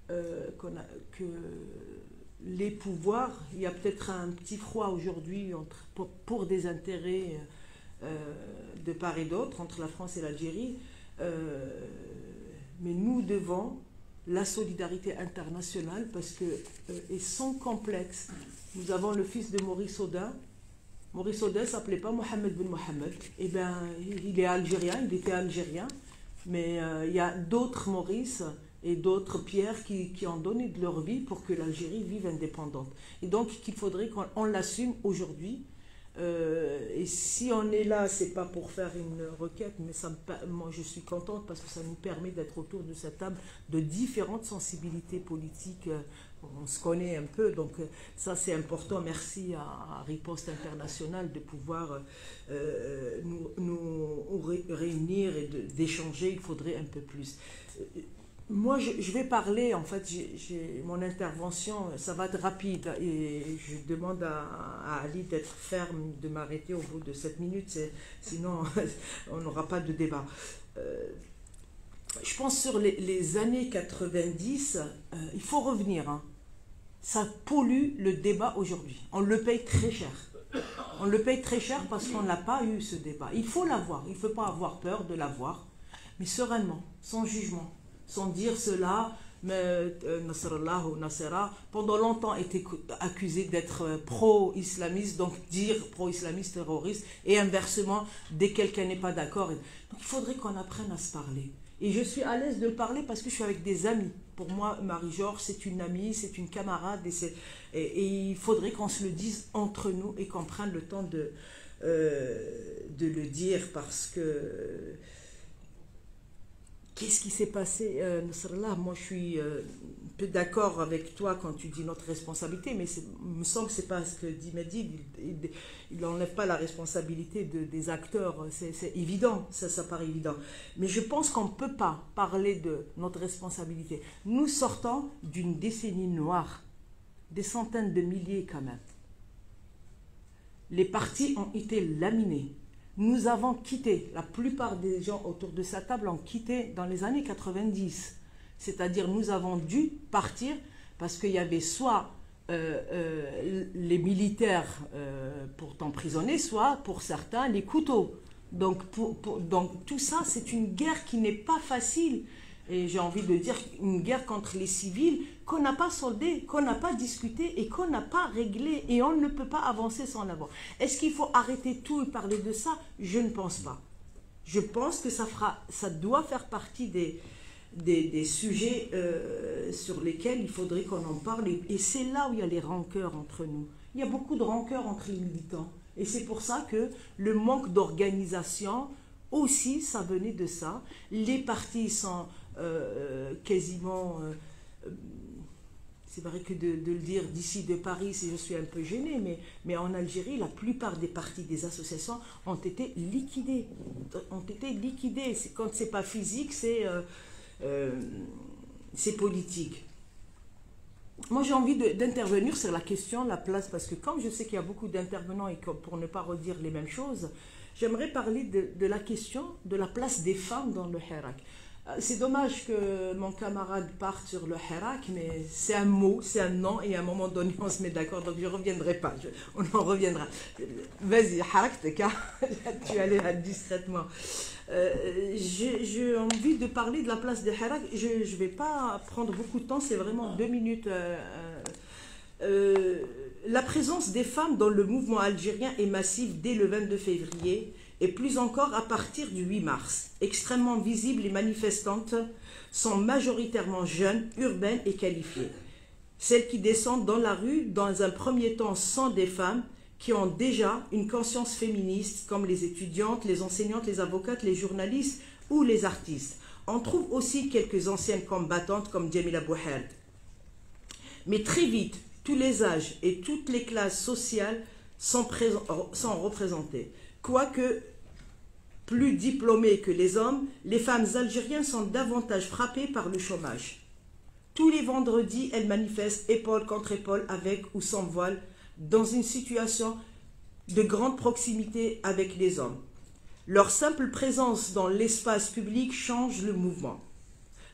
euh, qu'on a, que les pouvoirs, il y a peut-être un petit froid aujourd'hui entre, pour, pour des intérêts euh, de part et d'autre, entre la France et l'Algérie, euh, mais nous devons la solidarité internationale parce que, euh, et sans complexe, nous avons le fils de Maurice Audin. Maurice Audin ne s'appelait pas Mohamed Ben Mohamed. Eh bien, il est algérien, il était algérien, mais euh, il y a d'autres Maurice et d'autres Pierre qui, qui ont donné de leur vie pour que l'Algérie vive indépendante. Et donc, qu'il faudrait qu'on l'assume aujourd'hui. Euh, et si on est là, c'est pas pour faire une requête, mais ça me, moi je suis contente parce que ça nous permet d'être autour de cette table de différentes sensibilités politiques. On se connaît un peu, donc ça c'est important. Merci à, à Riposte Internationale de pouvoir euh, nous, nous réunir et d'échanger. Il faudrait un peu plus. Moi, je, je vais parler, en fait, j'ai mon intervention, ça va être rapide et je demande à, à Ali d'être ferme, de m'arrêter au bout de sept minutes, sinon on n'aura pas de débat. Euh, je pense sur les, les années quatre-vingt-dix, euh, il faut revenir. Hein. Ça pollue le débat aujourd'hui. On le paye très cher. On le paye très cher parce qu'on n'a pas eu ce débat. Il faut l'avoir, il ne faut pas avoir peur de l'avoir, mais sereinement, sans jugement. Sans dire cela, mais euh, Nasrallah ou Nasera, pendant longtemps était accusé d'être pro-islamiste, donc dire pro-islamiste terroriste, et inversement, dès que quelqu'un n'est pas d'accord. Donc il faudrait qu'on apprenne à se parler. Et je suis à l'aise de le parler parce que je suis avec des amis. Pour moi, Marie-Georges, c'est une amie, c'est une camarade, et, et, et il faudrait qu'on se le dise entre nous et qu'on prenne le temps de, euh, de le dire parce que... Qu'est-ce qui s'est passé, euh, Nasrallah? Moi, je suis euh, un peu d'accord avec toi quand tu dis notre responsabilité, mais il me semble que ce n'est pas ce que dit Mehdi. Il n'enlève pas la responsabilité de, des acteurs. C'est évident, ça, ça paraît évident. Mais je pense qu'on ne peut pas parler de notre responsabilité. Nous sortons d'une décennie noire, des centaines de milliers quand même. Les partis ont été laminés. Nous avons quitté, la plupart des gens autour de cette table ont quitté dans les années quatre-vingt-dix. C'est-à-dire nous avons dû partir parce qu'il y avait soit euh, euh, les militaires euh, pour t'emprisonner, soit pour certains les couteaux. Donc, pour, pour, donc tout ça, c'est une guerre qui n'est pas facile. Et j'ai envie de dire une guerre contre les civils qu'on n'a pas soldée, qu'on n'a pas discuté et qu'on n'a pas réglé. Et on ne peut pas avancer sans l'avoir. Est-ce qu'il faut arrêter tout et parler de ça? Je ne pense pas. Je pense que ça, fera, ça doit faire partie des, des, des sujets euh, sur lesquels il faudrait qu'on en parle. Et, et c'est là où il y a les rancœurs entre nous. Il y a beaucoup de rancœurs entre les militants. Et c'est pour ça que le manque d'organisation, aussi, ça venait de ça. Les partis sont... Euh, quasiment, euh, c'est vrai que de, de le dire d'ici de Paris, je suis un peu gênée, mais, mais en Algérie, la plupart des partis, des associations ont été liquidés. Ont été liquidés. Quand ce n'est pas physique, c'est euh, euh, politique. Moi, j'ai envie d'intervenir sur la question, la place, parce que comme je sais qu'il y a beaucoup d'intervenants et que pour ne pas redire les mêmes choses, j'aimerais parler de, de la question de la place des femmes dans le Hirak. C'est dommage que mon camarade parte sur le Hirak, mais c'est un mot, c'est un nom, et à un moment donné, on se met d'accord, donc je ne reviendrai pas, je, on en reviendra. Vas-y, Hirak, tu allais discrètement. Euh, J'ai envie de parler de la place de Hirak, je ne vais pas prendre beaucoup de temps, c'est vraiment deux minutes. Euh, euh, la présence des femmes dans le mouvement algérien est massive dès le vingt-deux février, et plus encore à partir du huit mars. Extrêmement visibles, les manifestantes sont majoritairement jeunes, urbaines et qualifiées. Celles qui descendent dans la rue, dans un premier temps, sont des femmes qui ont déjà une conscience féministe, comme les étudiantes, les enseignantes, les avocates, les journalistes ou les artistes. On trouve aussi quelques anciennes combattantes comme Djamila Bouherd. Mais très vite, tous les âges et toutes les classes sociales sont, sont représentées. Quoique plus diplômées que les hommes, les femmes algériennes sont davantage frappées par le chômage. Tous les vendredis, elles manifestent épaule contre épaule avec ou sans voile, dans une situation de grande proximité avec les hommes. Leur simple présence dans l'espace public change le mouvement.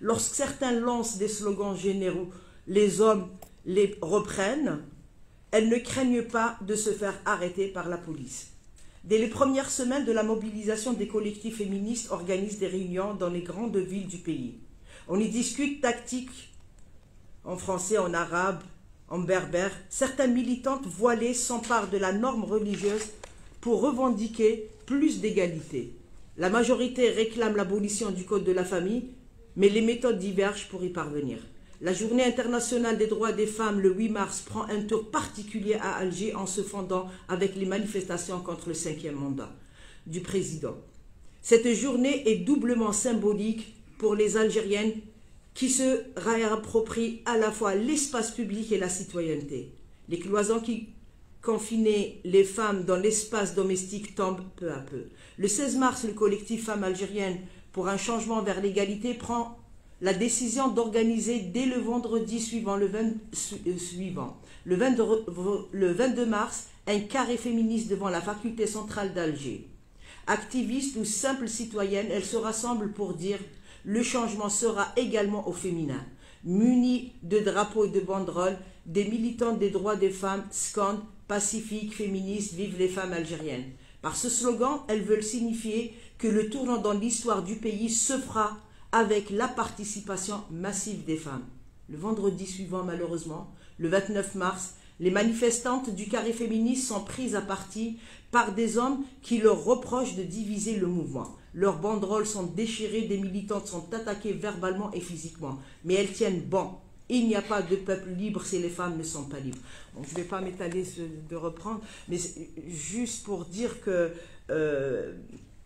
Lorsque certains lancent des slogans généraux, les hommes les reprennent, elles ne craignent pas de se faire arrêter par la police. Dès les premières semaines de la mobilisation, des collectifs féministes organisent des réunions dans les grandes villes du pays. On y discute tactiques en français, en arabe, en berbère. Certaines militantes voilées s'emparent de la norme religieuse pour revendiquer plus d'égalité. La majorité réclame l'abolition du Code de la famille, mais les méthodes divergent pour y parvenir. La Journée internationale des droits des femmes, le huit mars, prend un tour particulier à Alger en se fondant avec les manifestations contre le cinquième mandat du président. Cette journée est doublement symbolique pour les Algériennes qui se réapproprient à la fois l'espace public et la citoyenneté. Les cloisons qui confinaient les femmes dans l'espace domestique tombent peu à peu. Le seize mars, le collectif Femmes algériennes pour un changement vers l'égalité prend la décision d'organiser dès le vendredi suivant, le, vingt, euh, suivant le, vingt, le vingt-deux mars, un carré féministe devant la faculté centrale d'Alger. Activistes ou simples citoyennes, elles se rassemblent pour dire « le changement sera également au féminin ». Munies de drapeaux et de banderoles, des militantes des droits des femmes scandent « pacifique, féministe, vive les femmes algériennes ». Par ce slogan, elles veulent signifier que le tournant dans l'histoire du pays se fera avec la participation massive des femmes. Le vendredi suivant, malheureusement, le vingt-neuf mars, les manifestantes du carré féministe sont prises à partie par des hommes qui leur reprochent de diviser le mouvement. Leurs banderoles sont déchirées, des militantes sont attaquées verbalement et physiquement. Mais elles tiennent bon. Il n'y a pas de peuple libre si les femmes ne sont pas libres. Bon, je ne vais pas m'étaler de reprendre, mais juste pour dire que euh,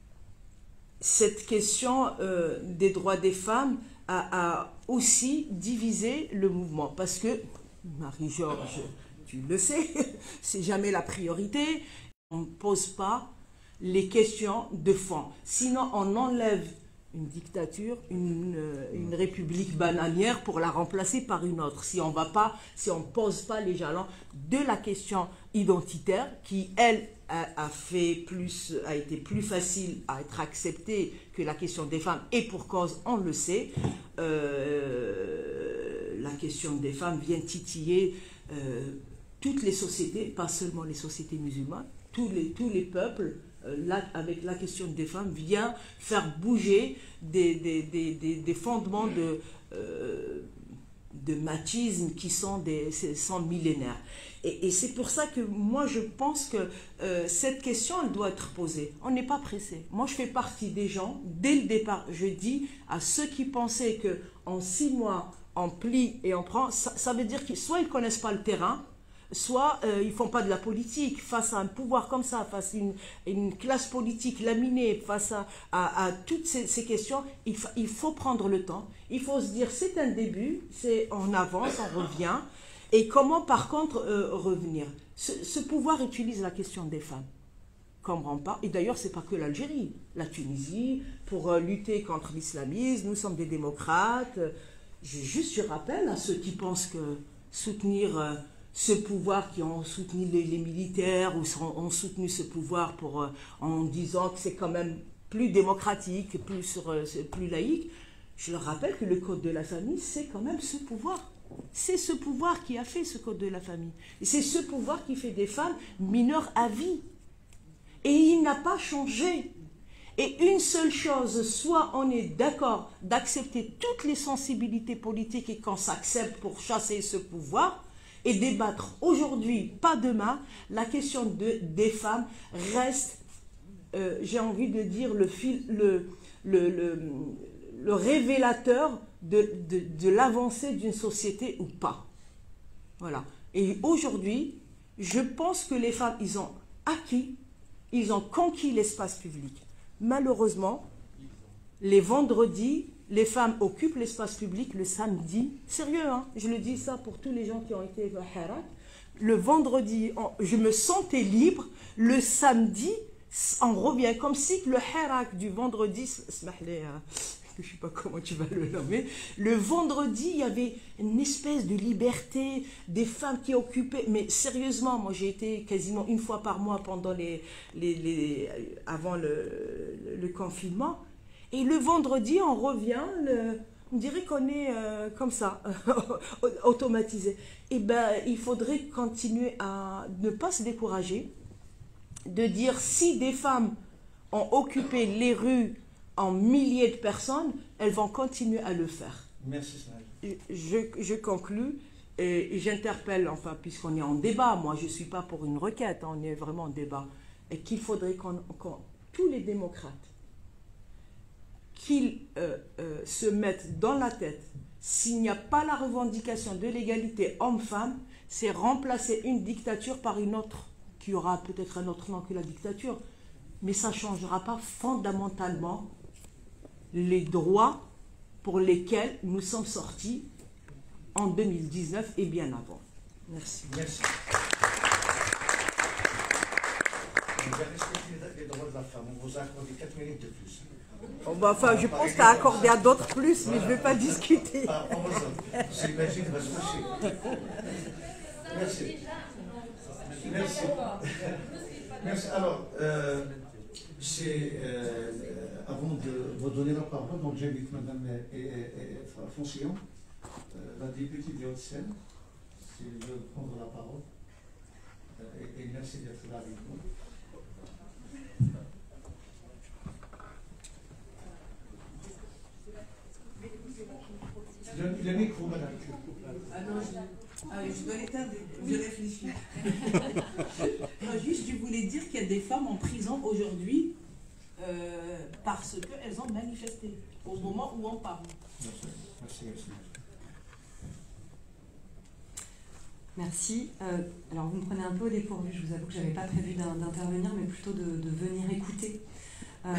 cette question euh, des droits des femmes a, a aussi divisé le mouvement. Parce que, Marie-Georges, tu le sais, c'est jamais la priorité. On ne pose pas les questions de fond. Sinon, on enlève une dictature, une, une république bananière pour la remplacer par une autre. Si on va pas, si on pose pas les jalons de la question identitaire, qui, elle, a, a, fait plus, a été plus facile à être acceptée que la question des femmes, et pour cause, on le sait, euh, la question des femmes vient titiller euh, toutes les sociétés, pas seulement les sociétés musulmanes, tous les, tous les peuples. Là, avec la question des femmes, vient faire bouger des, des, des, des, des fondements de, euh, de machisme qui sont, des, sont millénaires. Et, et c'est pour ça que moi, je pense que euh, cette question, elle doit être posée. On n'est pas pressé. Moi, je fais partie des gens, dès le départ, je dis à ceux qui pensaient qu'en six mois, on plie et on prend, ça, ça veut dire que soit ils ne connaissent pas le terrain, soit euh, ils ne font pas de la politique face à un pouvoir comme ça, face à une, une classe politique laminée, face à, à, à toutes ces, ces questions. Il, fa, il faut prendre le temps, il faut se dire c'est un début, c'est on avance, on revient. Et comment par contre euh, revenir? ce, ce pouvoir utilise la question des femmes comme rempart, et d'ailleurs c'est pas que l'Algérie, la Tunisie, pour euh, lutter contre l'islamisme, nous sommes des démocrates. Je, juste je rappelle à ceux qui pensent que soutenir... Euh, ce pouvoir qui ont soutenu les, les militaires ou ont soutenu ce pouvoir pour, euh, en disant que c'est quand même plus démocratique, plus, sur, euh, plus laïque, je leur rappelle que le Code de la famille, c'est quand même ce pouvoir. C'est ce pouvoir qui a fait ce Code de la famille. Et c'est ce pouvoir qui fait des femmes mineures à vie. Et il n'a pas changé. Et une seule chose, soit on est d'accord d'accepter toutes les sensibilités politiques et qu'on s'accepte pour chasser ce pouvoir, et débattre aujourd'hui, pas demain, la question de, des femmes reste, euh, j'ai envie de dire, le, fil, le, le, le, le révélateur de, de, de l'avancée d'une société ou pas. Voilà. Et aujourd'hui, je pense que les femmes, ils ont acquis, ils ont conquis l'espace public. Malheureusement, les vendredis, les femmes occupent l'espace public le samedi. Sérieux, hein, je le dis ça pour tous les gens qui ont été au Harak. Le vendredi, on, je me sentais libre. Le samedi, on revient comme si le Harak du vendredi, je ne sais pas comment tu vas le nommer, le vendredi, il y avait une espèce de liberté, des femmes qui occupaient, mais sérieusement, moi j'ai été quasiment une fois par mois pendant les, les, les avant le, le, le confinement. Et le vendredi, on revient, le, on dirait qu'on est euh, comme ça, automatisé. Eh bien, il faudrait continuer à ne pas se décourager, de dire si des femmes ont occupé les rues en milliers de personnes, elles vont continuer à le faire. Merci, Snaï. Je, je conclus et j'interpelle, enfin, puisqu'on est en débat, moi je ne suis pas pour une requête, on est vraiment en débat, et qu'il faudrait qu'on, qu'on tous les démocrates, qu'ils euh, euh, se mettent dans la tête, s'il n'y a pas la revendication de l'égalité homme-femme, c'est remplacer une dictature par une autre, qui aura peut-être un autre nom que la dictature, mais ça ne changera pas fondamentalement les droits pour lesquels nous sommes sortis en deux mille dix-neuf et bien avant. Merci. Merci. On va respecter les droits de la femme. On vous a accordé quatre minutes de plus. Oh, bah, enfin, je pense que tu as accordé à d'autres plus, mais je ne vais pas discuter. Ah, c'est magique, va se coucher. Merci. Merci. Merci. Alors, euh, c'est euh, avant de vous donner la parole, donc j'invite Madame Foncillon, euh, la députée de Haute-Seine, si elle veut prendre la parole. Euh, et, et merci d'être là avec nous. Le, le micro, Madame. Ah non, je, ah oui, je dois l'éteindre, je réfléchis. Non, juste, je voulais dire qu'il y a des femmes en prison aujourd'hui euh, parce qu'elles ont manifesté au moment où on parle. Merci, merci, merci. Merci. Euh, alors, vous me prenez un peu au dépourvu. Je vous avoue que je n'avais pas prévu d'intervenir, mais plutôt de, de venir écouter. Euh,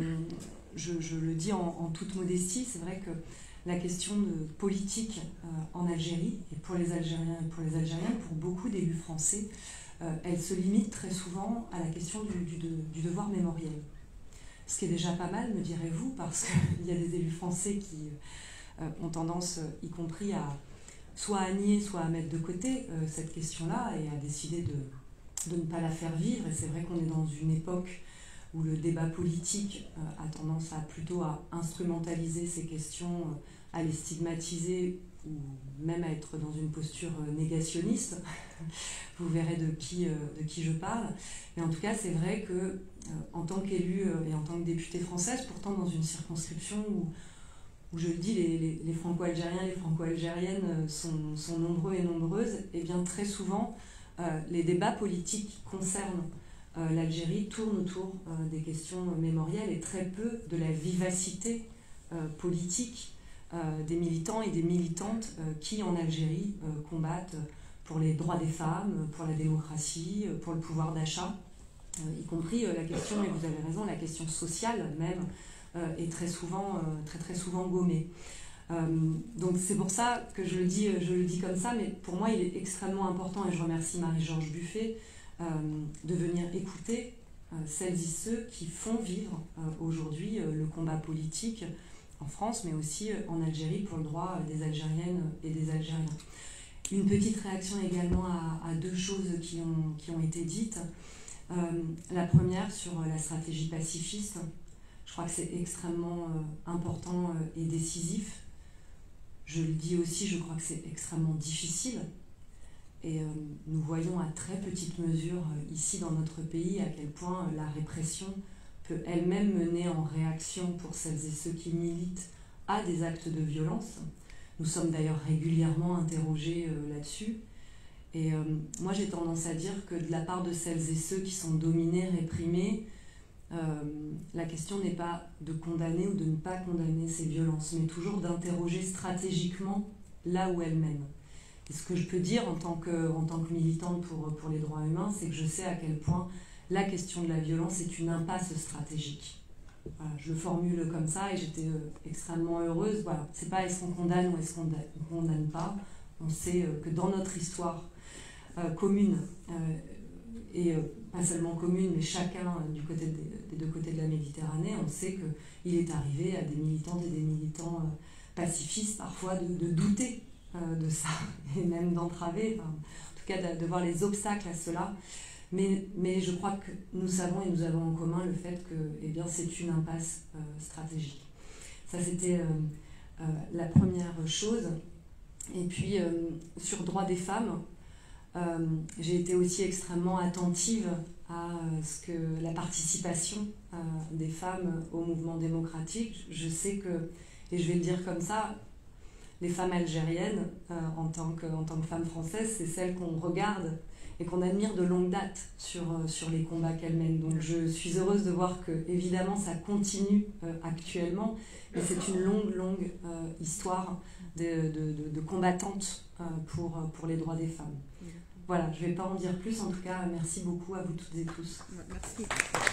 je, je le dis en, en toute modestie, c'est vrai que la question de politique euh, en Algérie, et pour les Algériens et pour les Algériennes, pour beaucoup d'élus français, euh, elle se limite très souvent à la question du, du, de, du devoir mémoriel. Ce qui est déjà pas mal, me direz-vous, parce qu'il y a des élus français qui euh, ont tendance, y compris à soit à nier, soit à mettre de côté euh, cette question-là, et à décider de, de ne pas la faire vivre. Et c'est vrai qu'on est dans une époque où le débat politique euh, a tendance à plutôt à instrumentaliser ces questions, euh, à les stigmatiser, ou même à être dans une posture euh, négationniste. Vous verrez de qui, euh, de qui je parle. Mais en tout cas, c'est vrai que euh, en tant qu'élue euh, et en tant que députée française, pourtant dans une circonscription où, où je le dis, les, les, les franco-algériens, les franco-algériennes sont, sont nombreux et nombreuses, et bien très souvent, euh, les débats politiques concernent Euh, l'Algérie tourne autour euh, des questions mémorielles et très peu de la vivacité euh, politique euh, des militants et des militantes euh, qui, en Algérie, euh, combattent pour les droits des femmes, pour la démocratie, euh, pour le pouvoir d'achat, euh, y compris euh, la question, et vous avez raison, la question sociale même, euh, est très souvent, euh, très, très souvent gommée. Euh, donc c'est pour ça que je le dis, je le dis comme ça, mais pour moi il est extrêmement important, et je remercie Marie-Georges Buffet, Euh, de venir écouter euh, celles et ceux qui font vivre euh, aujourd'hui euh, le combat politique en France, mais aussi euh, en Algérie pour le droit euh, des Algériennes et des Algériens. Une petite réaction également à, à deux choses qui ont, qui ont été dites. Euh, la première sur la stratégie pacifiste. Je crois que c'est extrêmement euh, important euh, et décisif. Je le dis aussi, je crois que c'est extrêmement difficile. Et euh, nous voyons à très petite mesure euh, ici dans notre pays à quel point euh, la répression peut elle-même mener en réaction pour celles et ceux qui militent à des actes de violence. Nous sommes d'ailleurs régulièrement interrogés euh, là-dessus. Et euh, moi j'ai tendance à dire que de la part de celles et ceux qui sont dominés, réprimés, euh, la question n'est pas de condamner ou de ne pas condamner ces violences, mais toujours d'interroger stratégiquement là où elles mènent. Et ce que je peux dire en tant que, en tant que militante pour, pour les droits humains, c'est que je sais à quel point la question de la violence est une impasse stratégique. Voilà, je le formule comme ça et j'étais euh, extrêmement heureuse. Voilà, c'est pas est-ce qu'on condamne ou est-ce qu'on ne condamne pas. On sait euh, que dans notre histoire euh, commune, euh, et euh, pas seulement commune, mais chacun euh, du côté des, des deux côtés de la Méditerranée, on sait qu'il est arrivé à des militantes et des militants euh, pacifistes parfois de, de douter de ça, et même d'entraver, enfin, en tout cas de, de voir les obstacles à cela. Mais, mais je crois que nous savons et nous avons en commun le fait que eh bien, c'est une impasse euh, stratégique. Ça, c'était euh, euh, la première chose. Et puis, euh, sur droit des femmes, euh, j'ai été aussi extrêmement attentive à euh, ce que la participation euh, des femmes au mouvement démocratique. Je sais que, et je vais le dire comme ça, les femmes algériennes, euh, en, tant que, en tant que femmes françaises, c'est celles qu'on regarde et qu'on admire de longue date sur, euh, sur les combats qu'elles mènent. Donc je suis heureuse de voir que, évidemment, ça continue euh, actuellement, mais c'est une longue, longue euh, histoire de, de, de, de combattantes euh, pour, pour les droits des femmes. Voilà, je ne vais pas en dire plus. En tout cas, merci beaucoup à vous toutes et tous. Merci.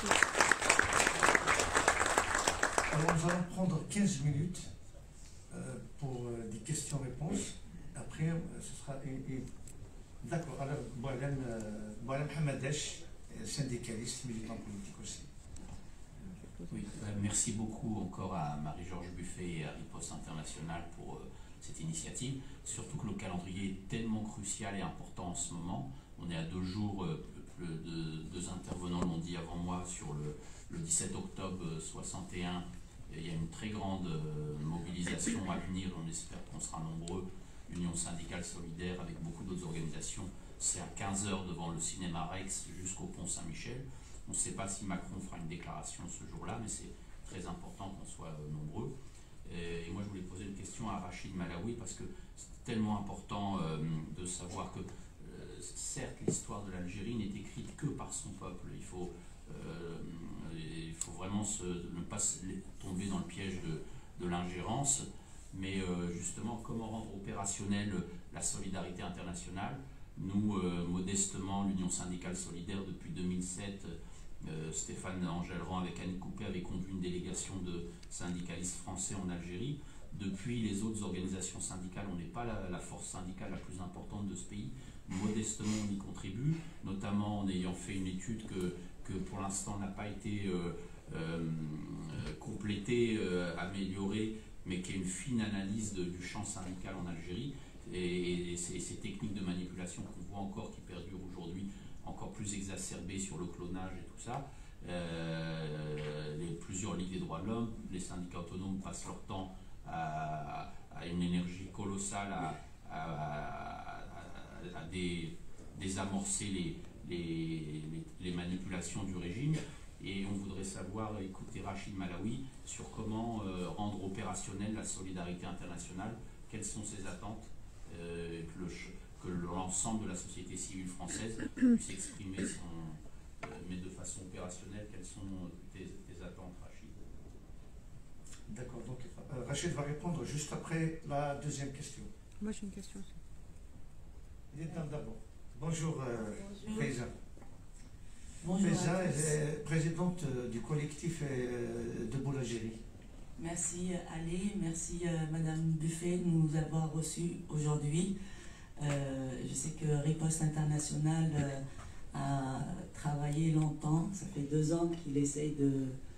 Alors, nous allons prendre quinze minutes euh, pour euh, des questions-réponses. Après, euh, ce sera... Et, et... D'accord. Alors, Boualem euh, Hamadesh, syndicaliste, militant politique aussi. Oui, euh, merci beaucoup encore à Marie-Georges Buffet et à Riposte International pour euh, cette initiative, surtout que le calendrier est tellement crucial et important en ce moment. On est à deux jours, euh, le, de, deux intervenants l'ont dit avant moi, sur le, le dix-sept octobre soixante et un, il y a une très grande euh, mobilisation à venir, on espère qu'on sera nombreux, Union syndicale solidaire avec beaucoup d'autres organisations, c'est à quinze heures devant le cinéma Rex jusqu'au pont Saint-Michel. On ne sait pas si Macron fera une déclaration ce jour-là, mais c'est très important qu'on soit euh, nombreux. Et moi, je voulais poser une question à Rachid Malawi parce que c'est tellement important euh, de savoir que, euh, certes, l'histoire de l'Algérie n'est écrite que par son peuple. Il faut, euh, il faut vraiment se, ne pas tomber dans le piège de, de l'ingérence. Mais euh, justement, comment rendre opérationnelle la solidarité internationale? Nous, euh, modestement, l'Union syndicale solidaire, depuis deux mille sept, Euh, Stéphane Engelrand avec Annie Coupé avait conduit une délégation de syndicalistes français en Algérie. Depuis, les autres organisations syndicales, on n'est pas la, la force syndicale la plus importante de ce pays. Modestement, on y contribue, notamment en ayant fait une étude que, que pour l'instant n'a pas été euh, euh, complétée, euh, améliorée, mais qui est une fine analyse de, du champ syndical en Algérie. Et, et ces, ces techniques de manipulation qu'on voit encore, qui perdurent aujourd'hui, encore plus exacerbé sur le clonage et tout ça. Euh, les, plusieurs ligues des droits de l'homme, les syndicats autonomes passent leur temps à, à une énergie colossale à, à, à, à dé, désamorcer les, les, les, les manipulations du régime. Et on voudrait savoir, écouter Rachid Malawi sur comment euh, rendre opérationnelle la solidarité internationale, quelles sont ses attentes, euh, que le que l'ensemble de la société civile française puisse exprimer son, euh, mais de façon opérationnelle, quelles sont tes, tes attentes, Rachid? D'accord, donc euh, Rachid va répondre juste après la deuxième question. Moi j'ai une question aussi. Il est d'abord. Bonjour, euh, Faiza. Bonjour. Faiza est présidente du collectif euh, de l'Algérie. Merci Ali, merci euh, Madame Buffet de nous avoir reçus aujourd'hui. Euh, je sais que Riposte International euh, a travaillé longtemps, ça fait deux ans qu'il essaye de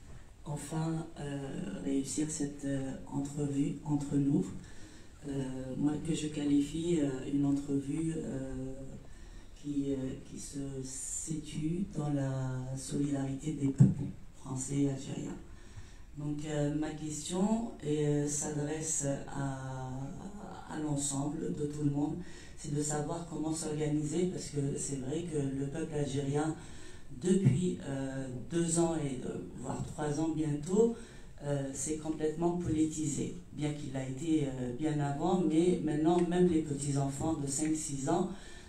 enfin euh, réussir cette euh, entrevue entre nous, euh, moi que je qualifie euh, une entrevue euh, qui, euh, qui se situe dans la solidarité des peuples français et algériens. Donc euh, ma question euh, s'adresse à, à l'ensemble de tout le monde. C'est de savoir comment s'organiser, parce que c'est vrai que le peuple algérien, depuis euh, deux ans et euh, voire trois ans bientôt, euh, s'est complètement politisé, bien qu'il a été euh, bien avant, mais maintenant même les petits-enfants de cinq six ans,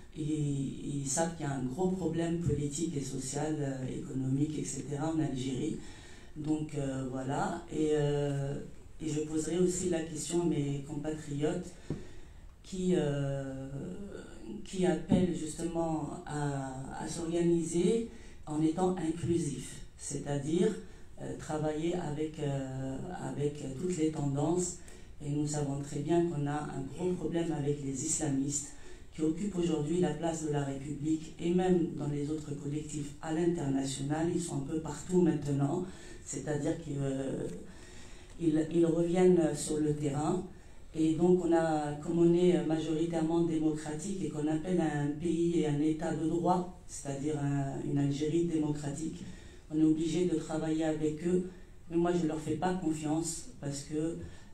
ils, ils savent qu'il y a un gros problème politique et social, euh, économique, et cetera en Algérie. Donc euh, voilà, et, euh, et je poserai aussi la question à mes compatriotes, qui, euh, qui appelle justement à, à s'organiser en étant inclusif, c'est-à-dire euh, travailler avec, euh, avec toutes les tendances. Et nous savons très bien qu'on a un gros problème avec les islamistes qui occupent aujourd'hui la place de la République et même dans les autres collectifs à l'international. Ils sont un peu partout maintenant, c'est-à-dire qu'ils euh, ils, ils reviennent sur le terrain. Et donc, on a, comme on est majoritairement démocratique et qu'on appelle un pays et un état de droit, c'est-à-dire un, une Algérie démocratique, on est obligé de travailler avec eux. Mais moi, je ne leur fais pas confiance parce que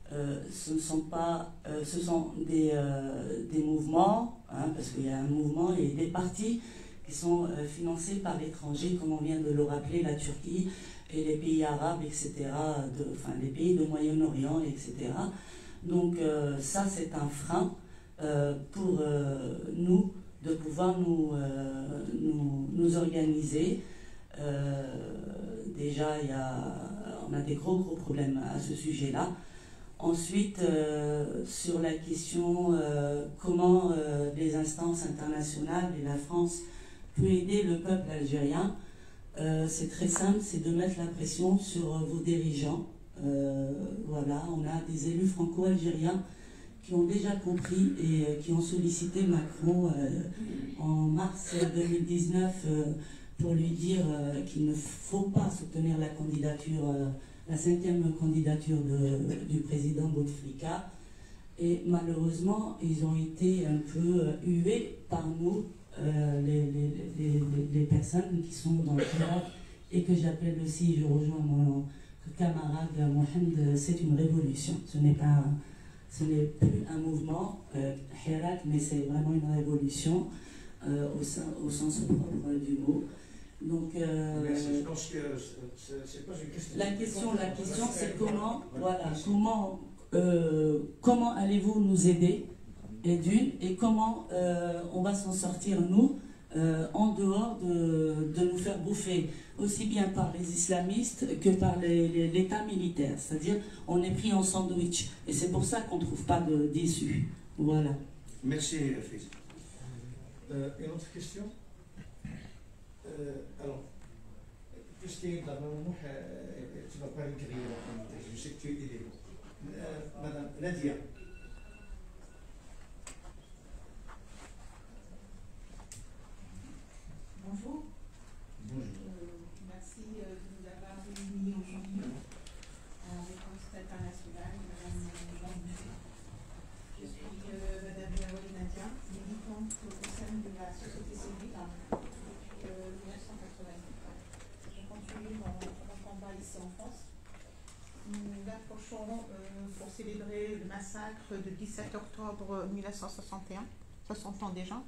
euh, ce ne sont pas, euh, ce sont des, euh, des mouvements, hein, parce qu'il y a un mouvement et des partis qui sont euh, financés par l'étranger, comme on vient de le rappeler, la Turquie et les pays arabes, et cetera, de, enfin les pays du Moyen-Orient, et cetera. Donc euh, ça, c'est un frein euh, pour euh, nous de pouvoir nous, euh, nous, nous organiser. Euh, déjà, il y a, on a des gros, gros problèmes à ce sujet-là. Ensuite, euh, sur la question euh, comment euh, les instances internationales et la France peut aider le peuple algérien, euh, c'est très simple, c'est de mettre la pression sur vos dirigeants. Euh, voilà, on a des élus franco-algériens qui ont déjà compris et euh, qui ont sollicité Macron euh, en mars deux mille dix-neuf euh, pour lui dire euh, qu'il ne faut pas soutenir la candidature, euh, la cinquième candidature de, du président Bouteflika. Et malheureusement, ils ont été un peu euh, hués par nous, euh, les, les, les, les, les personnes qui sont dans le club, et que j'appelle aussi, je rejoins mon camarade Mohamed, c'est une révolution. Ce n'est pas un, ce n'est plus un mouvement, euh, Hirak, mais c'est vraiment une révolution euh, au, sein, au sens propre du mot. Donc, euh, Merci. Je pense que c'est pas une question. La question, la question, c'est comment, voilà, comment, euh, comment allez-vous nous aider, et d'une, et comment euh, on va s'en sortir nous, euh, en dehors de, de nous faire bouffer aussi bien par les islamistes que par l'État militaire. C'est-à-dire, on est pris en sandwich, et c'est pour ça qu'on ne trouve pas d'issue. Voilà. Merci, Faiz. Euh, une autre question? Euh, alors, puisqu'il y a la maman, tu ne vas pas écrire, je sais que tu es aidé. Euh, Madame Nadia. Bonjour. Bonjour. Euh, merci euh, de nous avoir réunis aujourd'hui à Réponse internationale, Madame Jean Buffet. Je suis euh, Madame Yawali Nadia, militante au sein de la société civile depuis euh, mille neuf cent quatre-vingt-dix. Je continue mon, mon combat ici en France. Nous approchons euh, pour célébrer le massacre de dix-sept octobre mille neuf cent soixante et un, soixante ans déjà.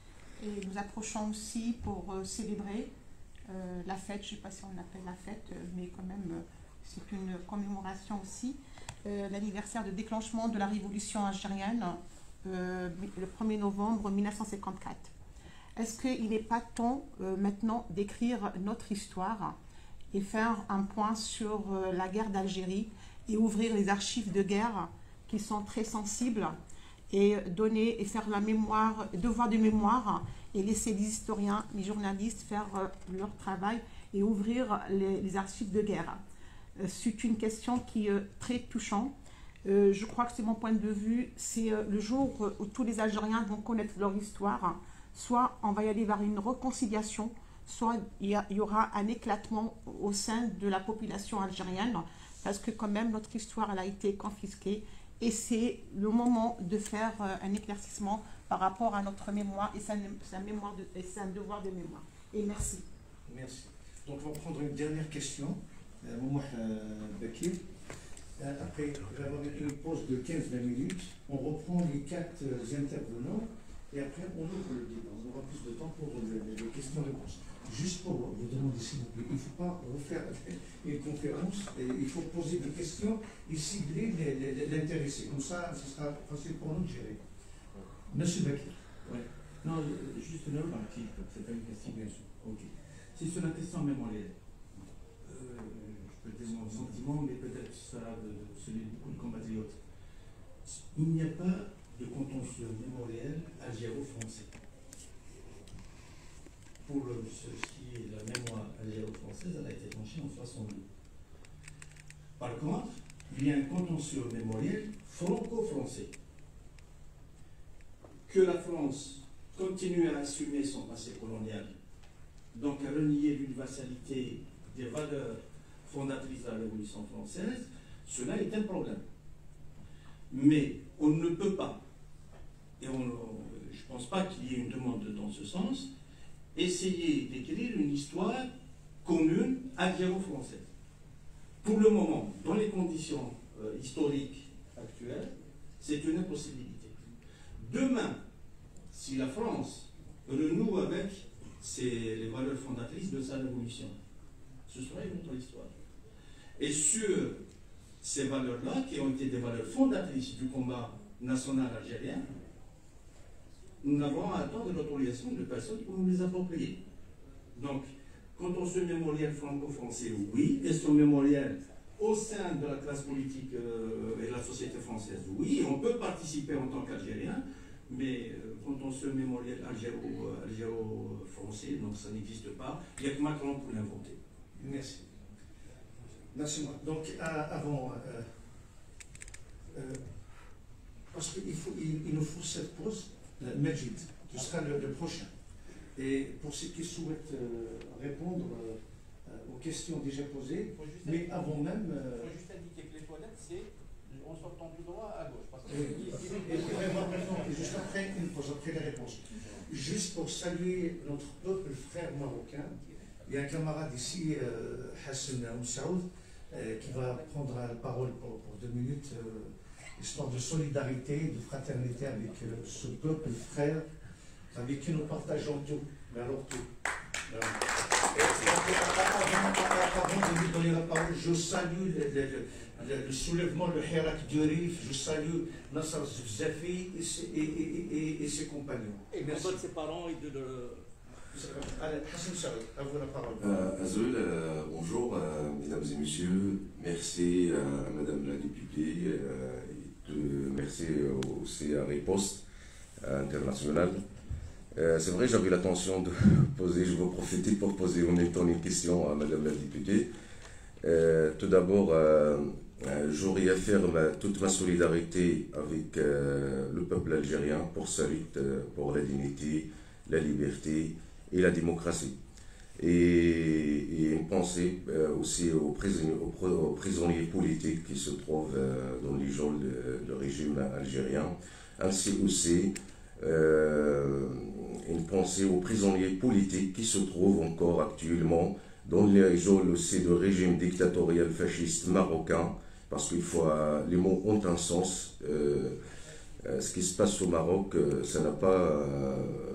Et nous approchons aussi pour euh, célébrer euh, la fête, je ne sais pas si on l'appelle la fête, euh, mais quand même euh, c'est une commémoration aussi, euh, l'anniversaire de déclenchement de la révolution algérienne, euh, le premier novembre mille neuf cent cinquante-quatre. Est-ce qu'il n'est pas temps euh, maintenant d'écrire notre histoire et faire un point sur euh, la guerre d'Algérie et ouvrir les archives de guerre qui sont très sensibles et donner et faire la mémoire, devoir de mémoire et laisser les historiens, les journalistes faire euh, leur travail et ouvrir les, les archives de guerre. Euh, c'est une question qui est très touchante. Euh, je crois que c'est mon point de vue, c'est euh, le jour où tous les Algériens vont connaître leur histoire, soit on va y aller vers une réconciliation, soit il y, a, il y aura un éclatement au sein de la population algérienne, parce que quand même notre histoire elle a été confisquée. Et c'est le moment de faire euh, un éclaircissement par rapport à notre mémoire et sa, sa mémoire de, et c'est un devoir de mémoire. Et merci. Merci. Donc on va prendre une dernière question. Euh, Mouah euh, Bakir. Euh, après, on va avoir une pause de quinze à vingt minutes. On reprend les quatre euh, intervenants et après on ouvre le débat. On aura plus de temps pour les, les questions-réponses. Juste pour vous demander, s'il vous plaît, il ne faut pas refaire une conférence, et il faut poser des questions et cibler l'intéressé. Comme ça, ce sera facile pour nous de gérer. Monsieur Bakir. Ouais. Non, juste une remarque, c'est pas une question, bien sûr. Ok. C'est sur la question mémorielle. Euh, je peux dire mon sentiment, mais peut-être ça de celui de beaucoup de compatriotes. Il n'y a pas de contentieux mémoriel algéro-français. Pour le, ce qui est la mémoire algéro-française, elle a été tranchée en soixante-deux. Par contre, il y a un contentieux mémoriel franco-français. Que la France continue à assumer son passé colonial, donc à renier l'universalité des valeurs fondatrices de la Révolution française, cela est un problème. Mais on ne peut pas, et on, je ne pense pas qu'il y ait une demande dans ce sens, essayer d'écrire une histoire commune algéro-française. Pour le moment, dans les conditions euh, historiques C'est une impossibilité. Demain, si la France renoue avec ses, les valeurs fondatrices de sa révolution, ce sera une autre histoire. Et sur ces valeurs-là, qui ont été des valeurs fondatrices du combat national algérien, nous n'avons à attendre l'autorisation de personnes pour nous les approprier. Donc, quand on se mémorial franco-français, oui, question mémorielle au sein de la classe politique euh, et de la société française, oui, on peut participer en tant qu'Algérien, mais euh, quand on se mémorial algéro-français, donc ça n'existe pas. Il n'y a que Macron pour l'inventer. Merci. Merci. Donc, euh, avant, euh, euh, parce qu'il faut, il, il nous faut cette pause, euh, Majid, tu seras le, le prochain. Et pour ceux qui souhaitent euh, répondre euh, aux questions déjà posées, mais avant même... Il euh, faut juste indiquer que les toilettes, c'est en sortant du droit à gauche. Parce que et, et, et, et juste après une pause, après les réponses. Juste pour saluer notre peuple frère marocain, il y a un camarade ici, euh, Hassan Moussaoud, euh, qui va prendre la parole pour, pour deux minutes, euh, histoire de solidarité, de fraternité avec euh, ce peuple frère, avec qui nous partageons tout, mais alors tout. Voilà. Avant de lui donner la parole, je salue le, le, le, le soulèvement, le Hirak du Rif, je salue Nasser Zafzafi et, et, et, et, et ses compagnons. Et merci de ses parents et de le... Allez, Hassan Saoud, à vous la parole. Euh, Azul, euh, bonjour, euh, mesdames et messieurs. Merci à Madame la députée, euh, et de, merci aussi à Riposte International. Euh, c'est vrai, j'avais l'intention de poser, je vais profiter pour poser en même temps une question à Madame la députée. Euh, tout d'abord, euh, je réaffirme toute ma solidarité avec euh, le peuple algérien pour sa lutte pour la dignité, la liberté et la démocratie. Et, et une pensée euh, aussi aux prisonniers, aux, aux prisonniers politiques qui se trouvent euh, dans les geôles du régime algérien, ainsi aussi euh, une pensée aux prisonniers politiques qui se trouvent encore actuellement dans les geôles aussi du régime dictatorial fasciste marocain, parce qu'il faut, euh, les mots ont un sens. Euh, euh, ce qui se passe au Maroc, euh, ça n'a pas, euh,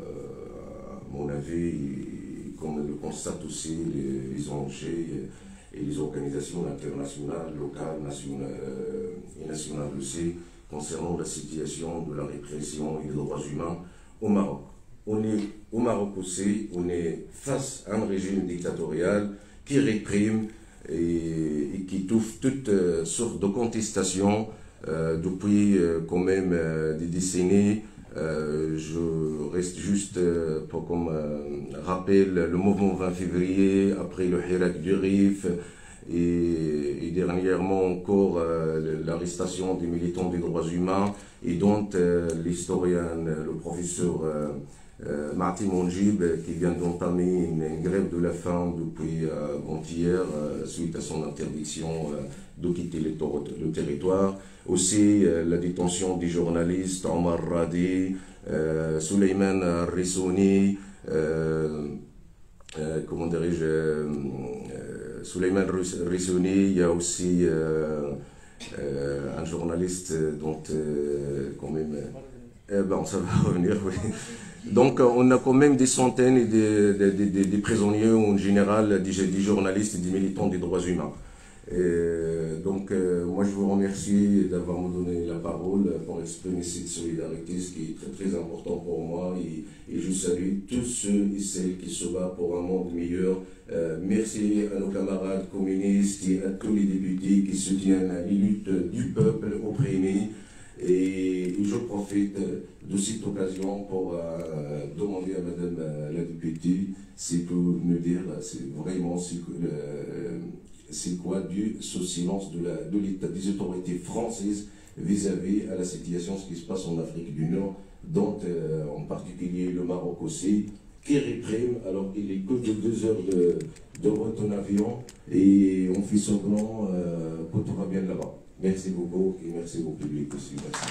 à mon avis, comme le constatent aussi les, les O N G et les organisations internationales, locales, nationales euh, et nationales aussi, concernant la situation de la répression et des droits humains au Maroc. On est au Maroc aussi, on est face à un régime dictatorial qui réprime et, et qui touche toutes euh, sortes de contestations euh, depuis euh, quand même euh, des décennies. Euh, je reste juste euh, pour comme euh, rappel le mouvement vingt février, après le Hirak du Rif, et, et dernièrement encore euh, l'arrestation des militants des droits humains, et dont euh, l'historien, le professeur euh, euh, Marti Monjib, qui vient d'entamer une, une grève de la faim depuis euh, avant-hier, euh, suite à son interdiction euh, de quitter le, le territoire. Aussi euh, la détention des journalistes Omar Radi, euh, Souleymane Rissouni, euh, euh, comment dirais-je, euh, Souleymane Rissouni, il y a aussi euh, euh, un journaliste dont euh, quand même, euh, ben, ça va revenir, oui. Donc on a quand même des centaines et des, des, des, des prisonniers en général, des, des journalistes et des militants des droits humains. Et donc, euh, moi, je vous remercie d'avoir me donné la parole pour exprimer cette solidarité, ce qui est très, très important pour moi. Et, et je salue tous ceux et celles qui se battent pour un monde meilleur. Euh, merci à nos camarades communistes et à tous les députés qui soutiennent les luttes du peuple opprimé. Et, et je profite de cette occasion pour euh, demander à Madame la députée si peut me dire c'est vraiment c'est que le, c'est quoi du ce silence de la de l'État des autorités françaises vis-à-vis à la situation ce qui se passe en Afrique du Nord, dont euh, en particulier le Maroc aussi, qui réprime alors qu'il est que de deux heures de, de route en avion et on fait semblant euh, que tout va bien là-bas. Merci beaucoup et merci au public aussi. Merci.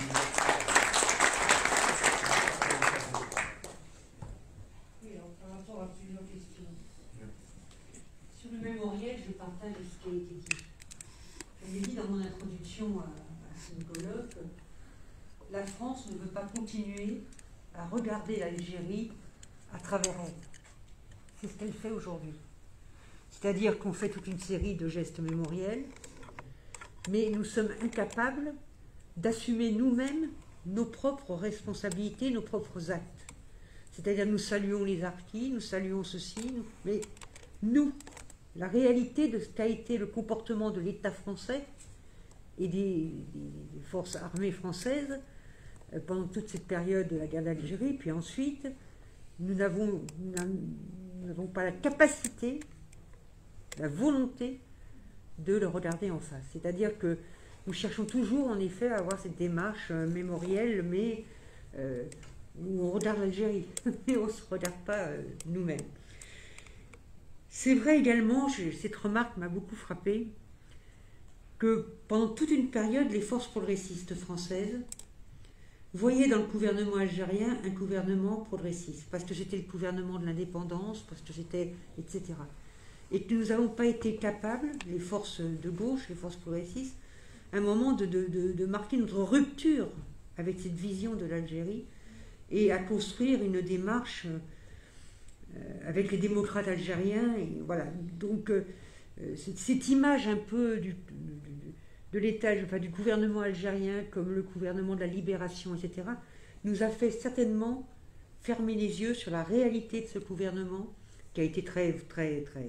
Sur le mémorial, je partage ce qui a été dit. Je l'ai dit dans mon introduction à, à ce colloque, la France ne veut pas continuer à regarder l'Algérie à travers elle. C'est ce qu'elle fait aujourd'hui. C'est-à-dire qu'on fait toute une série de gestes mémoriels, mais nous sommes incapables d'assumer nous-mêmes nos propres responsabilités, nos propres actes. C'est-à-dire nous saluons les harkis, nous saluons ceci, nous, mais nous, la réalité de ce qu'a été le comportement de l'État français et des, des, des forces armées françaises euh, pendant toute cette période de la guerre d'Algérie, puis ensuite, nous n'avons pas la capacité, la volonté de le regarder en face. C'est-à-dire que nous cherchons toujours, en effet, à avoir cette démarche euh, mémorielle, mais euh, où on regarde l'Algérie, mais on ne se regarde pas euh, nous-mêmes. C'est vrai également, je, cette remarque m'a beaucoup frappée, que pendant toute une période, les forces progressistes françaises voyaient dans le gouvernement algérien un gouvernement progressiste, parce que c'était le gouvernement de l'indépendance, parce que c'était, et cetera. Et que nous n'avons pas été capables, les forces de gauche, les forces progressistes, à un moment de, de, de, de marquer notre rupture avec cette vision de l'Algérie et à construire une démarche euh, avec les démocrates algériens. Et voilà. Donc, euh, cette, cette image un peu du, du, de l'État, enfin, du gouvernement algérien comme le gouvernement de la libération, et cetera, nous a fait certainement fermer les yeux sur la réalité de ce gouvernement qui a été très, très, très,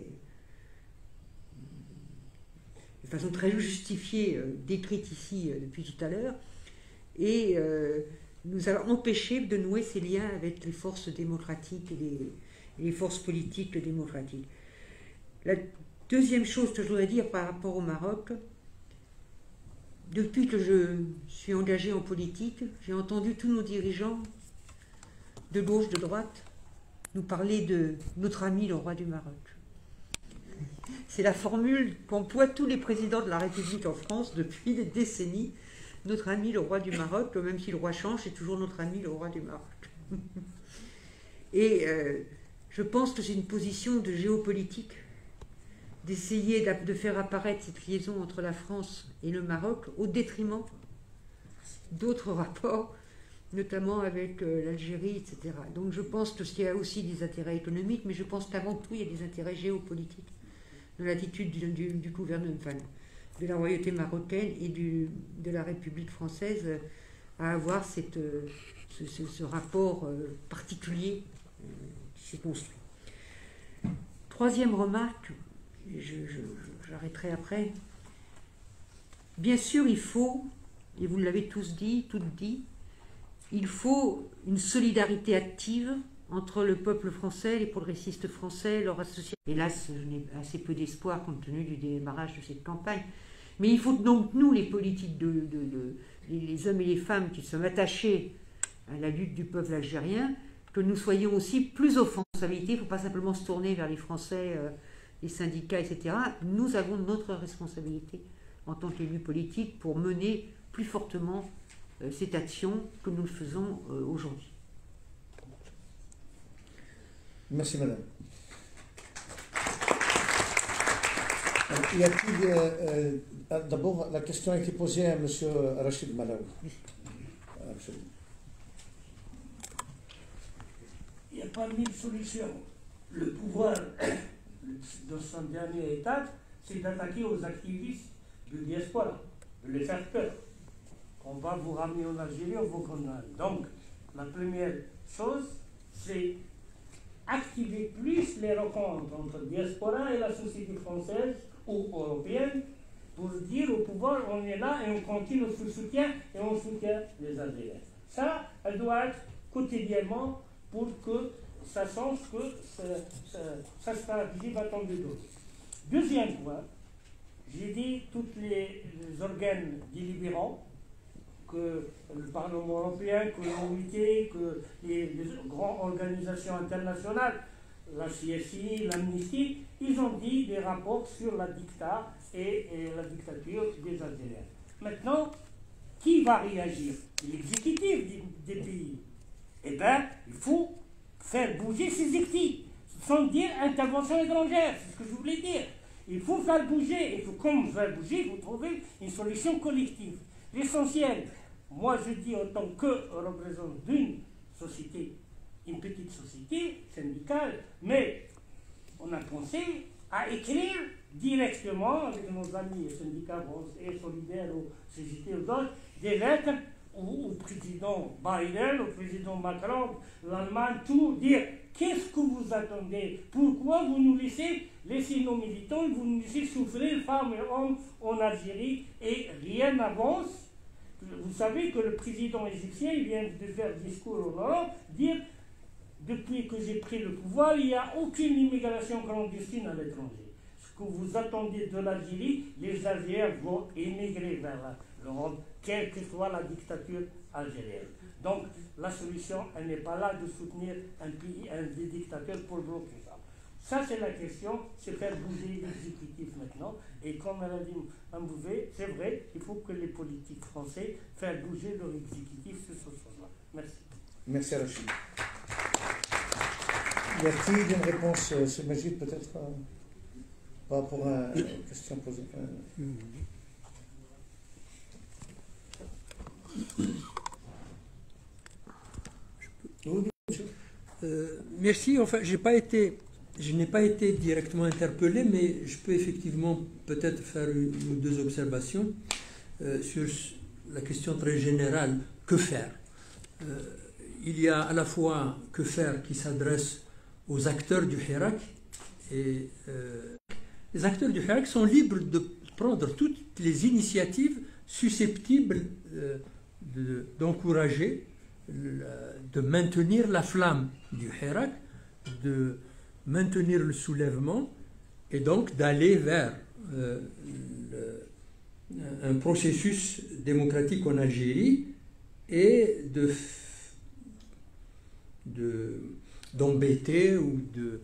de façon très justifiée, euh, décrite ici euh, depuis tout à l'heure, et euh, nous a empêché de nouer ces liens avec les forces démocratiques et les, les forces politiques démocratiques. La deuxième chose que je voudrais dire par rapport au Maroc, depuis que je suis engagé en politique, j'ai entendu tous nos dirigeants, de gauche, de droite, nous parler de notre ami le roi du Maroc. C'est la formule qu'emploient tous les présidents de la République en France depuis des décennies. Notre ami le roi du Maroc, même si le roi change, c'est toujours notre ami le roi du Maroc. Et euh, je pense que c'est une position de géopolitique, d'essayer de faire apparaître cette liaison entre la France et le Maroc au détriment d'autres rapports, notamment avec euh, l'Algérie, et cetera. Donc je pense qu'il y a aussi des intérêts économiques, mais je pense qu'avant tout, il y a des intérêts géopolitiques de l'attitude du, du, du gouvernement, enfin, de la royauté marocaine et du, de la République française à avoir cette, ce, ce, ce rapport euh, particulier euh, qui s'est construit. Troisième remarque, j'arrêterai après. Bien sûr, il faut, et vous l'avez tous dit, toutes dit, il faut une solidarité active entre le peuple français, les progressistes français, leur association. Hélas, je n'ai assez peu d'espoir compte tenu du démarrage de cette campagne. Mais il faut donc nous, les politiques, de, de, de, les hommes et les femmes qui sommes attachés à la lutte du peuple algérien, que nous soyons aussi plus aux responsabilités. Il ne faut pas simplement se tourner vers les Français, euh, les syndicats, et cetera. Nous avons notre responsabilité en tant qu'élus politiques pour mener plus fortement euh, cette action que nous le faisons euh, aujourd'hui. Merci madame. Y a-t-il euh, euh, d'abord la question a été posée à M. Rachid Malawi. Il n'y a pas mille solutions. Le pouvoir, dans son dernière étape, c'est d'attaquer aux activistes de diaspora, de les faire peur. On va vous ramener en Algérie, on vous condamne. Donc, la première chose, c'est activer plus les rencontres entre diaspora et la société française ou européenne pour dire au pouvoir on est là et on continue notre soutien et on soutient les Algériens. Ça, elle doit être quotidiennement pour que ça sente que ça, ça, ça sera visible à tant de d'autres. Deuxième point, j'ai dit tous les, les organes délibérants, que le Parlement européen, que l'O I T, que les, les grandes organisations internationales, la C S I, l'Amnesty, ils ont dit des rapports sur la dicta et, et la dictature des Algériens. Maintenant, qui va réagir? L'exécutif des, des pays. Eh bien, il faut faire bouger ces équipes, sans dire intervention étrangère, c'est ce que je voulais dire. Il faut faire bouger, il faut, comme faire bouger, il faut trouver une solution collective. L'essentiel, moi je dis en tant que représentant d'une société, une petite société syndicale, mais on a pensé à écrire directement avec nos amis syndicats et solidaires aux C G T, aux autres, des lettres au, au président Biden, au président Macron, l'Allemagne, tout, dire qu'est-ce que vous attendez, pourquoi vous nous laissez, laissez nos militants, vous nous laissez souffrir, femmes et hommes, en Algérie, et rien n'avance. Vous savez que le président égyptien il vient de faire discours au Nord, dire depuis que j'ai pris le pouvoir, il n'y a aucune immigration clandestine à l'étranger. Ce que vous attendez de l'Algérie, les Algériens vont émigrer vers l'Europe, quelle que soit la dictature algérienne. Donc la solution, elle n'est pas là de soutenir un pays, un des dictateurs pour bloquer ça. Ça, c'est la question, c'est faire bouger l'exécutif maintenant. Et comme elle a dit Mbouvé, c'est vrai, il faut que les politiques français fassent bouger leur exécutif sur ce chose-là. Merci. Merci Rachid. Y a-t-il une réponse, euh, c'est Majid peut-être, euh, par rapport à la question posée euh... Euh, merci. Enfin, j'ai pas été, je n'ai pas été directement interpellé, mais je peux effectivement peut-être faire une ou deux observations euh, sur la question très générale que faire. Euh, il y a à la fois que faire qui s'adresse aux acteurs du Hirak et euh, les acteurs du Hirak sont libres de prendre toutes les initiatives susceptibles euh, de, d'encourager, de maintenir la flamme du Hirak, de maintenir le soulèvement et donc d'aller vers euh, le, un processus démocratique en Algérie et de, de, d'embêter ou de,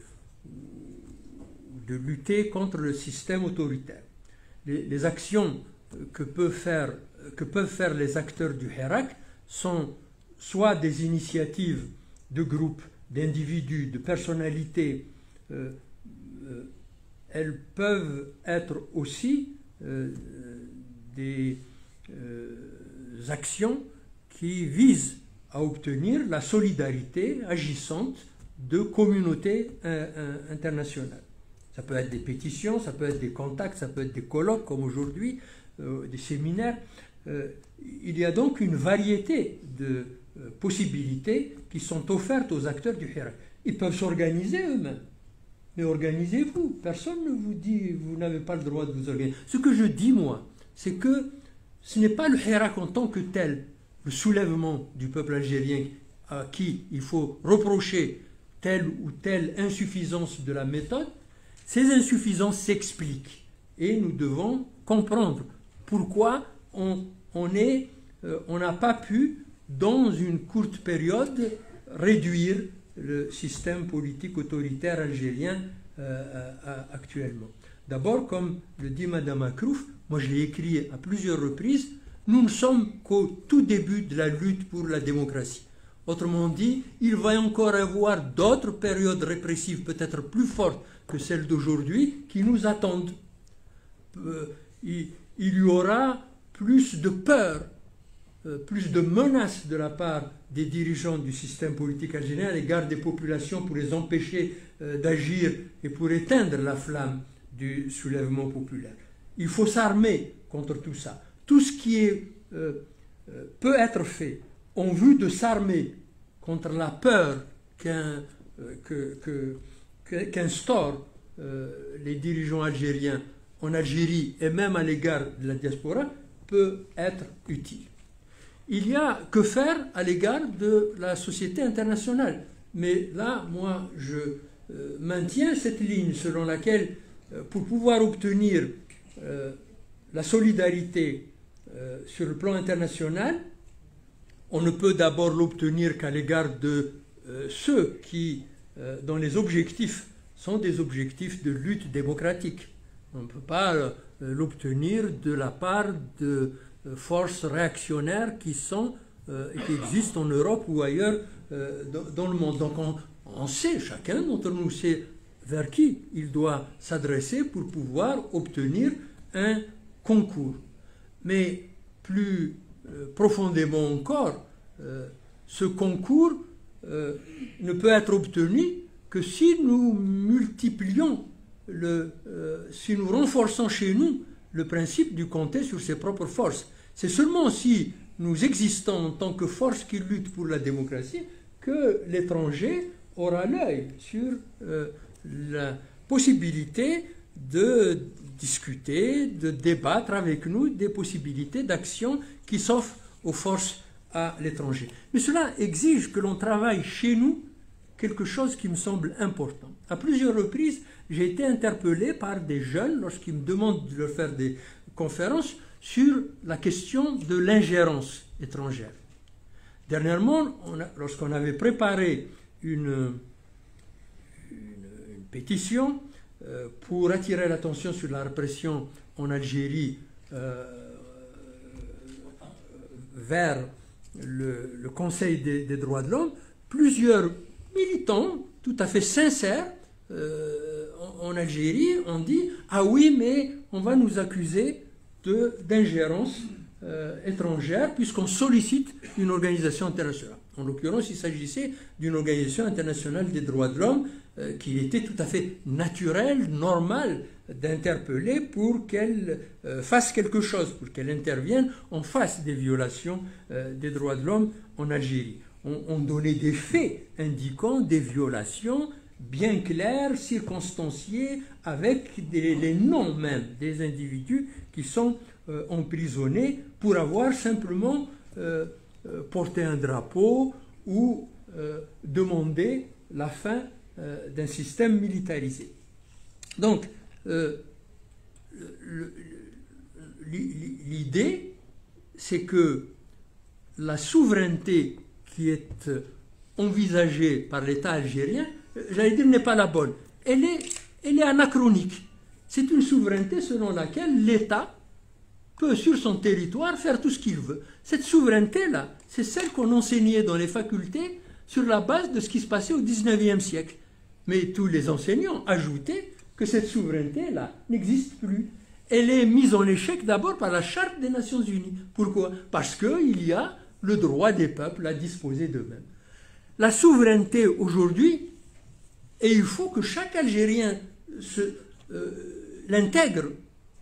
de lutter contre le système autoritaire. Les, les actions que peuvent, faire, que peuvent faire les acteurs du Hirak sont soit des initiatives de groupes, d'individus, de personnalités, euh, euh, elles peuvent être aussi euh, des euh, actions qui visent à obtenir la solidarité agissante de communautés euh, euh, internationales. Ça peut être des pétitions, ça peut être des contacts, ça peut être des colloques comme aujourd'hui, euh, des séminaires. Euh, il y a donc une variété de euh, possibilités qui sont offertes aux acteurs du Hirak. Ils peuvent s'organiser eux-mêmes. Mais organisez-vous. Personne ne vous dit vous n'avez pas le droit de vous organiser. Ce que je dis, moi, c'est que ce n'est pas le Hirak en tant que tel, le soulèvement du peuple algérien à qui il faut reprocher telle ou telle insuffisance de la méthode. Ces insuffisances s'expliquent. Et nous devons comprendre pourquoi on, on est, euh, on n'a pas pu, dans une courte période, réduire le système politique autoritaire algérien euh, euh, actuellement. D'abord, comme le dit Mme Akrouf, moi je l'ai écrit à plusieurs reprises, nous ne sommes qu'au tout début de la lutte pour la démocratie. Autrement dit, il va encore y avoir d'autres périodes répressives, peut-être plus fortes que celles d'aujourd'hui, qui nous attendent. Euh, il, il y aura plus de peur, euh, plus de menaces de la part des dirigeants du système politique algérien à l'égard des populations pour les empêcher euh, d'agir et pour éteindre la flamme du soulèvement populaire. Il faut s'armer contre tout ça. Tout ce qui est, euh, euh, peut être fait en vue de s'armer contre la peur qu'un, euh, que, que, que, qu'instaurent euh, les dirigeants algériens en Algérie et même à l'égard de la diaspora peut être utile. Il y a que faire à l'égard de la société internationale. Mais là, moi, je euh, maintiens cette ligne selon laquelle, euh, pour pouvoir obtenir euh, la solidarité euh, sur le plan international, on ne peut d'abord l'obtenir qu'à l'égard de euh, ceux qui, euh, dont les objectifs sont des objectifs de lutte démocratique. On ne peut pas euh, l'obtenir de la part de euh, forces réactionnaires qui sont euh, qui existent en Europe ou ailleurs euh, dans, dans le monde. Donc on, on sait, chacun d'entre nous sait vers qui il doit s'adresser pour pouvoir obtenir un concours. Mais plus euh, profondément encore, euh, ce concours euh, ne peut être obtenu que si nous multiplions, le, euh, si nous renforçons chez nous le principe du compter sur ses propres forces. C'est seulement si nous existons en tant que force qui lutte pour la démocratie que l'étranger aura l'œil sur euh, la possibilité de discuter, de débattre avec nous des possibilités d'action qui s'offrent aux forces à l'étranger. Mais cela exige que l'on travaille chez nous quelque chose qui me semble important. À plusieurs reprises, j'ai été interpellé par des jeunes lorsqu'ils me demandent de leur faire des conférences sur la question de l'ingérence étrangère. Dernièrement, lorsqu'on avait préparé une, une, une pétition euh, pour attirer l'attention sur la répression en Algérie euh, vers le, le Conseil des, des droits de l'homme, plusieurs militants tout à fait sincères euh, en, en Algérie ont dit « Ah oui, mais on va nous accuser d'ingérence euh, étrangère puisqu'on sollicite une organisation internationale. » En l'occurrence, il s'agissait d'une organisation internationale des droits de l'homme euh, qu'il était tout à fait naturel, normal d'interpeller pour qu'elle euh, fasse quelque chose, pour qu'elle intervienne en face des violations euh, des droits de l'homme en Algérie. On, on donnait des faits indiquant des violations bien claires, circonstanciées, avec des, les noms même des individus qui sont euh, emprisonnés pour avoir simplement euh, euh, porté un drapeau ou euh, demandé la fin euh, d'un système militarisé. Donc, euh, l'idée, c'est que la souveraineté qui est envisagée par l'État algérien, j'allais dire, n'est pas la bonne. Elle est, elle est anachronique. C'est une souveraineté selon laquelle l'État peut, sur son territoire, faire tout ce qu'il veut. Cette souveraineté-là, c'est celle qu'on enseignait dans les facultés sur la base de ce qui se passait au dix-neuvième siècle. Mais tous les enseignants ajoutaient que cette souveraineté-là n'existe plus. Elle est mise en échec d'abord par la Charte des Nations Unies. Pourquoi? Parce qu'il y a le droit des peuples à disposer d'eux-mêmes. La souveraineté aujourd'hui, et il faut que chaque Algérien euh, l'intègre,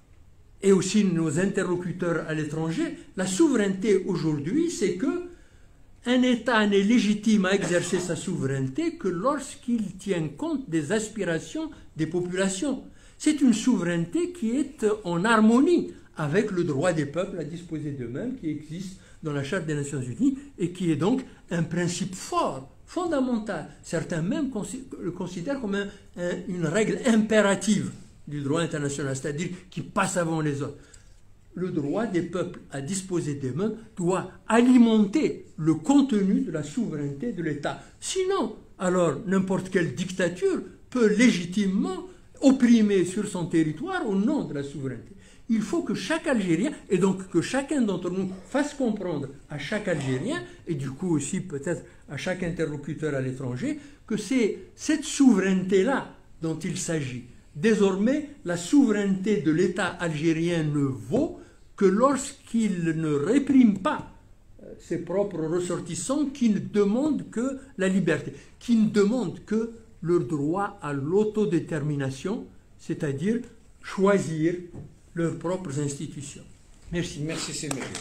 et aussi nos interlocuteurs à l'étranger, la souveraineté aujourd'hui, c'est que un État n'est légitime à exercer sa souveraineté que lorsqu'il tient compte des aspirations des populations. C'est une souveraineté qui est en harmonie avec le droit des peuples à disposer d'eux-mêmes, qui existe dans la Charte des Nations Unies, et qui est donc un principe fort, fondamental. Certains même le considèrent comme un, un, une règle impérative du droit international, c'est-à-dire qui passe avant les autres. Le droit des peuples à disposer d'eux-mêmes doit alimenter le contenu de la souveraineté de l'État. Sinon, alors n'importe quelle dictature peut légitimement opprimer sur son territoire au nom de la souveraineté. Il faut que chaque Algérien, et donc que chacun d'entre nous fasse comprendre à chaque Algérien, et du coup aussi peut-être à chaque interlocuteur à l'étranger, que c'est cette souveraineté-là dont il s'agit. Désormais, la souveraineté de l'État algérien ne vaut que lorsqu'il ne réprime pas ses propres ressortissants qui ne demandent que la liberté, qui ne demandent que leur droit à l'autodétermination, c'est-à-dire choisir leurs propres institutions. Merci. Merci, c'est bien.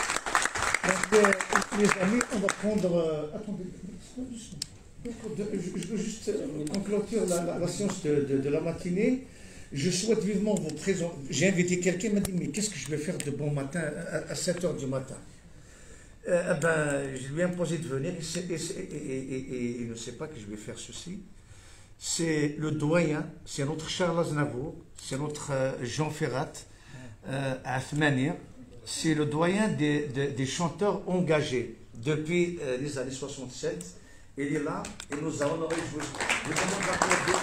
Donc, euh, les amis, on va prendre... Euh, attendez, je veux juste conclure la, la, la séance de, de, de la matinée. Je souhaite vivement vous présenter... J'ai invité quelqu'un, il m'a dit, mais qu'est-ce que je vais faire de bon matin à, à sept heures du matin? euh, eh ben, Je lui ai imposé de venir et, et, et, et, et il ne sait pas que je vais faire ceci. C'est le doyen, c'est notre Charles Aznavour, c'est notre euh, Jean Ferrat, euh, à Thmania. C'est le doyen des, des, des chanteurs engagés depuis euh, les années soixante-sept. Il est là et nous allons honoré. Je vous, je vous demande d'applaudir.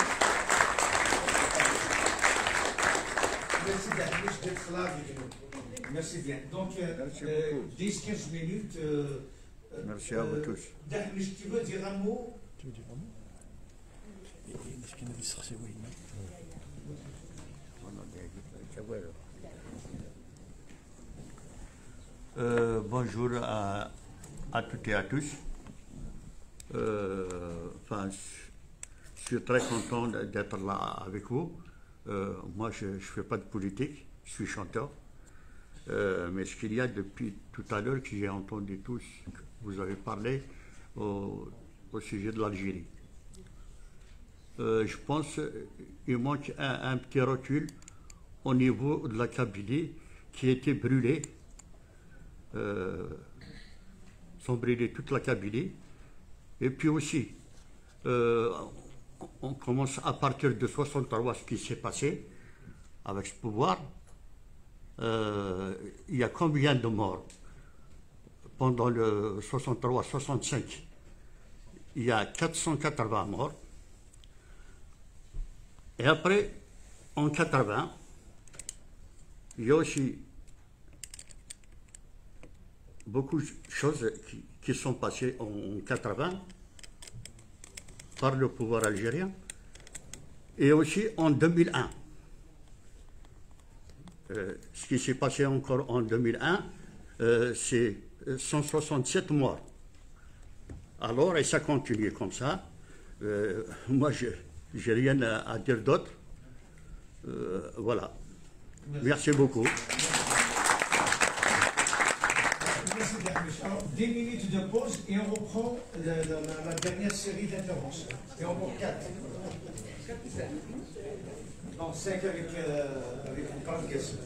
Merci d'être là avec nous. Merci bien. Donc, euh, euh, dix à quinze minutes. Euh, Merci à vous tous. Dahmish, tu veux dire un mot? Tu veux dire un mot? Euh, bonjour à, à toutes et à tous. Euh, enfin, je suis très content d'être là avec vous. Euh, moi, je ne fais pas de politique, je suis chanteur. Euh, mais ce qu'il y a depuis tout à l'heure que j'ai entendu tous, vous avez parlé au, au sujet de l'Algérie. Euh, je pense qu'il manque un, un petit recul au niveau de la Kabylie qui a été brûlée. Euh, sont brûlés toute la Kabylie. Et puis aussi, euh, on commence à partir de soixante-trois, ce qui s'est passé avec ce pouvoir. Euh, il y a combien de morts pendant le soixante-trois soixante-cinq? Il y a quatre cent quatre-vingts morts. Et après, en quatre-vingts, il y a aussi beaucoup de choses qui, qui sont passées en quatre-vingts par le pouvoir algérien et aussi en deux mille un. Euh, ce qui s'est passé encore en deux mille un, euh, c'est cent soixante-sept morts. Alors, et ça continue comme ça. Euh, moi, je n'ai rien à, à dire d'autre. Euh, voilà. Merci beaucoup. Alors, dix minutes de pause et on reprend la, la, la dernière série d'interventions. Et on prend quatre. Non, cinq avec, euh, avec une grande question.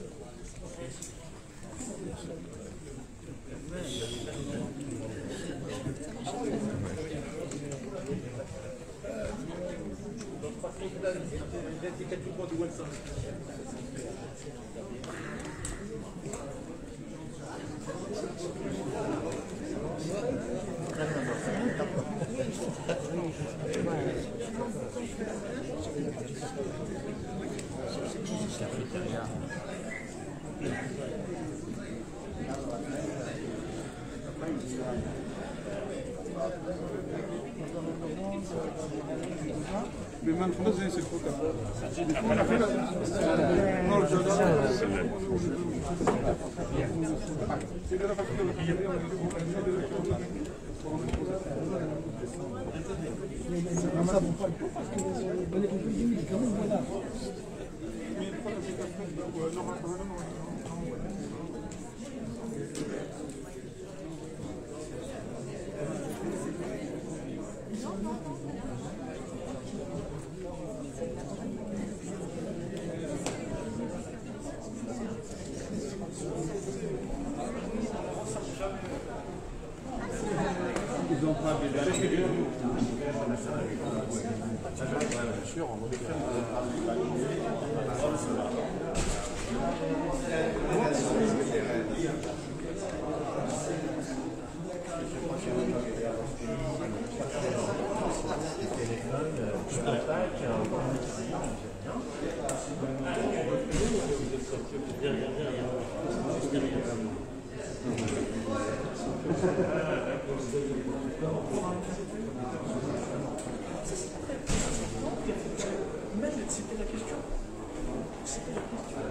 C'était la question. C'était la question.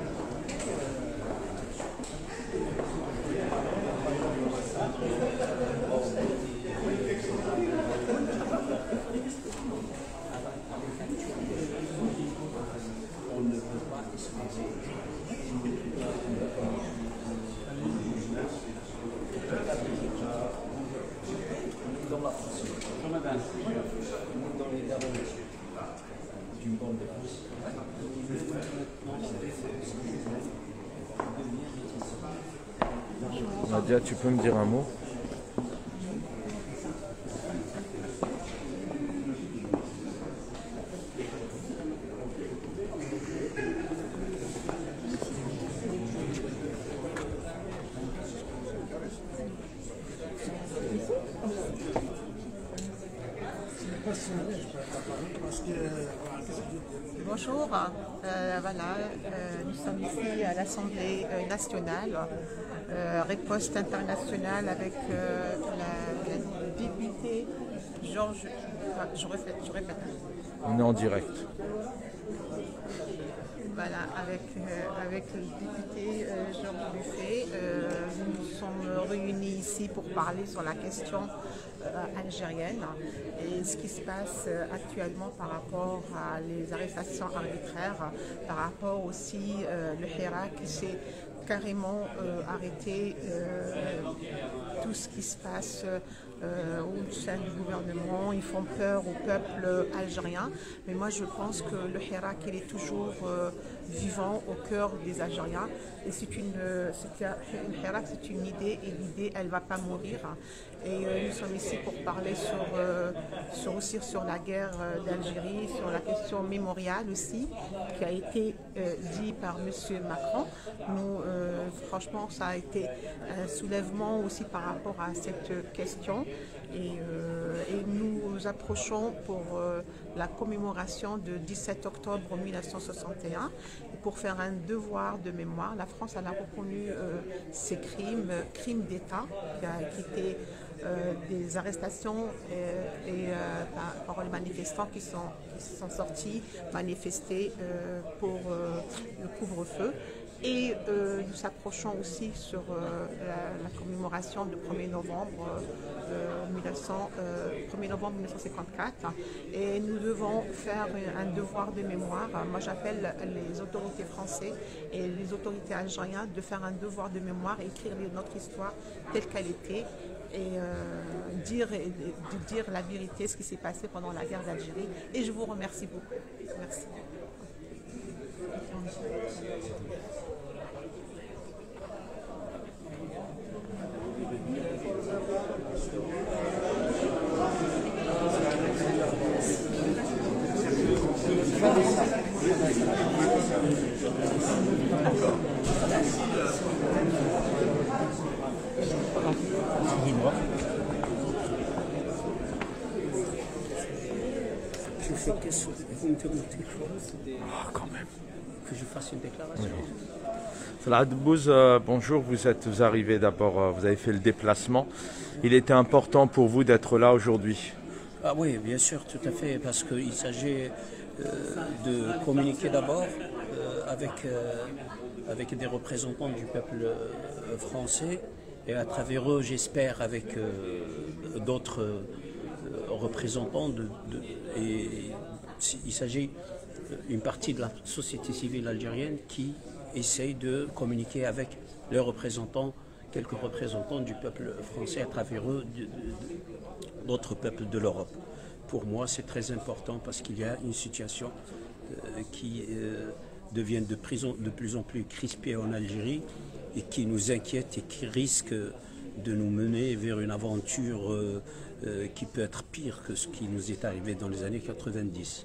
On ne peut pas exposer dans la France. Dans les derniers d'une bande de France. Nadia, tu peux me dire un mot? Bonjour, euh, voilà, euh, nous sommes ici à l'Assemblée euh, nationale, euh, Riposte internationale avec euh, la, la députée Georges. Enfin, je répète, je répète. On est en direct. Voilà, avec, euh, avec le député euh, Georges Buffet, euh, nous nous sommes réunis ici pour parler sur la question euh, algérienne et ce qui se passe euh, actuellement par rapport à les arrestations arbitraires, par rapport aussi euh, le Hirak qui s'est carrément euh, arrêté euh, tout ce qui se passe euh, au sein du gouvernement. Ils font peur au peuple algérien, mais moi je pense que le Hirak il est toujours euh, vivant au cœur des Algériens et c'est une, c'est un, une Hirak c'est une idée et l'idée elle va pas mourir. Et euh, nous sommes ici pour parler sur, euh, sur aussi sur la guerre euh, d'Algérie, sur la question mémoriale aussi, qui a été euh, dit par M. Macron. Nous, euh, franchement, ça a été un soulèvement aussi par rapport à cette question. Et, euh, et nous nous approchons pour euh, la commémoration de dix-sept octobre mille neuf cent soixante et un et pour faire un devoir de mémoire. La France elle a reconnu euh, ces crimes, euh, crimes d'État qui, a, qui étaient euh, des arrestations et, et euh, par, par les manifestants qui sont, qui sont sortis manifester euh, pour euh, le couvre-feu. Et euh, nous s'approchons aussi sur euh, la, la commémoration du premier novembre, euh, mille neuf cents, euh, premier novembre mille neuf cent cinquante-quatre. Et nous devons faire un devoir de mémoire. Moi, j'appelle les autorités françaises et les autorités algériennes de faire un devoir de mémoire et écrire notre histoire telle qu'elle était et euh, dire, de dire la vérité, ce qui s'est passé pendant la guerre d'Algérie. Et je vous remercie beaucoup. Merci. Je fais que ce vous me demandez ah, quand même que je fasse une déclaration. Oui. Salah Debbouz, euh, bonjour, vous êtes vous arrivez d'abord, euh, vous avez fait le déplacement. Il était important pour vous d'être là aujourd'hui. Ah oui, bien sûr, tout à fait, parce qu'il s'agit euh, de communiquer d'abord euh, avec, euh, avec des représentants du peuple euh, français et à travers eux, j'espère, avec euh, d'autres euh, représentants. De, de, et il s'agit d'une partie de la société civile algérienne qui essaye de communiquer avec les représentants, quelques représentants du peuple français à travers eux, d'autres peuples de l'Europe. Pour moi, c'est très important parce qu'il y a une situation euh, qui euh, devient de, prison, de plus en plus crispée en Algérie et qui nous inquiète et qui risque de nous mener vers une aventure euh, euh, qui peut être pire que ce qui nous est arrivé dans les années quatre-vingt-dix.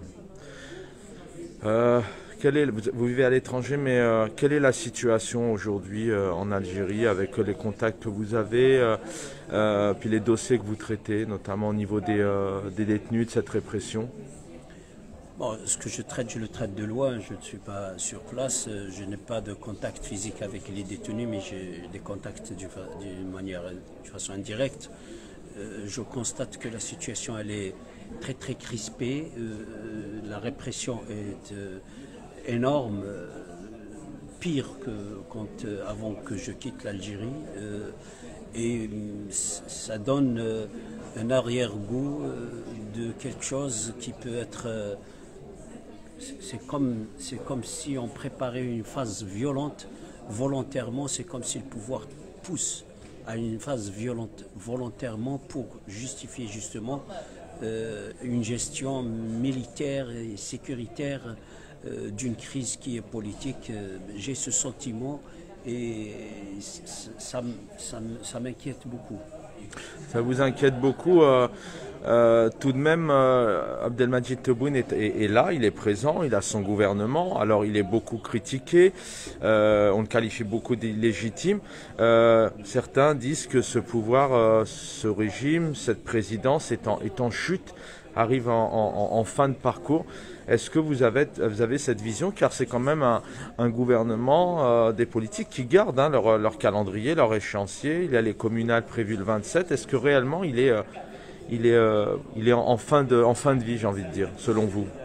Euh, quel est, vous, vous vivez à l'étranger, mais euh, quelle est la situation aujourd'hui euh, en Algérie avec les contacts que vous avez, euh, euh, puis les dossiers que vous traitez, notamment au niveau des, euh, des détenus, de cette répression? Bon, ce que je traite, je le traite de loin, je ne suis pas sur place, je n'ai pas de contact physique avec les détenus, mais j'ai des contacts d'une manière, de façon indirecte. Euh, je constate que la situation, elle est très très crispée, euh, la répression est euh, énorme, euh, pire que quand, euh, avant que je quitte l'Algérie, euh, et ça donne euh, un arrière-goût euh, de quelque chose qui peut être... Euh, c'est comme, c'est comme si on préparait une phase violente volontairement, c'est comme si le pouvoir pousse à une phase violente volontairement pour justifier justement euh, une gestion militaire et sécuritaire euh, d'une crise qui est politique. Euh, j'ai ce sentiment et ça, ça, ça m'inquiète beaucoup. Ça vous inquiète beaucoup euh... Euh, tout de même, euh, Abdelmadjid Tebboune est, est, est là, il est présent, il a son gouvernement, alors il est beaucoup critiqué, euh, on le qualifie beaucoup d'illégitime. Euh, certains disent que ce pouvoir, euh, ce régime, cette présidence est en, est en chute, arrive en, en, en fin de parcours. Est-ce que vous avez, vous avez cette vision? Car c'est quand même un, un gouvernement, euh, des politiques qui gardent hein, leur, leur calendrier, leur échéancier. Il y a les communales prévues le vingt-sept. Est-ce que réellement il est... Euh, Il est, euh, il est en, fin de, en fin de vie, j'ai envie de dire, selon vous?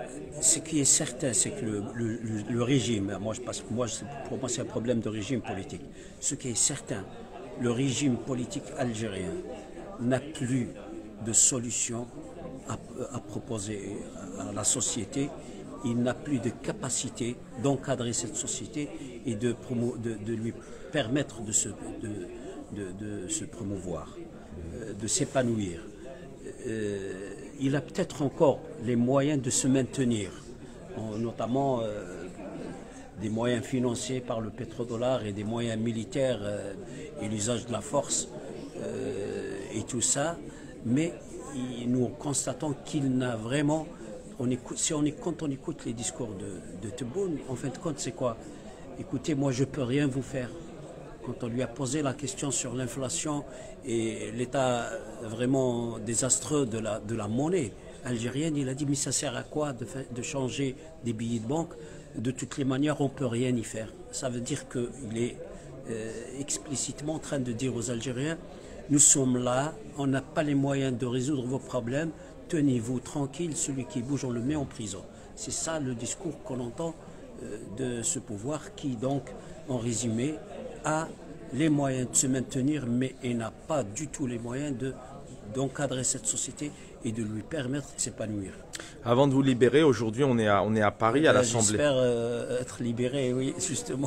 ce qui est certain, c'est que le, le, le régime, moi, je passe, moi, pour moi c'est un problème de régime politique. Ce qui est certain, le régime politique algérien n'a plus de solution à, à proposer à la société. Il n'a plus de capacité d'encadrer cette société et de, promo, de, de lui permettre de se, de, de, de se promouvoir, de s'épanouir. Euh, il a peut-être encore les moyens de se maintenir, notamment euh, des moyens financiers par le pétrodollar et des moyens militaires euh, et l'usage de la force euh, et tout ça, mais il, nous constatons qu'il n'a vraiment, on écoute, si on écoute, quand on écoute les discours de, de Tebboune, en fin de compte c'est quoi? Écoutez, moi je ne peux rien vous faire. Quand on lui a posé la question sur l'inflation et l'état vraiment désastreux de la, de la monnaie algérienne, il a dit mais ça sert à quoi de, de changer des billets de banque? De toutes les manières, on ne peut rien y faire. Ça veut dire qu'il est euh, explicitement en train de dire aux Algériens, nous sommes là, on n'a pas les moyens de résoudre vos problèmes, tenez-vous tranquille, celui qui bouge, on le met en prison. C'est ça le discours qu'on entend euh, de ce pouvoir qui donc, en résumé, a les moyens de se maintenir, mais il n'a pas du tout les moyens de, d'encadrer cette société et de lui permettre de s'épanouir. Avant de vous libérer, aujourd'hui on est à, on est à Paris, à euh, l'Assemblée. J'espère euh, être libéré, oui, justement.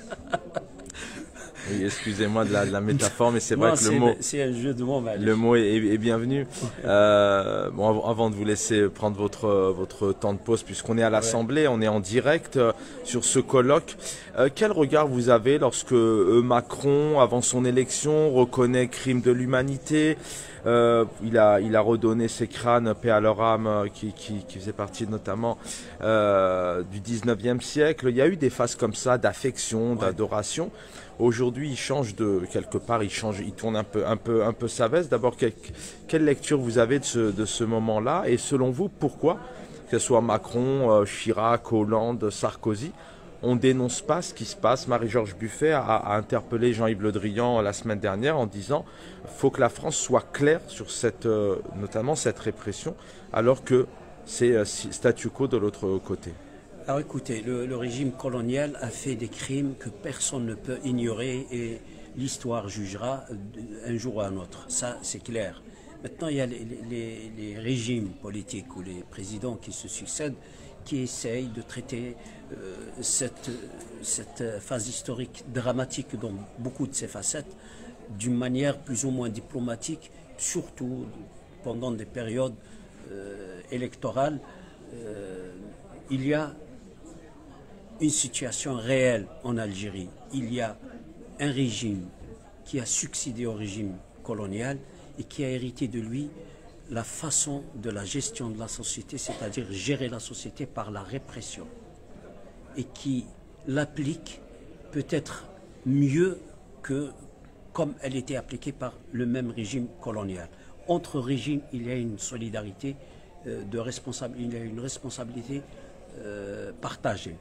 Oui, excusez-moi de la, de la métaphore, mais c'est vrai non, que le mot, c'est un jeu de mots, le mot est, est bienvenu. Euh, bon, avant de vous laisser prendre votre, votre temps de pause, puisqu'on est à l'Assemblée, ouais. On est en direct euh, sur ce colloque. Euh, quel regard vous avez lorsque euh, Macron, avant son élection, reconnaît crime de l'humanité? Euh, il, a, il a redonné ses crânes, paix à leur âme, qui, qui, qui faisait partie notamment euh, du dix-neuvième siècle. Il y a eu des phases comme ça d'affection, ouais. d'adoration. Aujourd'hui, il change de quelque part, il change, il tourne un peu, un peu, un peu sa veste. D'abord, quelle, quelle lecture vous avez de ce, de ce moment-là? Et selon vous, pourquoi, que ce soit Macron, euh, Chirac, Hollande, Sarkozy, on ne dénonce pas ce qui se passe? Marie-Georges Buffet a, a interpellé Jean-Yves Le Drian la semaine dernière en disant qu'il faut que la France soit claire sur cette, euh, notamment cette répression, alors que c'est euh, statu quo de l'autre côté. Alors écoutez, le, le régime colonial a fait des crimes que personne ne peut ignorer et l'histoire jugera un jour ou un autre. Ça, c'est clair. Maintenant, il y a les, les, les régimes politiques ou les présidents qui se succèdent qui essayent de traiter euh, cette, cette phase historique dramatique dans beaucoup de ses facettes d'une manière plus ou moins diplomatique, surtout pendant des périodes euh, électorales. Euh, il y a une situation réelle en Algérie. Il y a un régime qui a succédé au régime colonial et qui a hérité de lui la façon de la gestion de la société, c'est-à-dire gérer la société par la répression, et qui l'applique peut-être mieux que comme elle était appliquée par le même régime colonial. Entre régimes, il y a une solidarité euh, de responsabilité, il y a une responsabilité euh, partagée.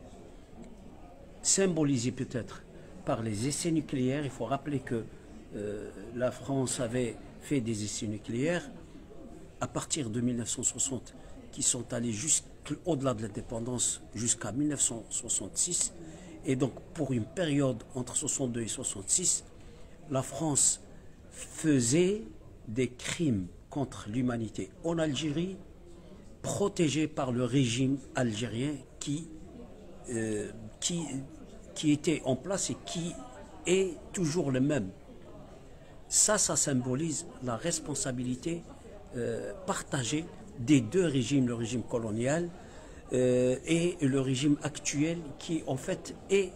Symbolisé peut-être par les essais nucléaires. Il faut rappeler que euh, la France avait fait des essais nucléaires à partir de mille neuf cent soixante qui sont allés jusqu'au-delà de l'indépendance jusqu'à mille neuf cent soixante-six. Et donc pour une période entre soixante-deux et soixante-six, la France faisait des crimes contre l'humanité en Algérie, protégée par le régime algérien qui Euh, qui, qui était en place et qui est toujours le même. Ça, ça symbolise la responsabilité euh, partagée des deux régimes, le régime colonial euh, et le régime actuel qui en fait est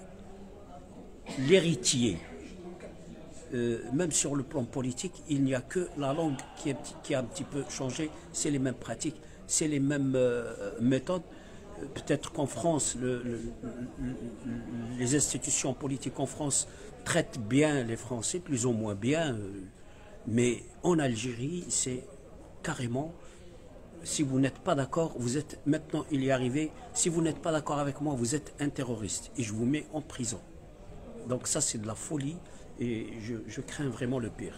l'héritier. Euh, même sur le plan politique, il n'y a que la langue qui, est, qui a un petit peu changé, c'est les mêmes pratiques, c'est les mêmes euh, méthodes. Peut-être qu'en France, le, le, le, les institutions politiques en France traitent bien les Français, plus ou moins bien, mais en Algérie, c'est carrément, si vous n'êtes pas d'accord, vous êtes, maintenant il est arrivé, si vous n'êtes pas d'accord avec moi, vous êtes un terroriste et je vous mets en prison. Donc ça, c'est de la folie et je, je crains vraiment le pire.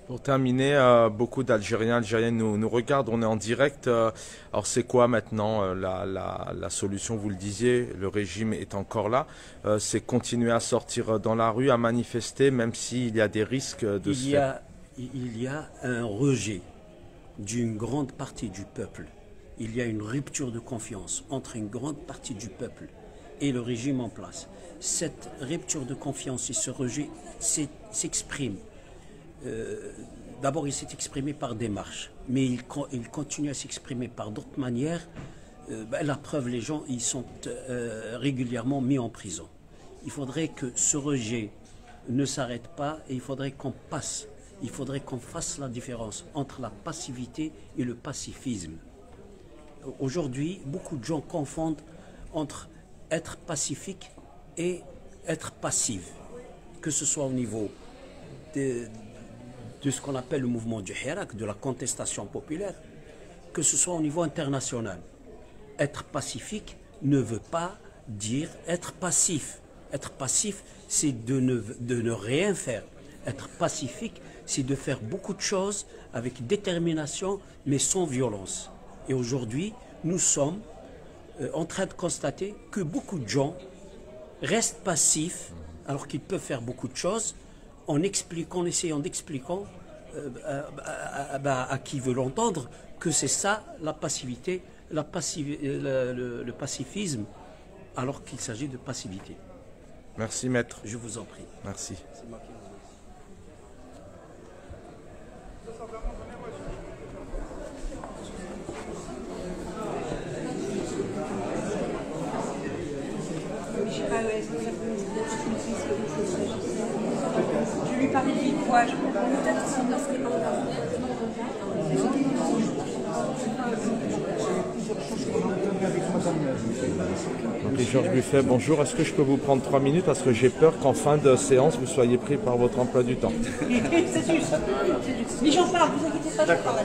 Pour terminer, euh, beaucoup d'Algériens, Algériennes nous, nous regardent, on est en direct. Euh, alors c'est quoi maintenant euh, la, la, la solution? Vous le disiez, le régime est encore là. Euh, c'est continuer à sortir dans la rue, à manifester, même s'il y a des risques de il se y faire... a, Il y a un rejet d'une grande partie du peuple. Il y a une rupture de confiance entre une grande partie du peuple et le régime en place. Cette rupture de confiance et ce rejet s'exprime. Euh, D'abord, il s'est exprimé par des marches, mais il, il continue à s'exprimer par d'autres manières. Euh, ben, la preuve, les gens ils sont euh, régulièrement mis en prison. Il faudrait que ce rejet ne s'arrête pas et il faudrait qu'on passe, il faudrait qu'on fasse la différence entre la passivité et le pacifisme. Aujourd'hui, beaucoup de gens confondent entre être pacifique et être passif, que ce soit au niveau de, de ce qu'on appelle le mouvement du Hirak, de la contestation populaire, que ce soit au niveau international. Être pacifique ne veut pas dire être passif. Être passif, c'est de ne, de ne rien faire. Être pacifique, c'est de faire beaucoup de choses avec détermination, mais sans violence. Et aujourd'hui, nous sommes euh, en train de constater que beaucoup de gens restent passifs, alors qu'ils peuvent faire beaucoup de choses, en expliquant, en essayant d'expliquer euh, à, à, à, à qui veut l'entendre que c'est ça la passivité, la passiv, le, le, le pacifisme, alors qu'il s'agit de passivité. Merci maître. Je vous en prie. Merci. C'est moi qui vous Je lui parlais de vive voix, je peux pas. Georges Buffet, bonjour. Est-ce que je peux vous prendre trois minutes parce que j'ai peur qu'en fin de séance, vous soyez pris par votre emploi du temps. C'est juste. Mais j'en parle, vous inquiétez pas, j'en parle.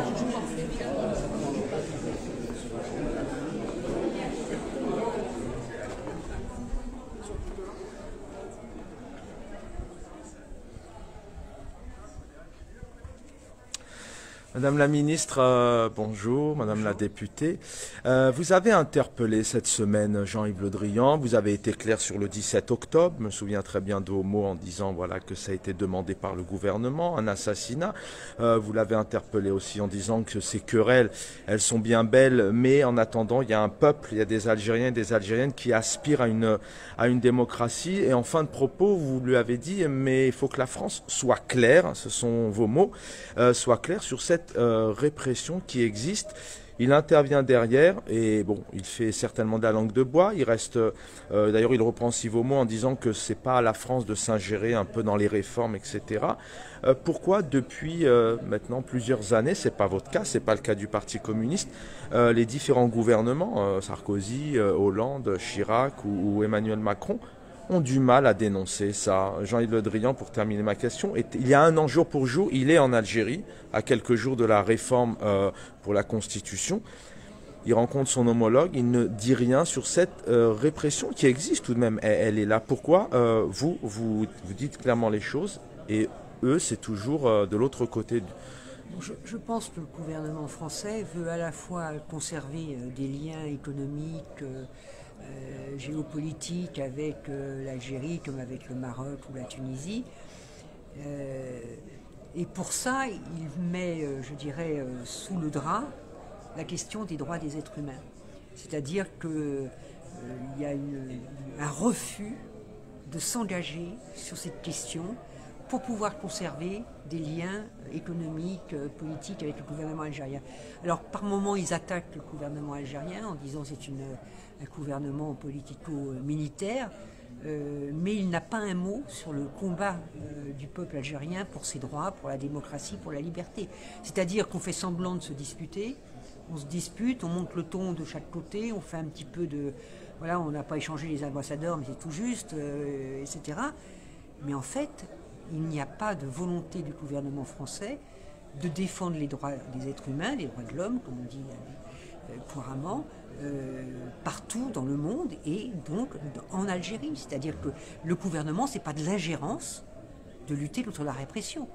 Madame la ministre, euh, bonjour, Madame la députée. Euh, vous avez interpellé cette semaine Jean-Yves Le Drian. Vous avez été clair sur le dix-sept octobre. Je me souviens très bien de vos mots en disant voilà, que ça a été demandé par le gouvernement, un assassinat. Euh, vous l'avez interpellé aussi en disant que ces querelles, elles sont bien belles, mais en attendant, il y a un peuple, il y a des Algériens et des Algériennes qui aspirent à une, à une démocratie. Et en fin de propos, vous lui avez dit, mais il faut que la France soit claire, ce sont vos mots, euh, soit claire sur cette Euh, répression qui existe. Il intervient derrière et bon, il fait certainement de la langue de bois. Il reste, euh, d'ailleurs, il reprend aussi vos mots en disant que c'est pas à la France de s'ingérer un peu dans les réformes, et cetera. Euh, pourquoi depuis euh, maintenant plusieurs années, c'est pas votre cas, c'est pas le cas du Parti communiste, euh, les différents gouvernements, euh, Sarkozy, euh, Hollande, Chirac ou, ou Emmanuel Macron, ont du mal à dénoncer ça. Jean-Yves Le Drian, pour terminer ma question, est, il y a un an jour pour jour, il est en Algérie, à quelques jours de la réforme euh, pour la Constitution. Il rencontre son homologue, il ne dit rien sur cette euh, répression qui existe tout de même. Elle, elle est là. Pourquoi euh, vous, vous, vous dites clairement les choses et eux, c'est toujours euh, de l'autre côté du... Je, je pense que le gouvernement français veut à la fois conserver euh, des liens économiques, euh, Euh, géopolitique avec euh, l'Algérie comme avec le Maroc ou la Tunisie. Euh, et pour ça, il met, euh, je dirais, euh, sous le drap la question des droits des êtres humains. C'est-à-dire qu'il euh, y a une, un refus de s'engager sur cette question pour pouvoir conserver des liens économiques, euh, politiques avec le gouvernement algérien. Alors, par moments, ils attaquent le gouvernement algérien en disant que c'est une un gouvernement politico-militaire, euh, mais il n'a pas un mot sur le combat euh, du peuple algérien pour ses droits, pour la démocratie, pour la liberté. C'est-à-dire qu'on fait semblant de se disputer, on se dispute, on monte le ton de chaque côté, on fait un petit peu de... Voilà, on n'a pas échangé les ambassadeurs, mais c'est tout juste, euh, et cetera. Mais en fait, il n'y a pas de volonté du gouvernement français de défendre les droits des êtres humains, les droits de l'homme, comme on dit euh, couramment, Euh, partout dans le monde et donc en Algérie. C'est-à-dire que le gouvernement, ce n'est pas de l'ingérence de lutter contre la répression.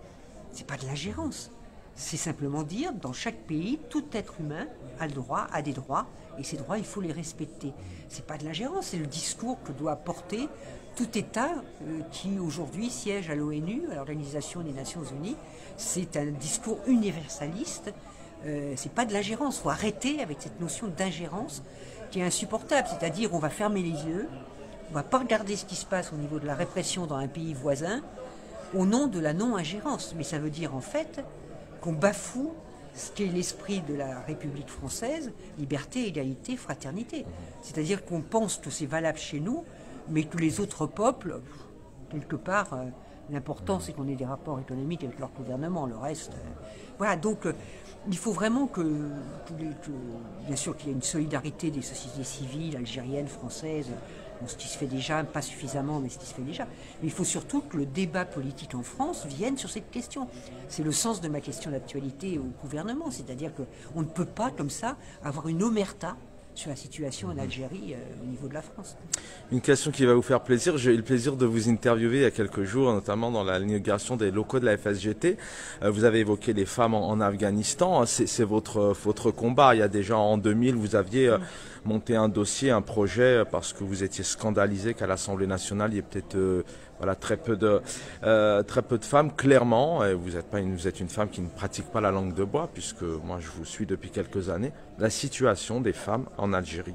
C'est pas de l'ingérence. C'est simplement dire, dans chaque pays, tout être humain a le droit, a des droits, et ces droits, il faut les respecter. C'est pas de l'ingérence, c'est le discours que doit porter tout État euh, qui aujourd'hui siège à l'ONU, à l'Organisation des Nations Unies. C'est un discours universaliste. Euh, c'est pas de l'ingérence. Il faut arrêter avec cette notion d'ingérence qui est insupportable. C'est-à-dire, on va fermer les yeux, on va pas regarder ce qui se passe au niveau de la répression dans un pays voisin, au nom de la non-ingérence. Mais ça veut dire en fait qu'on bafoue ce qu'est l'esprit de la République française, liberté, égalité, fraternité. C'est-à-dire qu'on pense que c'est valable chez nous, mais que les autres peuples, quelque part, euh, l'important c'est qu'on ait des rapports économiques avec leur gouvernement, le reste... Euh, voilà, donc euh, il faut vraiment que, que, que... Bien sûr qu'il y ait une solidarité des sociétés civiles, algériennes, françaises, bon, ce qui se fait déjà, pas suffisamment, mais ce qui se fait déjà. Mais il faut surtout que le débat politique en France vienne sur cette question. C'est le sens de ma question d'actualité au gouvernement, c'est-à-dire qu'on ne peut pas, comme ça, avoir une omerta sur la situation en Algérie euh, au niveau de la France. Une question qui va vous faire plaisir. J'ai eu le plaisir de vous interviewer il y a quelques jours, notamment dans l'inauguration des locaux de la F S G T. Euh, vous avez évoqué les femmes en, en Afghanistan. C'est votre, votre combat. Il y a déjà en deux mille, vous aviez euh, monté un dossier, un projet, parce que vous étiez scandalisé qu'à l'Assemblée nationale, il y ait peut-être euh, voilà, très, peu de, euh, très peu de femmes, clairement. Et vous, êtes pas une, vous êtes une femme qui ne pratique pas la langue de bois, puisque moi je vous suis depuis quelques années. La situation des femmes en Algérie.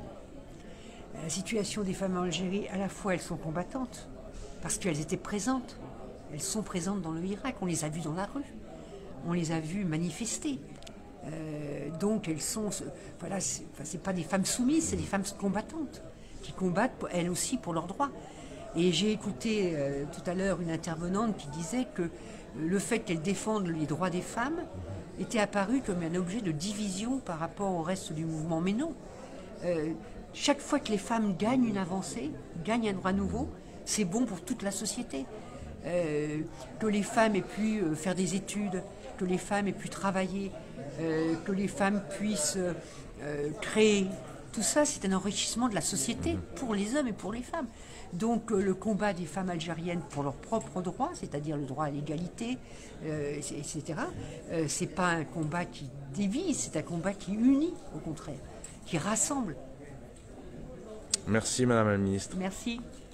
La situation des femmes en Algérie, à la fois elles sont combattantes, parce qu'elles étaient présentes. Elles sont présentes dans le Irak, on les a vues dans la rue, on les a vues manifester. Euh, donc elles sont, voilà, c'est enfin, pas des femmes soumises, c'est des femmes combattantes, qui combattent elles aussi pour leurs droits. Et j'ai écouté euh, tout à l'heure une intervenante qui disait que le fait qu'elles défendent les droits des femmes était apparu comme un objet de division par rapport au reste du mouvement. Mais non. Euh, chaque fois que les femmes gagnent une avancée, gagnent un droit nouveau, c'est bon pour toute la société. Euh, que les femmes aient pu euh, faire des études, que les femmes aient pu travailler, euh, que les femmes puissent euh, créer. Tout ça, c'est un enrichissement de la société pour les hommes et pour les femmes. Donc euh, le combat des femmes algériennes pour leurs propres droits, c'est-à-dire le droit à l'égalité, euh, et cetera, euh, c'est pas un combat qui divise, c'est un combat qui unit, au contraire, qui rassemble. Merci Madame la Ministre. Merci.